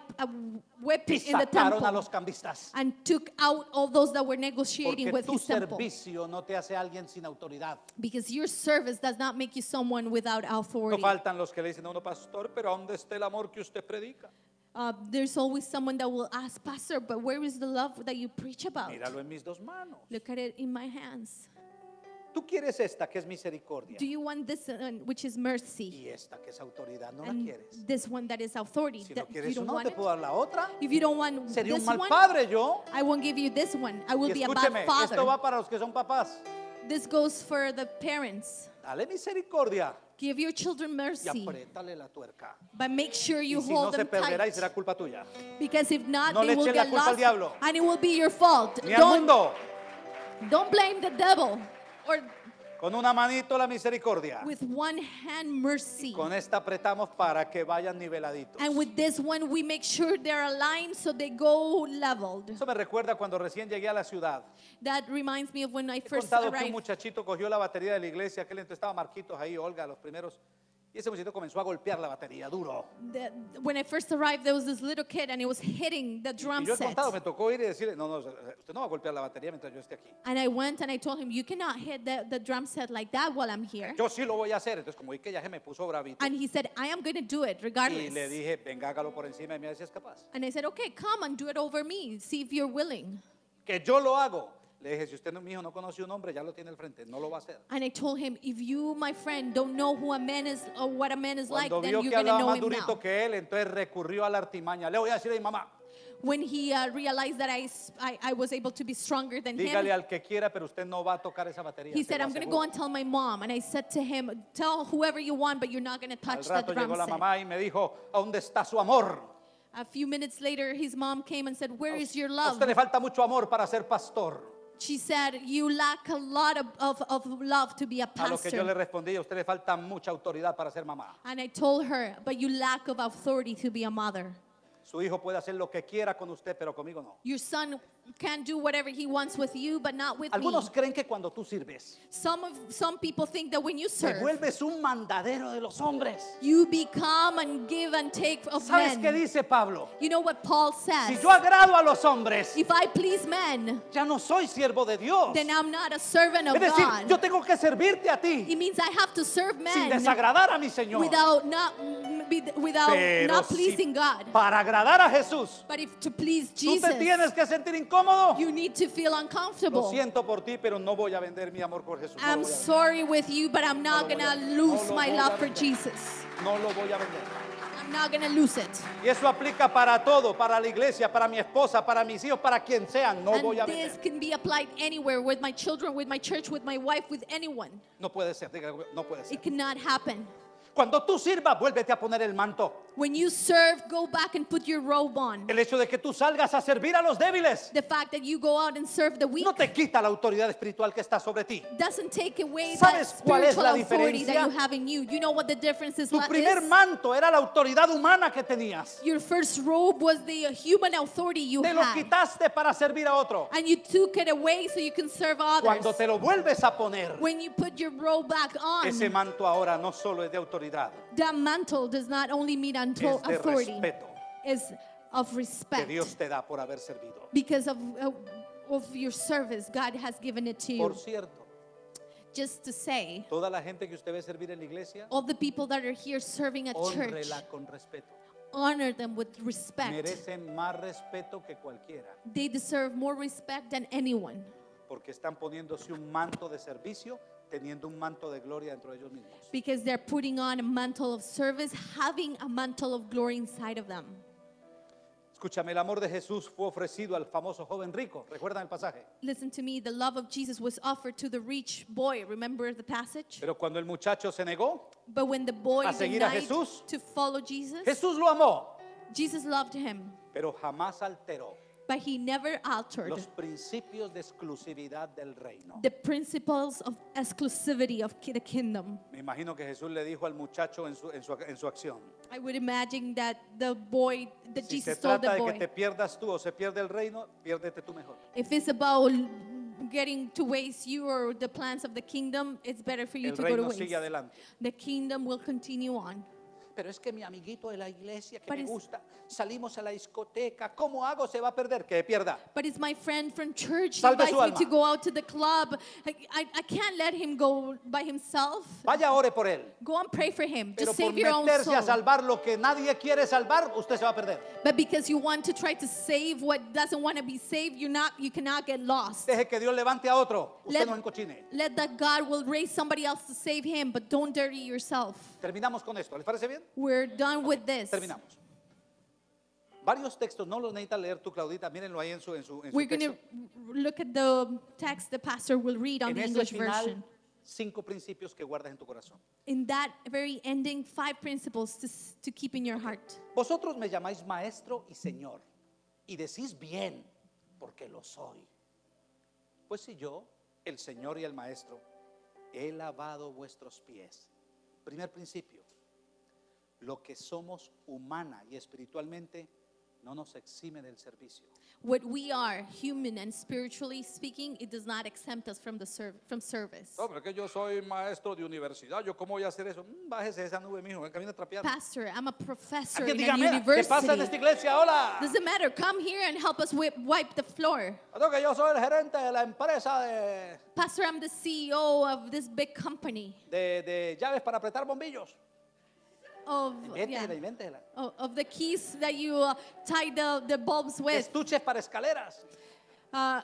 Speaker 2: whip
Speaker 1: y
Speaker 2: in the
Speaker 1: sacaron a
Speaker 2: temple
Speaker 1: los cambistas.
Speaker 2: and took out all those that were negotiating
Speaker 1: Porque
Speaker 2: with
Speaker 1: tu
Speaker 2: his temple.
Speaker 1: servicio no te hace alguien sin autoridad.
Speaker 2: Because your service does not make you someone without
Speaker 1: No
Speaker 2: authority.
Speaker 1: faltan los que le dicen a uno, pastor, pero ¿dónde está el amor que usted predica?
Speaker 2: There's always someone that will ask, Pastor, but where is the love that you preach about?
Speaker 1: Míralo en mis dos manos.
Speaker 2: Look at it in my hands.
Speaker 1: Tú quieres esta que es misericordia
Speaker 2: Do you want this which is mercy?
Speaker 1: y esta que es autoridad, no la
Speaker 2: And
Speaker 1: quieres.
Speaker 2: this one that is authority.
Speaker 1: Si no
Speaker 2: That you
Speaker 1: quieres
Speaker 2: don't
Speaker 1: una,
Speaker 2: want
Speaker 1: te
Speaker 2: it?
Speaker 1: puedo dar la otra.
Speaker 2: If you don't want
Speaker 1: Sería un
Speaker 2: this
Speaker 1: mal
Speaker 2: one,
Speaker 1: padre yo.
Speaker 2: I won't give you this one. I will
Speaker 1: Y
Speaker 2: be a
Speaker 1: escúcheme,
Speaker 2: bad
Speaker 1: esto
Speaker 2: father.
Speaker 1: va para los que son papás.
Speaker 2: This goes for the parents.
Speaker 1: Dale misericordia
Speaker 2: Give your children
Speaker 1: y
Speaker 2: mercy,
Speaker 1: apriétale la tuerca.
Speaker 2: but make sure you
Speaker 1: Y si no
Speaker 2: hold
Speaker 1: se
Speaker 2: them
Speaker 1: perderá y
Speaker 2: tight.
Speaker 1: será culpa tuya.
Speaker 2: Because if not,
Speaker 1: No
Speaker 2: they
Speaker 1: le
Speaker 2: will
Speaker 1: echen la
Speaker 2: get
Speaker 1: culpa al
Speaker 2: lost,
Speaker 1: diablo.
Speaker 2: and it will be your fault.
Speaker 1: Ni al mundo.
Speaker 2: Don't blame the devil. Or
Speaker 1: Con una manito la misericordia.
Speaker 2: with one hand mercy.
Speaker 1: Con esta apretamos para que vayan niveladitos.
Speaker 2: And with this one, we make sure they're aligned so they go leveled.
Speaker 1: Eso me recuerda cuando recién llegué a la ciudad.
Speaker 2: That reminds me of when I
Speaker 1: He
Speaker 2: first
Speaker 1: contado que un
Speaker 2: arrived.
Speaker 1: muchachito cogió la batería de la iglesia, aquel entonces estaba Marquitos ahí, Olga, los primeros. Y ese muchachito comenzó a golpear la batería duro.
Speaker 2: When I first arrived, there was this little kid and he was hitting the
Speaker 1: Y
Speaker 2: drum
Speaker 1: yo he
Speaker 2: set.
Speaker 1: contado, me tocó ir y decirle, no, usted no va a golpear la batería mientras yo esté aquí.
Speaker 2: And I went and I told him, you cannot hit the drum set like that while I'm here.
Speaker 1: Yo sí lo voy a hacer. Entonces, como vi que ya se me puso bravito,
Speaker 2: And he said, I am going to do it
Speaker 1: y
Speaker 2: regardless.
Speaker 1: le dije, venga, hágalo por encima y mira si es capaz.
Speaker 2: And I said, okay, come and do it over me. See if you're willing.
Speaker 1: Que yo lo hago. Le dije, si usted, mi hijo, no conoce un hombre, ya lo tiene al frente, no lo va a hacer.
Speaker 2: And I told him, if you, my friend, don't know who a man is or what a man is like,
Speaker 1: Cuando
Speaker 2: then
Speaker 1: vio
Speaker 2: you're
Speaker 1: que
Speaker 2: going to
Speaker 1: hablaba
Speaker 2: know
Speaker 1: más
Speaker 2: him
Speaker 1: durito
Speaker 2: now.
Speaker 1: que él, entonces recurrió a la artimaña. Le voy a decir a mi mamá,
Speaker 2: When he realized that I was able to be stronger than
Speaker 1: dígale
Speaker 2: him,
Speaker 1: al que quiera, pero usted no va a tocar esa batería.
Speaker 2: he
Speaker 1: se
Speaker 2: said,
Speaker 1: lo
Speaker 2: I'm going to
Speaker 1: aseguro.
Speaker 2: go and tell my mom. And I said to him, tell whoever you want, but you're not going to
Speaker 1: Al
Speaker 2: touch that
Speaker 1: rato
Speaker 2: drum
Speaker 1: llegó la
Speaker 2: set.
Speaker 1: mamá y me dijo, ¿a dónde está su amor?
Speaker 2: A few minutes later, his mom came and said, where is your
Speaker 1: A
Speaker 2: love?
Speaker 1: usted le falta mucho amor para ser pastor.
Speaker 2: She said, you lack a lot of love to be a
Speaker 1: A lo que yo le
Speaker 2: pastor.
Speaker 1: respondí, a usted le falta mucha autoridad para ser mamá.
Speaker 2: And I told her, but you lack of authority to be a mother.
Speaker 1: Su hijo puede hacer lo que quiera con usted, pero conmigo no.
Speaker 2: Your son can do whatever he wants with you, but not with me.
Speaker 1: Algunos creen que cuando tú sirves,
Speaker 2: Some people think that when you
Speaker 1: te
Speaker 2: serve,
Speaker 1: vuelves un mandadero de los hombres.
Speaker 2: you become and give and take of
Speaker 1: ¿Sabes qué
Speaker 2: men.
Speaker 1: dice Pablo?
Speaker 2: You know what Paul
Speaker 1: Si
Speaker 2: says?
Speaker 1: yo agrado a los hombres,
Speaker 2: If I please men,
Speaker 1: ya no soy siervo de Dios.
Speaker 2: then I'm not a servant of
Speaker 1: Es decir,
Speaker 2: God.
Speaker 1: yo tengo que servirte a ti
Speaker 2: It means I have to serve
Speaker 1: sin
Speaker 2: men
Speaker 1: desagradar a mi Señor.
Speaker 2: without not
Speaker 1: Pero
Speaker 2: pleasing God.
Speaker 1: para agradar a Jesús,
Speaker 2: But if to please
Speaker 1: tú te
Speaker 2: Jesus,
Speaker 1: tienes que sentir incómodo.
Speaker 2: you need to feel
Speaker 1: Lo
Speaker 2: uncomfortable.
Speaker 1: siento por ti, pero no voy a vender mi amor por Jesús. No
Speaker 2: I'm
Speaker 1: lo voy a vender.
Speaker 2: sorry with you, but I'm not
Speaker 1: No lo voy a-
Speaker 2: gonna
Speaker 1: no
Speaker 2: lose
Speaker 1: lo
Speaker 2: my
Speaker 1: voy a
Speaker 2: love for
Speaker 1: vender.
Speaker 2: Jesus.
Speaker 1: No lo voy a vender.
Speaker 2: I'm not gonna lose it.
Speaker 1: Y eso aplica para todo, para la iglesia, para mi esposa, para mis hijos, para quien sean. No voy a
Speaker 2: And this
Speaker 1: vender.
Speaker 2: can be applied anywhere, with my children, with my church, with my wife, with anyone.
Speaker 1: No puede ser, diga, no puede ser.
Speaker 2: It cannot happen.
Speaker 1: Cuando tú sirvas, vuélvete a poner el manto.
Speaker 2: When you serve, go back and put your robe on.
Speaker 1: El hecho de que tú salgas a servir a los débiles
Speaker 2: The fact that you go out and serve the weak
Speaker 1: no te quita la autoridad espiritual que está sobre ti.
Speaker 2: doesn't take away that
Speaker 1: ¿Sabes cuál es
Speaker 2: spiritual
Speaker 1: la
Speaker 2: authority that
Speaker 1: diferencia?
Speaker 2: you have in you. You know what the difference is?
Speaker 1: Tu primer manto era la autoridad humana que tenías.
Speaker 2: Your first robe was the human authority you
Speaker 1: Te lo
Speaker 2: had.
Speaker 1: quitaste para servir a otro.
Speaker 2: And you took it away so you can serve others.
Speaker 1: Cuando te lo vuelves a poner,
Speaker 2: When you put your robe back on,
Speaker 1: ese manto ahora no solo es de autoridad,
Speaker 2: that mantle does not only mean
Speaker 1: es de
Speaker 2: authority,
Speaker 1: respeto
Speaker 2: is of
Speaker 1: que
Speaker 2: respect.
Speaker 1: Dios te da por haber servido.
Speaker 2: Because of your service, God has given it to you.
Speaker 1: Por cierto,
Speaker 2: Just to say,
Speaker 1: toda la gente que usted ve servir en la iglesia,
Speaker 2: all the people that are here serving at church,
Speaker 1: hónrela con respeto.
Speaker 2: honor them with respect.
Speaker 1: Merecen más respeto que cualquiera,
Speaker 2: They deserve more respect than anyone.
Speaker 1: porque están poniéndose un manto de servicio, teniendo un manto de gloria dentro de ellos mismos.
Speaker 2: Because they're putting on a mantle of service, having a mantle of glory inside of them.
Speaker 1: Escúchame, el amor de Jesús fue ofrecido al famoso joven rico. ¿Recuerdan el pasaje?
Speaker 2: Listen to me. The love of Jesus was offered to the rich boy. Remember the passage?
Speaker 1: Pero cuando el muchacho se negó,
Speaker 2: But when the boy
Speaker 1: a seguir a
Speaker 2: denied
Speaker 1: Jesús,
Speaker 2: to follow Jesus,
Speaker 1: Jesús lo amó,
Speaker 2: Jesus loved him.
Speaker 1: pero jamás alteró
Speaker 2: But he never altered
Speaker 1: los principios de exclusividad del reino.
Speaker 2: the principles of exclusivity of the kingdom.
Speaker 1: Me imagino que Jesús le dijo al muchacho en su acción:
Speaker 2: I would imagine that the boy, that
Speaker 1: si se
Speaker 2: Jesus told
Speaker 1: trata
Speaker 2: the
Speaker 1: de que
Speaker 2: boy,
Speaker 1: te pierdas tú o se pierde el reino, piérdete tú mejor.
Speaker 2: if it's about getting to waste you or the plans of the kingdom, it's better for you
Speaker 1: El
Speaker 2: to go to
Speaker 1: reino
Speaker 2: waste.
Speaker 1: sigue adelante.
Speaker 2: The kingdom will continue on.
Speaker 1: Pero es que mi amiguito de la iglesia que
Speaker 2: But
Speaker 1: me
Speaker 2: it's-
Speaker 1: gusta, salimos a la discoteca, ¿cómo hago? Se va a perder, que pierda.
Speaker 2: But it's my friend from church. He
Speaker 1: Salve
Speaker 2: invites
Speaker 1: su
Speaker 2: me
Speaker 1: alma.
Speaker 2: to go out to the club. I can't let him go by himself.
Speaker 1: Vaya, ore por él.
Speaker 2: Go and pray for him.
Speaker 1: Pero
Speaker 2: Just
Speaker 1: por
Speaker 2: save your own
Speaker 1: meterse a
Speaker 2: soul.
Speaker 1: salvar lo que nadie quiere salvar, usted se va a perder.
Speaker 2: But because you want to try to save what doesn't want to be saved, you cannot get lost.
Speaker 1: Deje que Dios levante a otro. Usted
Speaker 2: Let,
Speaker 1: no encochine.
Speaker 2: let that God will raise somebody else to save him, but don't dirty yourself.
Speaker 1: Terminamos con esto. ¿Les parece bien?
Speaker 2: We're done with this.
Speaker 1: Terminamos. Varios textos, no los necesita leer tú, Claudita. Mírenlo ahí en su
Speaker 2: We're going
Speaker 1: texto.
Speaker 2: to look at the text the pastor will read on
Speaker 1: En
Speaker 2: the
Speaker 1: ese
Speaker 2: English
Speaker 1: final,
Speaker 2: version.
Speaker 1: 5 principios que guardas en tu corazón.
Speaker 2: In that very ending, 5 principles to keep in your heart.
Speaker 1: Vosotros me llamáis maestro y señor, y decís bien, porque lo soy. Pues si yo, el señor y el maestro, he lavado vuestros pies. Primer principio, lo que somos humana y espiritualmente no nos exime del servicio.
Speaker 2: What we are, human and spiritually speaking, it does not exempt us from from service.
Speaker 1: No, pero es que yo soy maestro de universidad, ¿yo cómo voy a hacer eso? Bájese de esa nube, mijo, ven, camina a trapear.
Speaker 2: Pastor, I'm a professor
Speaker 1: Alguien
Speaker 2: in
Speaker 1: diga,
Speaker 2: a
Speaker 1: mira, ¿qué pasa en esta
Speaker 2: university.
Speaker 1: iglesia? Hola.
Speaker 2: Doesn't matter. Come here and help us wipe the floor.
Speaker 1: Creo que yo soy el gerente de la empresa
Speaker 2: Pastor, I'm the CEO of this big company.
Speaker 1: de llaves para apretar bombillos. Invéntela.
Speaker 2: Of the keys that you tie the bulbs with.
Speaker 1: Estuches para escaleras.
Speaker 2: Uh,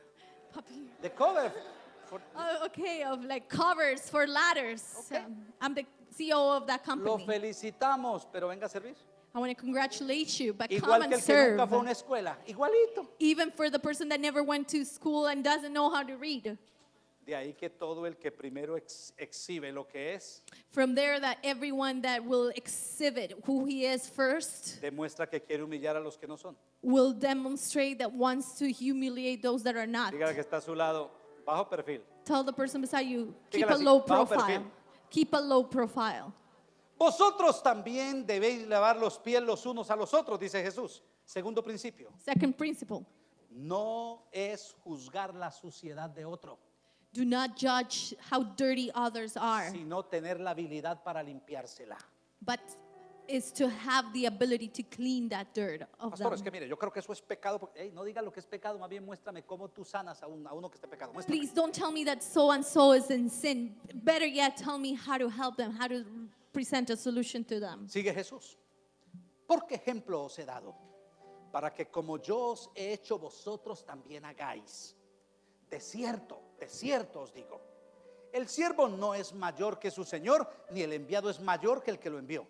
Speaker 1: De cover.
Speaker 2: okay, of like covers for ladders.
Speaker 1: Okay.
Speaker 2: I'm the CEO of that
Speaker 1: Lo
Speaker 2: company.
Speaker 1: felicitamos, pero venga a servir.
Speaker 2: I want to congratulate you, but come
Speaker 1: Igual que
Speaker 2: and
Speaker 1: el que nunca
Speaker 2: serve.
Speaker 1: fue a una escuela. Igualito.
Speaker 2: Even for the person that never went to school and doesn't know how to read.
Speaker 1: De ahí que todo el que primero exhibe lo que es,
Speaker 2: From there, that everyone that will exhibit who he is first
Speaker 1: demuestra que quiere humillar a los que no son.
Speaker 2: will demonstrate that wants to humiliate those that are not.
Speaker 1: Dígale que está a su lado, bajo perfil.
Speaker 2: Tell the person beside you, keep
Speaker 1: Dígale
Speaker 2: a
Speaker 1: así,
Speaker 2: low
Speaker 1: bajo
Speaker 2: profile.
Speaker 1: perfil.
Speaker 2: Keep a low profile.
Speaker 1: Vosotros también debéis lavar los pies los unos a los otros, dice Jesús. Segundo principio,
Speaker 2: Second principle,
Speaker 1: no es juzgar la suciedad de otro,
Speaker 2: do not judge how dirty others are,
Speaker 1: sino tener la habilidad para limpiársela.
Speaker 2: but is to have the ability to clean that dirt of
Speaker 1: Pastor, es
Speaker 2: them.
Speaker 1: que mire, yo creo que eso es pecado. Porque, no diga lo que es pecado, más bien muéstrame cómo tú sanas a uno que esté pecado. Muéstrame.
Speaker 2: Please don't tell me that so and so is in sin. Better yet, tell me how to help them, how to present a solution to them.
Speaker 1: Sigue Jesús. ¿Por qué ejemplo os he dado? Para que como yo os he hecho, vosotros también hagáis. De cierto os digo, el siervo no es mayor que su señor, ni el enviado es mayor que el que lo envió.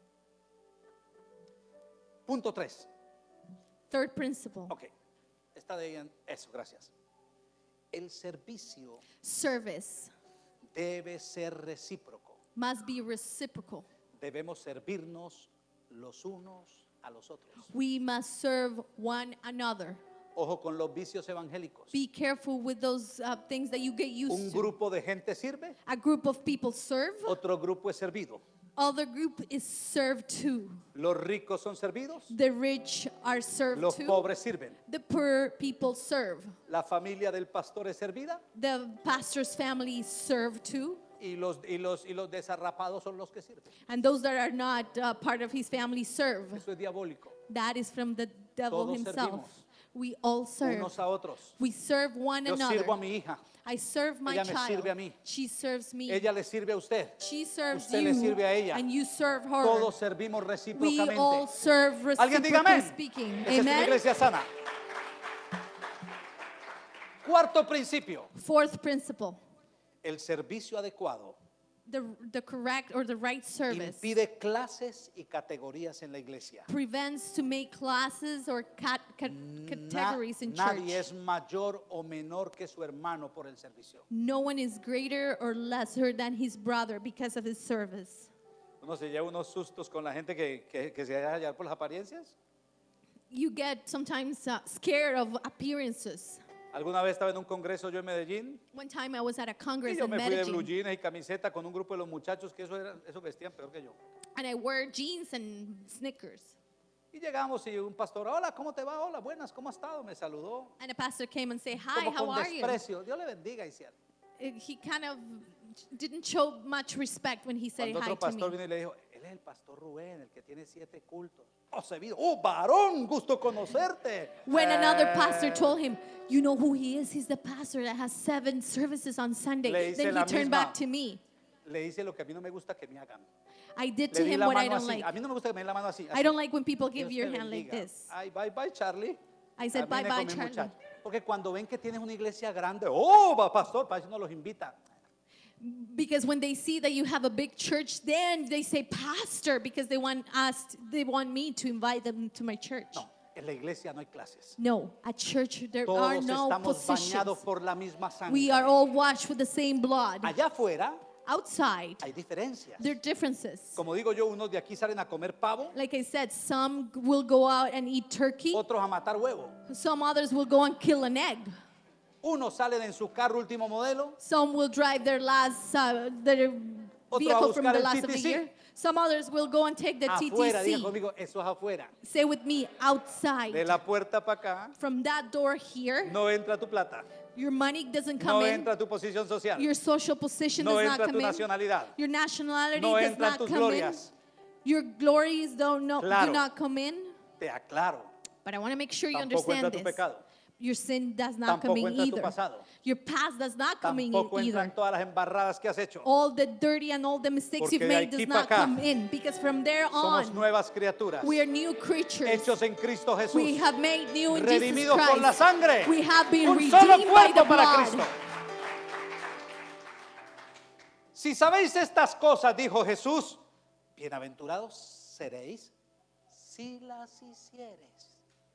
Speaker 1: Punto 3.
Speaker 2: Third principle,
Speaker 1: Ok, está de ahí en eso, gracias. El servicio
Speaker 2: service
Speaker 1: debe ser recíproco.
Speaker 2: must be reciprocal.
Speaker 1: Debemos servirnos los unos a los otros.
Speaker 2: We must serve one another.
Speaker 1: Ojo con los vicios evangélicos.
Speaker 2: Be careful with those things that you get
Speaker 1: Un
Speaker 2: used to.
Speaker 1: grupo de gente sirve,
Speaker 2: A group of people serve,
Speaker 1: otro grupo es servido.
Speaker 2: other group is served too.
Speaker 1: Los ricos son servidos,
Speaker 2: The rich are served
Speaker 1: los
Speaker 2: too.
Speaker 1: pobres sirven.
Speaker 2: The poor people serve.
Speaker 1: La familia del pastor es servida
Speaker 2: The pastor's family serve too.
Speaker 1: y los desarrapados son los que sirven.
Speaker 2: And those that are not part of his family serve.
Speaker 1: Eso es diabólico.
Speaker 2: That is from the devil
Speaker 1: Todos
Speaker 2: himself.
Speaker 1: servimos.
Speaker 2: We all serve.
Speaker 1: Unos a otros.
Speaker 2: We serve one
Speaker 1: Yo
Speaker 2: another.
Speaker 1: sirvo a mi hija,
Speaker 2: I serve my
Speaker 1: Ella me
Speaker 2: child.
Speaker 1: sirve a mí.
Speaker 2: She serves me.
Speaker 1: ella le sirve a usted.
Speaker 2: She serves
Speaker 1: Usted
Speaker 2: you.
Speaker 1: le sirve a ella.
Speaker 2: And you serve her.
Speaker 1: Todos servimos
Speaker 2: We all
Speaker 1: recíprocamente.
Speaker 2: serve
Speaker 1: Alguien diga
Speaker 2: reciprocally
Speaker 1: amén.
Speaker 2: speaking.
Speaker 1: Esa es una
Speaker 2: Amen.
Speaker 1: iglesia sana. Cuarto principio.
Speaker 2: Fourth principle.
Speaker 1: El servicio adecuado
Speaker 2: the correct or the right service.
Speaker 1: impide clases y categorías en la iglesia.
Speaker 2: Prevents to make classes or categories in
Speaker 1: Nadie
Speaker 2: church.
Speaker 1: es mayor o menor que su hermano por el servicio.
Speaker 2: No one is greater or lesser than his brother because of his service.
Speaker 1: Uno se lleva unos sustos con la gente que se deja llevar por las apariencias.
Speaker 2: You get sometimes scared of appearances.
Speaker 1: Alguna vez estaba en un congreso yo en Medellín
Speaker 2: One time I was at a
Speaker 1: y
Speaker 2: congress
Speaker 1: yo
Speaker 2: in
Speaker 1: me fui de blue
Speaker 2: Medellín,
Speaker 1: jeans y camiseta con un grupo de los muchachos que eso vestían peor que yo.
Speaker 2: and I wear jeans and Snickers.
Speaker 1: Y llegamos y un pastor, hola, ¿cómo te va? Hola, buenas, ¿cómo has estado? Me saludó.
Speaker 2: And a pastor came and said, "Hi,
Speaker 1: Como
Speaker 2: how
Speaker 1: con
Speaker 2: are you?"
Speaker 1: desprecio. Dios le bendiga, hicieron.
Speaker 2: He kind of didn't show much respect when he said
Speaker 1: Cuando
Speaker 2: hi
Speaker 1: otro
Speaker 2: to
Speaker 1: pastor
Speaker 2: me.
Speaker 1: vino y le dijo, él es el pastor Rubén, el que tiene 7 cultos. Oh, se vino. Oh, varón, gusto conocerte.
Speaker 2: When another pastor told him, "You know who he is? He's the pastor that has 7 services on
Speaker 1: Le
Speaker 2: Sunday."
Speaker 1: hice
Speaker 2: Then
Speaker 1: la
Speaker 2: he turned
Speaker 1: misma.
Speaker 2: back to me.
Speaker 1: Le hice lo que a mí no me gusta que me hagan.
Speaker 2: I did
Speaker 1: Le
Speaker 2: to
Speaker 1: di
Speaker 2: him
Speaker 1: la
Speaker 2: what I
Speaker 1: mano
Speaker 2: don't
Speaker 1: así.
Speaker 2: like.
Speaker 1: A mí no me gusta que me den la mano así.
Speaker 2: I don't like when people give
Speaker 1: Dios
Speaker 2: your
Speaker 1: te
Speaker 2: hand like
Speaker 1: bendiga.
Speaker 2: this.
Speaker 1: Ay, bye, bye, Charlie.
Speaker 2: I said, "Bye,
Speaker 1: Camine
Speaker 2: bye,
Speaker 1: con mi
Speaker 2: Charlie."
Speaker 1: muchacho. Porque cuando ven que tienes una iglesia grande, oh, va pastor, para eso no los invita.
Speaker 2: Because when they see that you have a big church, then they say pastor because they want me to invite them to my church.
Speaker 1: No, en la iglesia no hay clases.
Speaker 2: No, at church there are
Speaker 1: Todos
Speaker 2: no
Speaker 1: estamos
Speaker 2: positions.
Speaker 1: bañados por la misma
Speaker 2: We
Speaker 1: sangre.
Speaker 2: are all washed with the same blood.
Speaker 1: Allá afuera
Speaker 2: Outside,
Speaker 1: hay diferencias.
Speaker 2: there are differences.
Speaker 1: Como digo yo, unos de aquí salen a comer pavo,
Speaker 2: Like I said, some will go out and eat turkey.
Speaker 1: otros a matar huevo.
Speaker 2: Some others will go and kill an egg.
Speaker 1: Unos salen en su carro último modelo,
Speaker 2: Some will drive their their
Speaker 1: Otro a
Speaker 2: vehicle from
Speaker 1: buscar
Speaker 2: the
Speaker 1: el
Speaker 2: last of the
Speaker 1: TTC.
Speaker 2: year. Some others will go and take the
Speaker 1: afuera, diga
Speaker 2: TTC.
Speaker 1: conmigo, eso es afuera.
Speaker 2: Say with me, outside.
Speaker 1: De la puerta para acá,
Speaker 2: From that door here,
Speaker 1: no entra tu plata,
Speaker 2: your money doesn't
Speaker 1: no
Speaker 2: come in.
Speaker 1: entra tu posición social,
Speaker 2: Your social position
Speaker 1: no
Speaker 2: does not
Speaker 1: entra tu
Speaker 2: come in.
Speaker 1: nacionalidad,
Speaker 2: Your nationality
Speaker 1: no
Speaker 2: does
Speaker 1: entran
Speaker 2: not
Speaker 1: tus
Speaker 2: come
Speaker 1: glorias.
Speaker 2: in. Your glories do
Speaker 1: Claro.
Speaker 2: not come in.
Speaker 1: Te aclaro,
Speaker 2: But I want to make sure you
Speaker 1: tampoco entra
Speaker 2: understand
Speaker 1: tu
Speaker 2: this.
Speaker 1: pecado,
Speaker 2: Your sin does not come
Speaker 1: tampoco
Speaker 2: in
Speaker 1: entra tu
Speaker 2: either.
Speaker 1: pasado,
Speaker 2: Your past does not come in
Speaker 1: tampoco
Speaker 2: either.
Speaker 1: entran todas las embarradas que has hecho.
Speaker 2: All the dirty and all the mistakes
Speaker 1: Porque
Speaker 2: you've
Speaker 1: de
Speaker 2: made
Speaker 1: aquí
Speaker 2: does
Speaker 1: pa'
Speaker 2: not
Speaker 1: acá
Speaker 2: come in. Because from there
Speaker 1: Somos
Speaker 2: on,
Speaker 1: nuevas criaturas,
Speaker 2: we are new creatures.
Speaker 1: hechos en Cristo Jesús,
Speaker 2: We have made new in Jesus
Speaker 1: redimidos por la
Speaker 2: Christ.
Speaker 1: sangre,
Speaker 2: We have been
Speaker 1: un solo
Speaker 2: redeemed by the
Speaker 1: cuerpo para
Speaker 2: blood.
Speaker 1: Cristo. Si sabéis estas cosas, dijo Jesús, bienaventurados seréis si las hiciereis.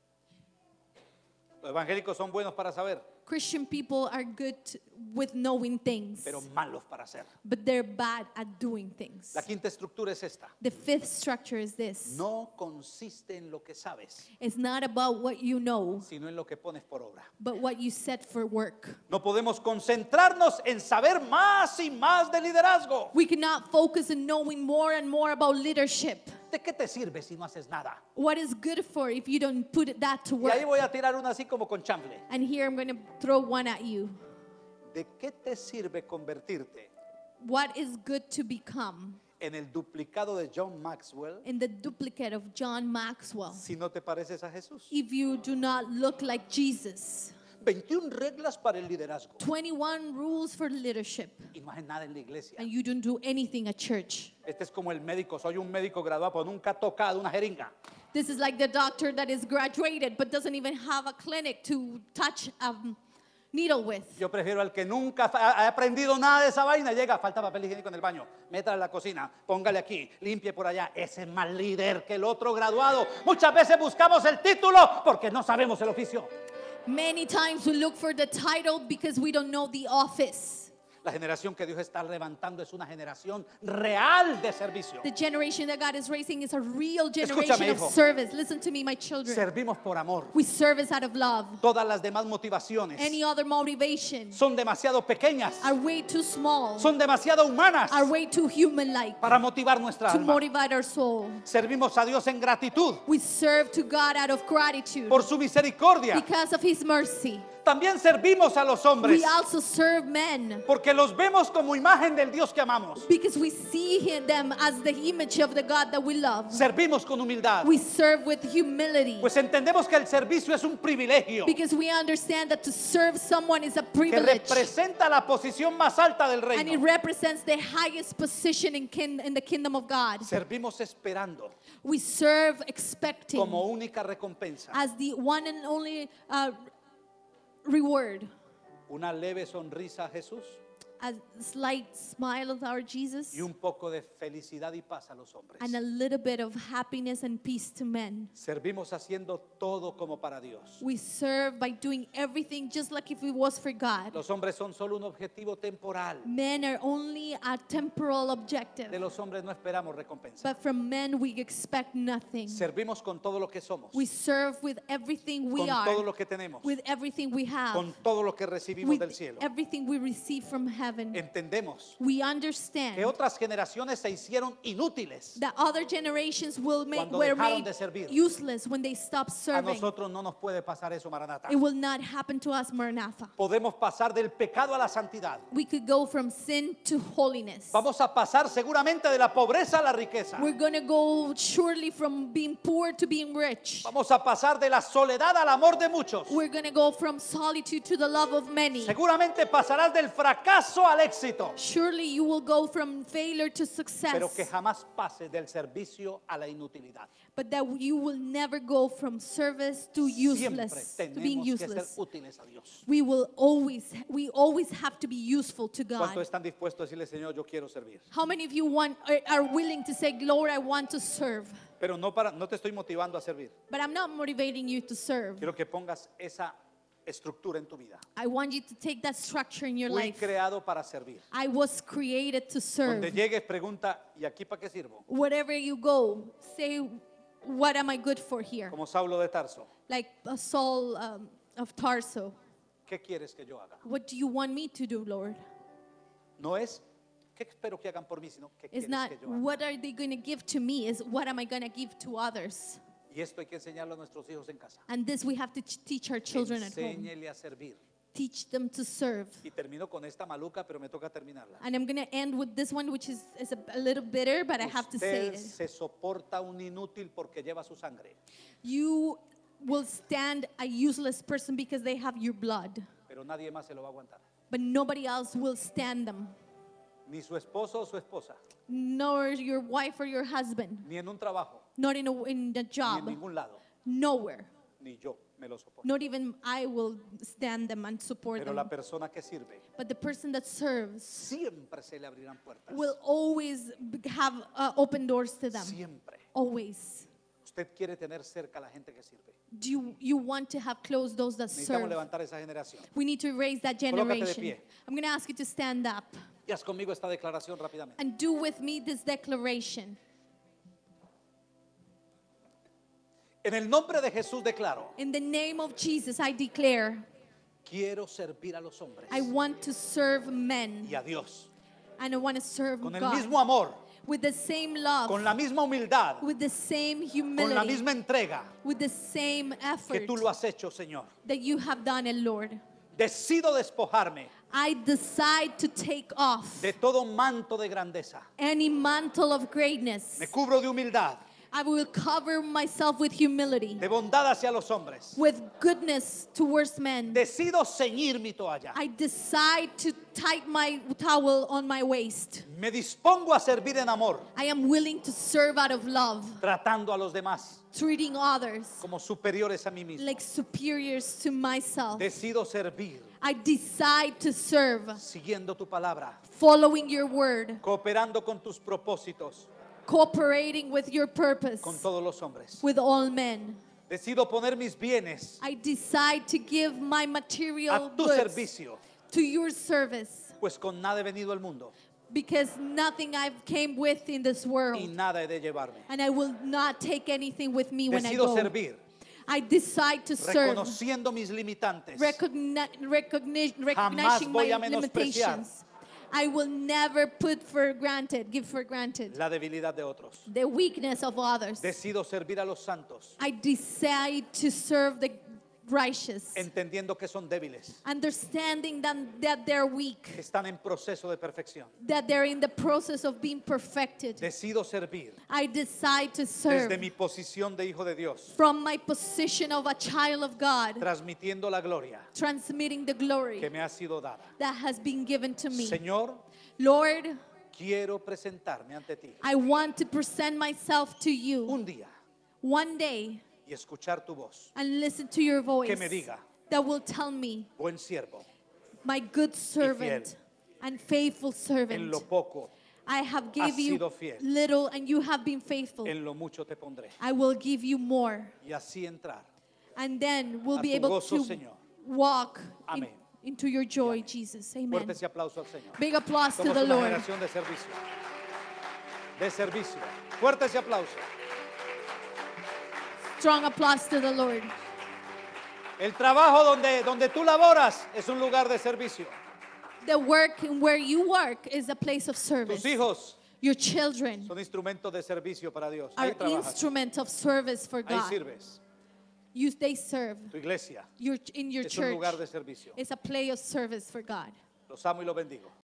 Speaker 1: Los evangélicos son buenos para saber,
Speaker 2: Christian people are good with knowing things,
Speaker 1: pero malos para hacer.
Speaker 2: but they're bad at doing things.
Speaker 1: La quinta estructura es esta.
Speaker 2: The fifth structure is this.
Speaker 1: No consiste en lo que sabes,
Speaker 2: It's not about what you know,
Speaker 1: sino en lo que pones por obra.
Speaker 2: but what you set for work.
Speaker 1: No podemos concentrarnos en saber más y más de liderazgo.
Speaker 2: We cannot focus on knowing more and more about leadership.
Speaker 1: ¿De qué te sirve si no haces nada?
Speaker 2: What is good for if you don't put that to
Speaker 1: Y ahí
Speaker 2: work?
Speaker 1: voy a tirar una así como con chanfle.
Speaker 2: And here I'm going to throw one at you.
Speaker 1: ¿De qué te sirve convertirte
Speaker 2: What is good to become
Speaker 1: en el duplicado de John Maxwell
Speaker 2: in the duplicate of John Maxwell
Speaker 1: si no te pareces a Jesús?
Speaker 2: if you do not look like Jesus?
Speaker 1: 21 reglas para el liderazgo
Speaker 2: 21 rules for leadership,
Speaker 1: y no haces nada en la iglesia.
Speaker 2: and you don't do anything at church.
Speaker 1: Este es como el médico, soy un médico graduado, pero nunca ha tocado una jeringa.
Speaker 2: This is like the doctor that is graduated but doesn't even have a clinic to touch a needle with.
Speaker 1: Yo prefiero al que nunca ha aprendido nada de esa vaina. Llega, falta papel higiénico en el baño, métale a la cocina, póngale aquí, limpie por allá. Ese es más líder que el otro graduado. Muchas veces buscamos el título porque no sabemos el oficio.
Speaker 2: Many times we look for the title because we don't know the office.
Speaker 1: La generación que Dios está levantando es una generación real de servicio.
Speaker 2: The generation that God is raising is a real
Speaker 1: Escúchame,
Speaker 2: generation of
Speaker 1: hijo.
Speaker 2: service. Listen to me, my children.
Speaker 1: Servimos por amor.
Speaker 2: We service out of love.
Speaker 1: Todas las demás motivaciones
Speaker 2: Any other motivation
Speaker 1: son demasiado pequeñas,
Speaker 2: are way too small,
Speaker 1: son demasiado humanas
Speaker 2: are way too human-like
Speaker 1: para motivar nuestra
Speaker 2: to
Speaker 1: alma.
Speaker 2: motivate our soul.
Speaker 1: Servimos a Dios en gratitud
Speaker 2: We serve to God out of gratitude
Speaker 1: por su misericordia.
Speaker 2: because of His mercy.
Speaker 1: También servimos a los hombres
Speaker 2: We also serve men
Speaker 1: porque los vemos como imagen del Dios que amamos.
Speaker 2: because we see them as the image of the God that we love.
Speaker 1: Servimos con humildad,
Speaker 2: We serve with humility
Speaker 1: pues entendemos que el servicio es un privilegio
Speaker 2: because we understand that to serve someone is a
Speaker 1: que
Speaker 2: privilege.
Speaker 1: representa la posición más alta del
Speaker 2: And it
Speaker 1: reino.
Speaker 2: represents the highest position in the kingdom of God.
Speaker 1: Servimos esperando
Speaker 2: We serve expecting
Speaker 1: como única recompensa
Speaker 2: as the one and only reward
Speaker 1: una leve sonrisa a Jesús,
Speaker 2: a slight smile of our Jesus
Speaker 1: y un poco de felicidad y paz a los hombres.
Speaker 2: and a little bit of happiness and peace to men.
Speaker 1: Servimos haciendo todo como para Dios.
Speaker 2: We serve by doing everything just like if it was for God.
Speaker 1: Los hombres son solo un objetivo temporal.
Speaker 2: Men are only a temporal objective,
Speaker 1: De los hombres no esperamos recompensa.
Speaker 2: but from men we expect nothing.
Speaker 1: Servimos con todo lo que somos,
Speaker 2: We serve with everything we
Speaker 1: con todo
Speaker 2: are,
Speaker 1: lo que tenemos,
Speaker 2: with everything we have,
Speaker 1: con todo lo que recibimos
Speaker 2: with
Speaker 1: del cielo.
Speaker 2: everything we receive from heaven.
Speaker 1: Entendemos
Speaker 2: We understand
Speaker 1: que otras generaciones se hicieron inútiles.
Speaker 2: that other generations were
Speaker 1: Cuando
Speaker 2: were
Speaker 1: dejaron
Speaker 2: made
Speaker 1: de servir.
Speaker 2: useless when they stopped
Speaker 1: A
Speaker 2: serving.
Speaker 1: nosotros no nos puede pasar eso, Maranata.
Speaker 2: It will not happen to us, Maranatha.
Speaker 1: Podemos pasar del pecado a la santidad.
Speaker 2: We could go from sin to holiness.
Speaker 1: Vamos a pasar seguramente de la pobreza a la riqueza.
Speaker 2: We're going to go surely from being poor to being rich.
Speaker 1: Vamos a pasar de la soledad al amor de muchos.
Speaker 2: We're going to go from solitude to the love of many.
Speaker 1: Seguramente pasarás del fracaso al éxito,
Speaker 2: Surely you will go from failure to
Speaker 1: pero que
Speaker 2: success,
Speaker 1: jamás pases del servicio a la inutilidad.
Speaker 2: but that you will never go from service to
Speaker 1: Siempre
Speaker 2: useless, to being
Speaker 1: tenemos que ser
Speaker 2: useless.
Speaker 1: útiles a Dios.
Speaker 2: We always have to be useful to
Speaker 1: ¿Cuántos
Speaker 2: God.
Speaker 1: están dispuestos a decirle, Señor, yo quiero servir?
Speaker 2: How many of you are willing to say, Lord, I want to serve?
Speaker 1: Pero no te estoy motivando a servir.
Speaker 2: But I'm not motivating you to serve.
Speaker 1: Quiero que pongas esa estructura en tu vida.
Speaker 2: I want you to take that structure in your
Speaker 1: Fui
Speaker 2: life.
Speaker 1: creado para servir.
Speaker 2: I was created to serve.
Speaker 1: Donde llegues, pregunta, ¿y aquí para qué sirvo?
Speaker 2: Wherever you go, say, what am I good for here?
Speaker 1: Como Saulo de Tarso.
Speaker 2: Like Saul of Tarso.
Speaker 1: ¿Qué quieres que yo haga?
Speaker 2: What do you want me to do, Lord?
Speaker 1: No es, ¿qué espero que hagan por mí? Sino, ¿qué
Speaker 2: It's
Speaker 1: quieres
Speaker 2: not
Speaker 1: que yo haga?
Speaker 2: what are they going to give to me, is what am I going to give to others?
Speaker 1: Y esto hay que enseñarlo a nuestros hijos en casa.
Speaker 2: And this we have to teach our children at home.
Speaker 1: Enséñele a servir.
Speaker 2: Teach them to serve.
Speaker 1: Y termino con esta maluca, pero me toca terminarla.
Speaker 2: And I'm going to end with this one, which is a little bitter, but I have to say
Speaker 1: Usted
Speaker 2: it.
Speaker 1: se soporta un inútil porque lleva su sangre,
Speaker 2: You will stand a useless person because they have your blood,
Speaker 1: pero nadie más se lo va a aguantar.
Speaker 2: but nobody else will stand them.
Speaker 1: Ni su esposo o su esposa,
Speaker 2: Nor your wife or your husband,
Speaker 1: ni en un trabajo,
Speaker 2: not in a
Speaker 1: ni en
Speaker 2: job,
Speaker 1: ningún lado,
Speaker 2: nowhere.
Speaker 1: ni yo me lo soporto.
Speaker 2: Not even I will stand them and support
Speaker 1: Pero la
Speaker 2: them.
Speaker 1: persona que sirve,
Speaker 2: But the person that serves
Speaker 1: siempre se le abrirán puertas.
Speaker 2: will always have open doors to them.
Speaker 1: Siempre.
Speaker 2: Always.
Speaker 1: Usted quiere tener cerca a la gente que sirve.
Speaker 2: Do you want to have close those that
Speaker 1: Necesitamos
Speaker 2: serve?
Speaker 1: levantar esa generación.
Speaker 2: We need to raise that
Speaker 1: Colócate de
Speaker 2: generation.
Speaker 1: pie.
Speaker 2: I'm going to ask you to stand up
Speaker 1: Y haz conmigo esta declaración rápidamente.
Speaker 2: and do with me this declaration.
Speaker 1: En el nombre de Jesús declaro,
Speaker 2: In the name of Jesus, I declare,
Speaker 1: quiero servir a los hombres
Speaker 2: I want to serve men
Speaker 1: y a Dios
Speaker 2: and I want to serve
Speaker 1: con el
Speaker 2: God
Speaker 1: mismo amor,
Speaker 2: with the same love,
Speaker 1: con la misma humildad,
Speaker 2: with the same
Speaker 1: con la
Speaker 2: humility,
Speaker 1: misma entrega
Speaker 2: with the same
Speaker 1: que
Speaker 2: effort
Speaker 1: tú lo has hecho, Señor.
Speaker 2: that you have done it, Lord.
Speaker 1: Decido despojarme
Speaker 2: I decide to take off
Speaker 1: de todo manto de grandeza.
Speaker 2: any mantle of greatness.
Speaker 1: Me cubro de humildad,
Speaker 2: I will cover myself with humility,
Speaker 1: de bondad hacia los hombres.
Speaker 2: with goodness towards men.
Speaker 1: Decido ceñir mi toalla.
Speaker 2: I decide to tie my towel on my waist.
Speaker 1: Me dispongo a servir en amor,
Speaker 2: I am willing to serve out of love,
Speaker 1: tratando a los demás
Speaker 2: treating others
Speaker 1: como superiores a mí mismo.
Speaker 2: like superiors to myself.
Speaker 1: Decido servir,
Speaker 2: I decide to serve,
Speaker 1: siguiendo tu palabra,
Speaker 2: following your word,
Speaker 1: cooperando con tus propósitos,
Speaker 2: cooperating with your purpose,
Speaker 1: con todos los hombres.
Speaker 2: with all men.
Speaker 1: Decido poner mis bienes
Speaker 2: I decide to give my material
Speaker 1: a tu
Speaker 2: goods
Speaker 1: servicio,
Speaker 2: to your service,
Speaker 1: pues con nada he venido al mundo
Speaker 2: because nothing I've came with in this
Speaker 1: y
Speaker 2: world,
Speaker 1: nada he de llevarme.
Speaker 2: and I will not take anything with me when I
Speaker 1: Decido
Speaker 2: go.
Speaker 1: servir,
Speaker 2: I decide to serve,
Speaker 1: reconociendo mis limitantes.
Speaker 2: recognizing
Speaker 1: voy
Speaker 2: my
Speaker 1: a menospreciar
Speaker 2: limitations. I will never give for granted
Speaker 1: La debilidad de otros.
Speaker 2: the weakness of others.
Speaker 1: Decido servir a los santos,
Speaker 2: I decide to serve the righteous,
Speaker 1: entendiendo que son débiles,
Speaker 2: understanding that they're weak,
Speaker 1: que están en proceso de perfección.
Speaker 2: that they're in the process of being perfected.
Speaker 1: Decido servir
Speaker 2: I decide to serve
Speaker 1: desde mi posición de hijo de Dios,
Speaker 2: from my position of a child of God,
Speaker 1: transmitiendo la gloria
Speaker 2: transmitting the glory
Speaker 1: que me ha sido dada.
Speaker 2: that has been given to me.
Speaker 1: Señor,
Speaker 2: Lord,
Speaker 1: quiero presentarme ante ti
Speaker 2: I want to present myself to you
Speaker 1: un día
Speaker 2: one day
Speaker 1: y escuchar tu voz.
Speaker 2: and listen to your voice
Speaker 1: Que me diga,
Speaker 2: that will tell me,
Speaker 1: buen siervo,
Speaker 2: my good servant, and faithful
Speaker 1: En
Speaker 2: servant.
Speaker 1: lo poco,
Speaker 2: I have
Speaker 1: has
Speaker 2: given you
Speaker 1: sido fiel.
Speaker 2: little and you have been faithful.
Speaker 1: en lo mucho te pondré.
Speaker 2: I will give you more.
Speaker 1: Y así entrar.
Speaker 2: And then we'll
Speaker 1: A
Speaker 2: be
Speaker 1: tu
Speaker 2: able
Speaker 1: gozo,
Speaker 2: to
Speaker 1: Señor.
Speaker 2: walk
Speaker 1: Amén.
Speaker 2: into your joy, Jesus. Amen.
Speaker 1: Fuerte ese aplauso al Señor.
Speaker 2: Big applause to
Speaker 1: Somos
Speaker 2: the
Speaker 1: una
Speaker 2: Lord.
Speaker 1: generación de servicio. De servicio. Fuerte ese aplauso.
Speaker 2: Strong applause to the Lord.
Speaker 1: El trabajo donde tú laboras es un lugar de servicio.
Speaker 2: The work where you work is a place of service.
Speaker 1: Tus hijos
Speaker 2: Your children
Speaker 1: son instrumentos de servicio para Dios.
Speaker 2: are
Speaker 1: Ahí trabajas.
Speaker 2: instrument of service for
Speaker 1: Ahí
Speaker 2: God.
Speaker 1: sirves.
Speaker 2: They serve.
Speaker 1: Tu iglesia
Speaker 2: In your
Speaker 1: es un
Speaker 2: church
Speaker 1: lugar de servicio.
Speaker 2: is a place of service for God.
Speaker 1: Los amo y los bendigo.